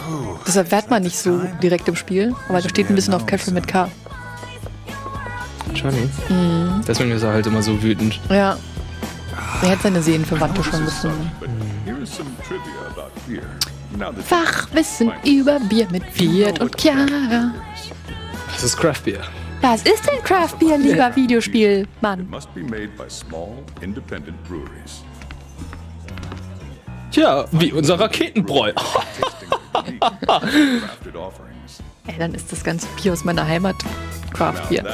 Das erfährt man nicht so direkt im Spiel, aber da steht ein bisschen auf Catherine mit K. Johnny? Mhm. Deswegen ist er halt immer so wütend. Ja. Er hat seine Seelenverwandte schon gefunden. Fachwissen über Bier mit Wirt und Chiara. Das ist Craft Beer. Was ist denn Craft Beer, lieber Videospiel, Mann? Tja, wie unser Raketenbräu. Ey, dann ist das ganze Bier aus meiner Heimat Craft Beer.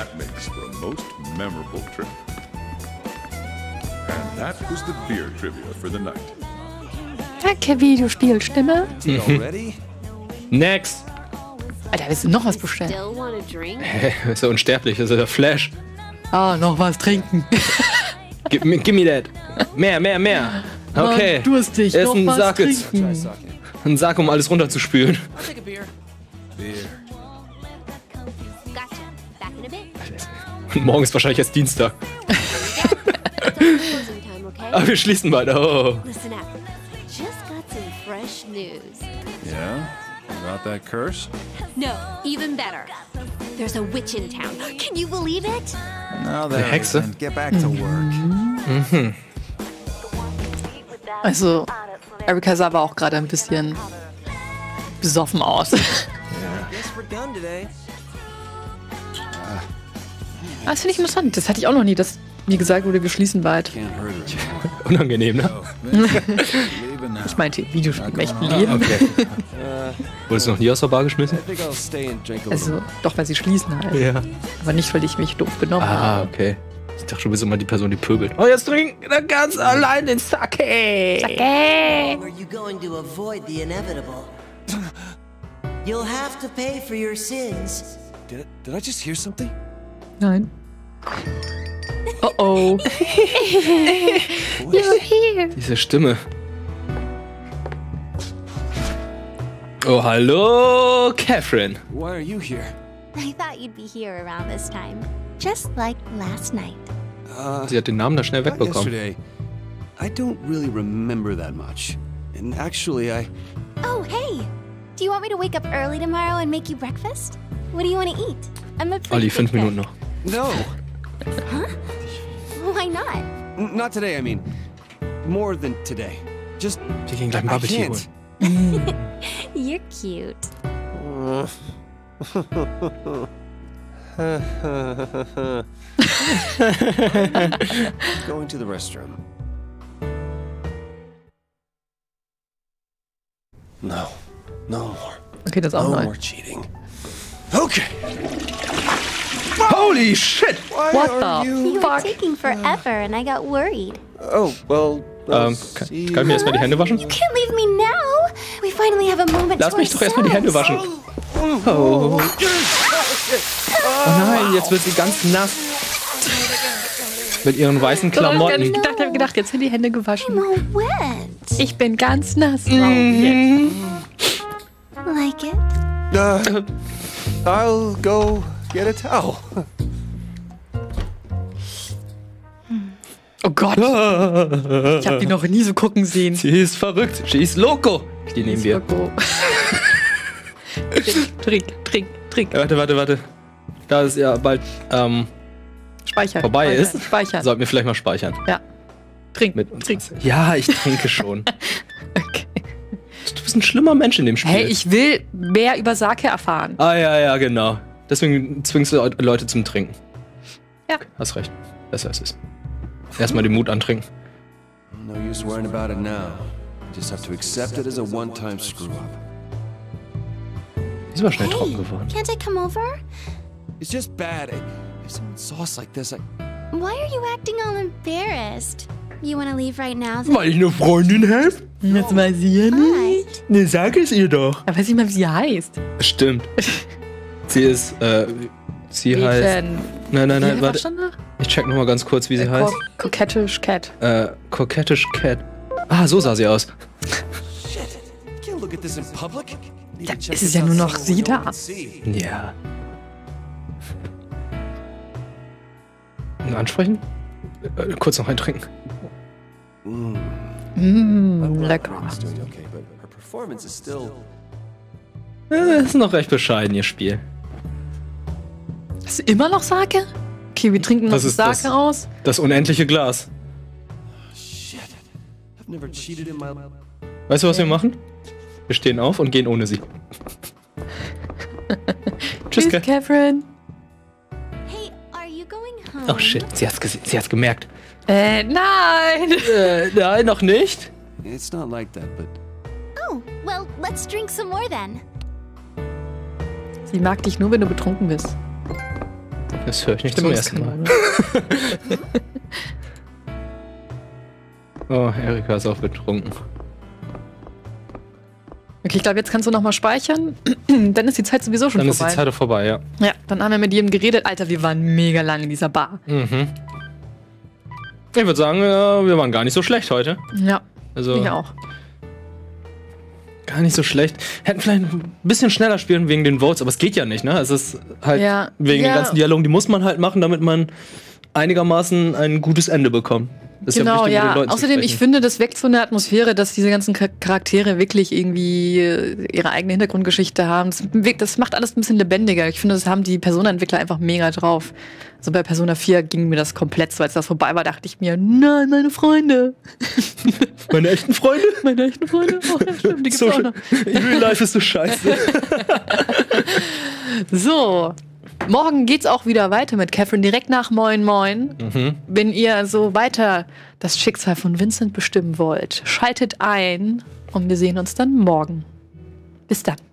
Danke, Videospielstimme. Next. Alter, willst du noch was bestellen? Hä, ist ja unsterblich, das ist ja der Flash. Ah, noch was trinken. Gib mir, gib mir das. Mehr, mehr, mehr. Okay. Mann, durstig, Ist noch ein was Sack jetzt. trinken. Ein Sack, um alles runterzuspülen. Und morgen ist wahrscheinlich erst Dienstag. Aber wir schließen bald. Oh. Listen up. Just got some fresh news. Yeah? About that curse? No, even better. There's a witch in town. Can you believe it? Now Eine that Hexe? get back to work. Mhm. Also, Erika sah aber auch gerade ein bisschen besoffen aus. Guess we're done today. Das finde ich interessant. Das hatte ich auch noch nie, dass mir gesagt wurde, wir schließen bald. Unangenehm, ne? Ich meinte Videospiel im echten Leben. Okay. Wurdest du noch nie aus der Bar geschmissen? Also, doch, weil sie schließen halt. Ja. Aber nicht, weil ich mich doof benommen Ah, habe. okay. Ich dachte, du bist immer die Person, die pöbelt. Oh, jetzt trink da ganz allein den Sake. How are you going to avoid the inevitable? You'll have to pay for your sins. Did, did I just hear something? Nein. Oh oh. You're here. Diese Stimme. Oh, hallo, Catherine. Why are you here? I thought you'd be here around this time. Just like last night. Uh, Sie hat den Namen da schnell not wegbekommen. yesterday. I don't really remember that much. And actually, I... Oh, hey! Do you want me to wake up early tomorrow and make you breakfast? What do you want to eat? I'm a pretty Olli, big fünf cook. Minuten noch. No! Huh? Why not? N- not today, I mean. More than today. Just... Wir gehen gleich ein I Barbecue can't. holen. You're cute. Going to the restroom. No. No more. Okay, das ist auch No neu. more cheating. Okay. Holy shit! Why What are the you... You were fuck? taking forever and I got worried. Oh, well... uh, Ähm, kann, kann ich mir erstmal die Hände waschen? You can't leave me now. We finally have a moment Lass to mich doch erstmal die Hände waschen. Oh. Oh nein, jetzt wird sie ganz nass. Mit ihren weißen Ich hab Klamotten. gedacht, ich hab gedacht, jetzt sind die Hände gewaschen. I'm all wet. Ich bin ganz nass. Mhm. Like it? Uh, I'll go get a towel. Oh Gott. Ich hab die noch nie so gucken sehen. Sie ist verrückt. Sie ist loco. Die nehmen wir. Trink, trink, trink. Ja, warte, warte, warte. Da es ja bald ähm, Speichern. vorbei speichern, ist, Speichern. sollten wir vielleicht mal speichern. Ja. Trink, Mit uns. trink. Ja, ich trinke schon. Okay. Du bist ein schlimmer Mensch in dem Spiel. Hey, ich will mehr über Sake erfahren. Ah, ja, ja, genau. Deswegen zwingst du Leute zum Trinken. Ja. Okay, hast recht. Besser ist es. Erstmal den Mut antrinken. No use worrying about it now. Just have to accept it as a one-time screw-up. Ist aber schnell Hey, trocken geworden. Can't I come over? It's just bad. If someone saw us like this, I... Why are you acting all embarrassed? You want to leave right now? Then? Weil ich eine Freundin habe? Das weiß sie ja nicht. Ne, sag es ihr doch. Aber weiß ich mal, wie sie heißt. Stimmt. Sie ist, äh, sie Wie heißt... denn? Nein, nein, Wie nein, was warte. stand da? Ich check nochmal ganz kurz, wie sie heißt. Ko Kokettisch Cat. Äh, Coquettish Cat. Ah, so sah sie aus. Can't look at this in public. Need Ja, to check es ist this ja nur out noch somewhere sie no one da. can see. Ja. Ansprechen? Äh, kurz noch eintrinken. Mm. Mmh, lecker. It's doing okay, but her performance is still... Äh, ist noch recht bescheiden, ihr Spiel. Hast du immer noch Sake? Okay, wir trinken noch Das das ist das- Sake aus. Das unendliche Glas. I've never cheated in my Weißt du, was wir machen? Wir stehen auf und gehen ohne sie. Tschüss, Tschüss, Catherine. Are you going home? Oh shit, sie hat's, gese- sie hat's gemerkt. Äh, nein. Äh, nein, noch nicht. It's not like that, but Oh, well, let's drink some more then. Sie mag dich nur, wenn du betrunken bist. Das höre ich nicht zum ersten Mal. Oh, Erika ist auch betrunken. Okay, ich glaube, jetzt kannst du noch mal speichern. Dann ist die Zeit sowieso schon Dann ist vorbei. die Zeit vorbei, ja. Ja, dann haben wir mit jedem geredet. Alter, wir waren mega lang in dieser Bar. Mhm. Ich würde sagen, äh, wir waren gar nicht so schlecht heute. Ja, Also ich auch. gar nicht so schlecht. Hätten vielleicht ein bisschen schneller spielen wegen den Votes, aber es geht ja nicht, ne? Es ist halt Ja. wegen Ja. den ganzen Dialogen, die muss man halt machen, damit man einigermaßen ein gutes Ende bekommt. Ist Genau, ja, wichtig, mit ja. den Leuten zu Außerdem, ich sprechen. finde, das weckt so eine Atmosphäre, dass diese ganzen Char- Charaktere wirklich irgendwie äh, ihre eigene Hintergrundgeschichte haben. Das, wirkt- das macht alles ein bisschen lebendiger. Ich finde, das haben die Persona-Entwickler einfach mega drauf. Also bei Persona vier ging mir das komplett so, als das vorbei war, dachte ich mir, nein, meine Freunde. Meine echten Freunde? Meine echten Freunde? Oh, ja, stimmt, die gibt's So, auch noch. in real life ist so scheiße. So, morgen geht's auch wieder weiter mit Catherine, direkt nach Moin Moin. Mhm. Wenn ihr so weiter das Schicksal von Vincent bestimmen wollt, schaltet ein und wir sehen uns dann morgen. Bis dann.